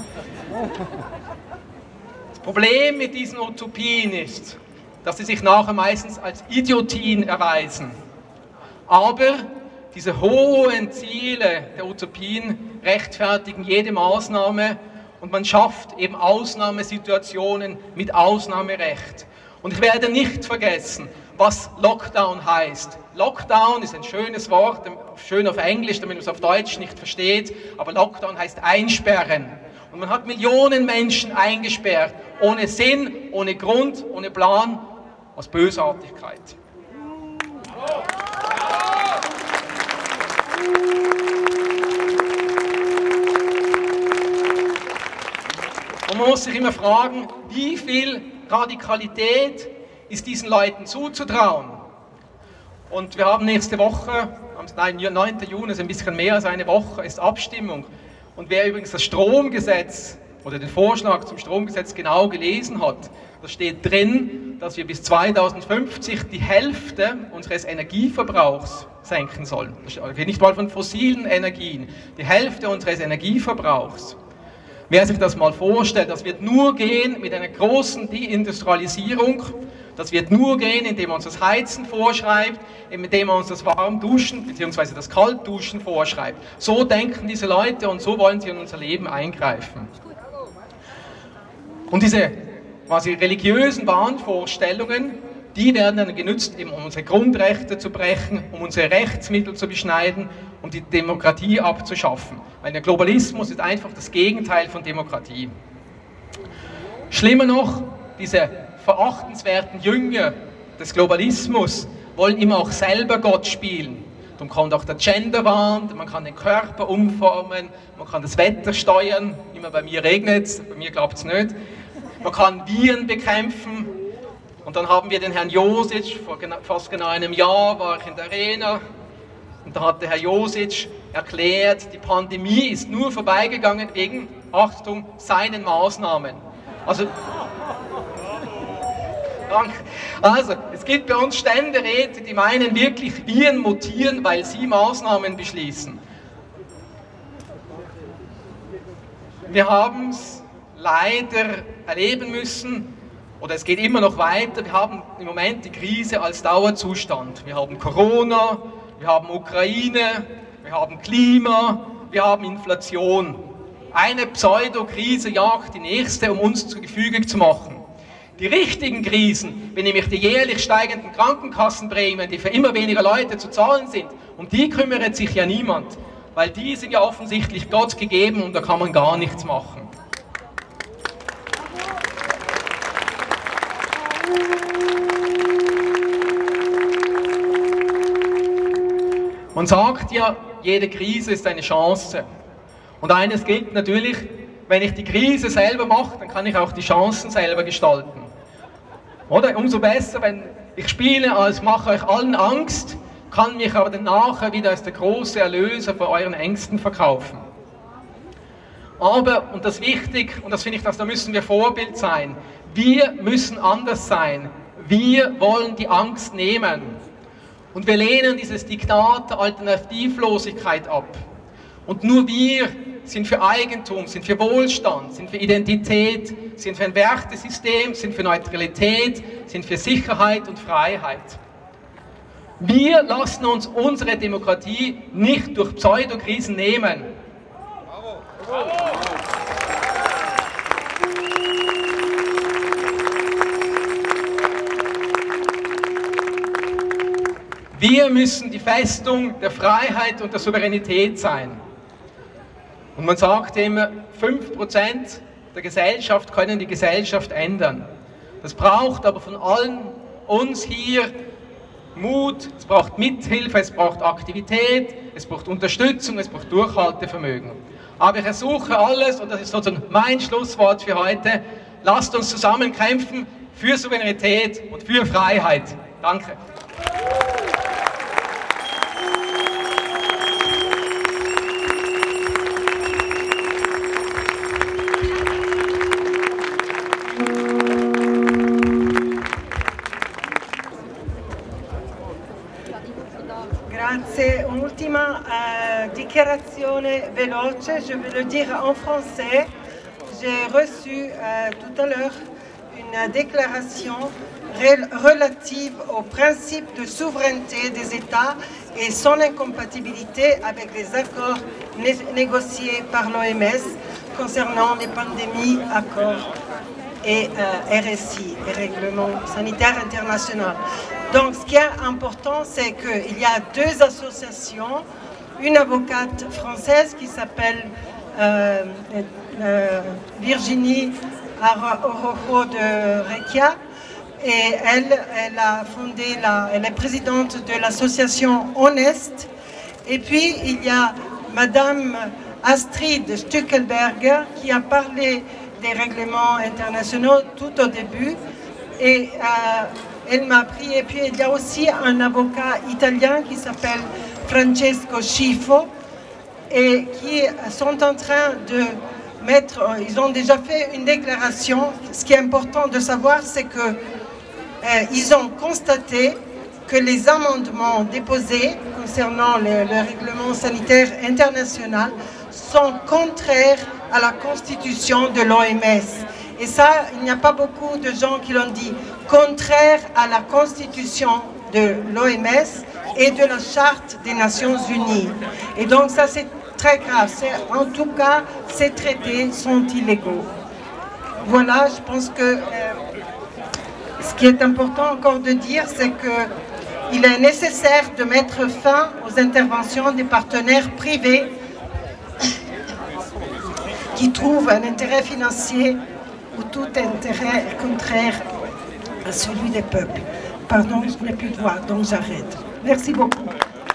Das Problem mit diesen Utopien ist, dass sie sich nachher meistens als Idiotien erweisen. Aber diese hohen Ziele der Utopien rechtfertigen jede Maßnahme und man schafft eben Ausnahmesituationen mit Ausnahmerecht. Und ich werde nicht vergessen, was Lockdown heißt. Lockdown ist ein schönes Wort, schön auf Englisch, damit man es auf Deutsch nicht versteht, aber Lockdown heißt einsperren. Und man hat Millionen Menschen eingesperrt, ohne Sinn, ohne Grund, ohne Plan, aus Bösartigkeit. Und man muss sich immer fragen, wie viel Radikalität ist diesen Leuten zuzutrauen? Und wir haben nächste Woche, am neunten Juni, also ein bisschen mehr als eine Woche, ist Abstimmung. Und wer übrigens das Stromgesetz oder den Vorschlag zum Stromgesetz genau gelesen hat, da steht drin, dass wir bis zweitausendfünfzig die Hälfte unseres Energieverbrauchs senken sollen. Nicht mal von fossilen Energien, die Hälfte unseres Energieverbrauchs. Wer sich das mal vorstellt, das wird nur gehen mit einer großen Deindustrialisierung, das wird nur gehen, indem man uns das Heizen vorschreibt, indem man uns das Warmduschen bzw. das Kaltduschen vorschreibt. So denken diese Leute und so wollen sie in unser Leben eingreifen. Und diese quasi religiösen Wahnvorstellungen, die werden dann genutzt, eben um unsere Grundrechte zu brechen, um unsere Rechtsmittel zu beschneiden, um die Demokratie abzuschaffen. Weil der Globalismus ist einfach das Gegenteil von Demokratie. Schlimmer noch, diese verachtenswerten Jünger des Globalismus wollen immer auch selber Gott spielen. Darum kommt auch der Genderwahn, man kann den Körper umformen, man kann das Wetter steuern, immer bei mir regnet es, bei mir glaubt es nicht. Man kann Viren bekämpfen. Und dann haben wir den Herrn Josic, vor fast genau einem Jahr war ich in der Arena, und da hat der Herr Josic erklärt, die Pandemie ist nur vorbeigegangen wegen, Achtung, seinen Maßnahmen. Also, also, es gibt bei uns Ständeräte, die meinen wirklich, Viren mutieren, weil sie Maßnahmen beschließen. Wir haben es leider erleben müssen, oder es geht immer noch weiter. Wir haben im Moment die Krise als Dauerzustand. Wir haben Corona, wir haben Ukraine, wir haben Klima, wir haben Inflation. Eine Pseudokrise jagt die nächste, um uns zu gefügig zu machen. Die richtigen Krisen, wie nämlich die jährlich steigenden Krankenkassenprämien, die für immer weniger Leute zu zahlen sind, um die kümmert sich ja niemand, weil die sind ja offensichtlich Gott gegeben und da kann man gar nichts machen. Man sagt ja, jede Krise ist eine Chance. Und eines gilt natürlich, wenn ich die Krise selber mache, dann kann ich auch die Chancen selber gestalten. Oder? Umso besser, wenn ich spiele, als mache euch allen Angst, kann mich aber dann nachher wieder als der große Erlöser vor euren Ängsten verkaufen. Aber, und das ist wichtig, und das finde ich, dass da müssen wir Vorbild sein, wir müssen anders sein. Wir wollen die Angst nehmen. Und wir lehnen dieses Diktat der Alternativlosigkeit ab. Und nur wir sind für Eigentum, sind für Wohlstand, sind für Identität, sind für ein Wertesystem, sind für Neutralität, sind für Sicherheit und Freiheit. Wir lassen uns unsere Demokratie nicht durch Pseudokrisen nehmen. Bravo. Bravo. Wir müssen die Festung der Freiheit und der Souveränität sein. Und man sagt immer, fünf Prozent der Gesellschaft können die Gesellschaft ändern. Das braucht aber von allen uns hier Mut, es braucht Mithilfe, es braucht Aktivität, es braucht Unterstützung, es braucht Durchhaltevermögen. Aber ich ersuche alles, und das ist sozusagen mein Schlusswort für heute, lasst uns zusammen kämpfen für Souveränität und für Freiheit. Danke. Grazie. Un'ultima eh, dichiarazione veloce, je vais le dire en français. J'ai reçu eh, tout à l'heure une déclaration relative au principe de souveraineté des États et son incompatibilité avec les accords né négociés par l'O M S concernant les pandémies, accords et euh, R S I, et règlement sanitaire international. Donc ce qui est important, c'est qu'il y a deux associations, une avocate française qui s'appelle euh, euh, Virginie Araujo de Requia, et elle, elle a fondé, la, elle est présidente de l'association Honest. Et puis il y a Madame Astrid Stuckelberger qui a parlé des règlements internationaux tout au début, et euh, elle m'a appris. Et puis il y a aussi un avocat italien qui s'appelle Francesco Schifo, et qui sont en train de mettre, ils ont déjà fait une déclaration. Ce qui est important de savoir, c'est que euh, ils ont constaté que les amendements déposés concernant le, le règlement sanitaire international sont contraires à la constitution de l'O M S. Et ça, il n'y a pas beaucoup de gens qui l'ont dit. Contraire à la constitution de l'O M S et de la charte des Nations Unies. Et donc ça, c'est très grave. En tout cas, ces traités sont illégaux. Voilà, je pense que euh, ce qui est important encore de dire, c'est qu'il est nécessaire de mettre fin aux interventions des partenaires privés qui trouvent un intérêt financier où tout intérêt est contraire à celui des peuples. Pardon, je n'ai plus de voix, donc j'arrête. Merci beaucoup.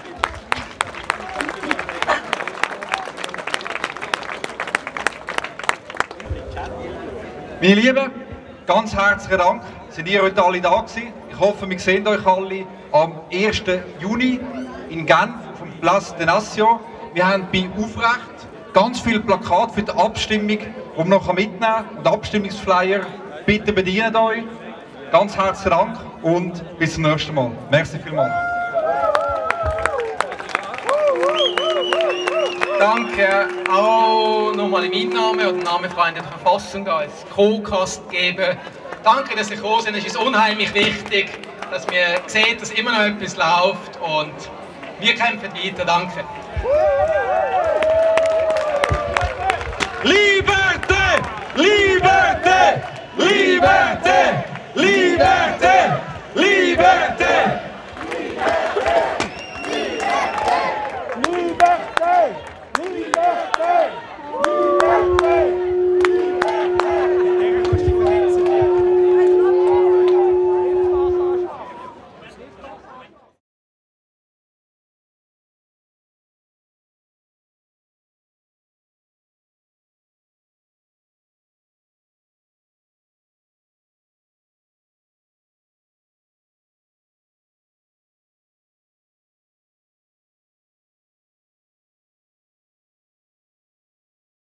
Meine Lieben, ganz herzlichen Dank, sind ihr heute alle da gewesen. Ich hoffe, wir sehen euch alle am ersten Juni in Genf auf dem Place des Nations. Wir haben bei Aufrecht ganz viele Plakate für die Abstimmung, die man noch mitnehmen kann. Und Abstimmungsflyer, bitte bedient euch. Ganz herzlichen Dank und bis zum nächsten Mal. Merci vielmals. Danke auch nochmal in meinem Namen oder im Namen Freunde der Verfassung als Co-Gastgeber. Danke, dass Sie gekommen sind. Es ist unheimlich wichtig, dass man sieht, dass immer noch etwas läuft und wir kämpfen weiter. Danke. Liberté! Liberté! Liberté! Liberté! Liberté!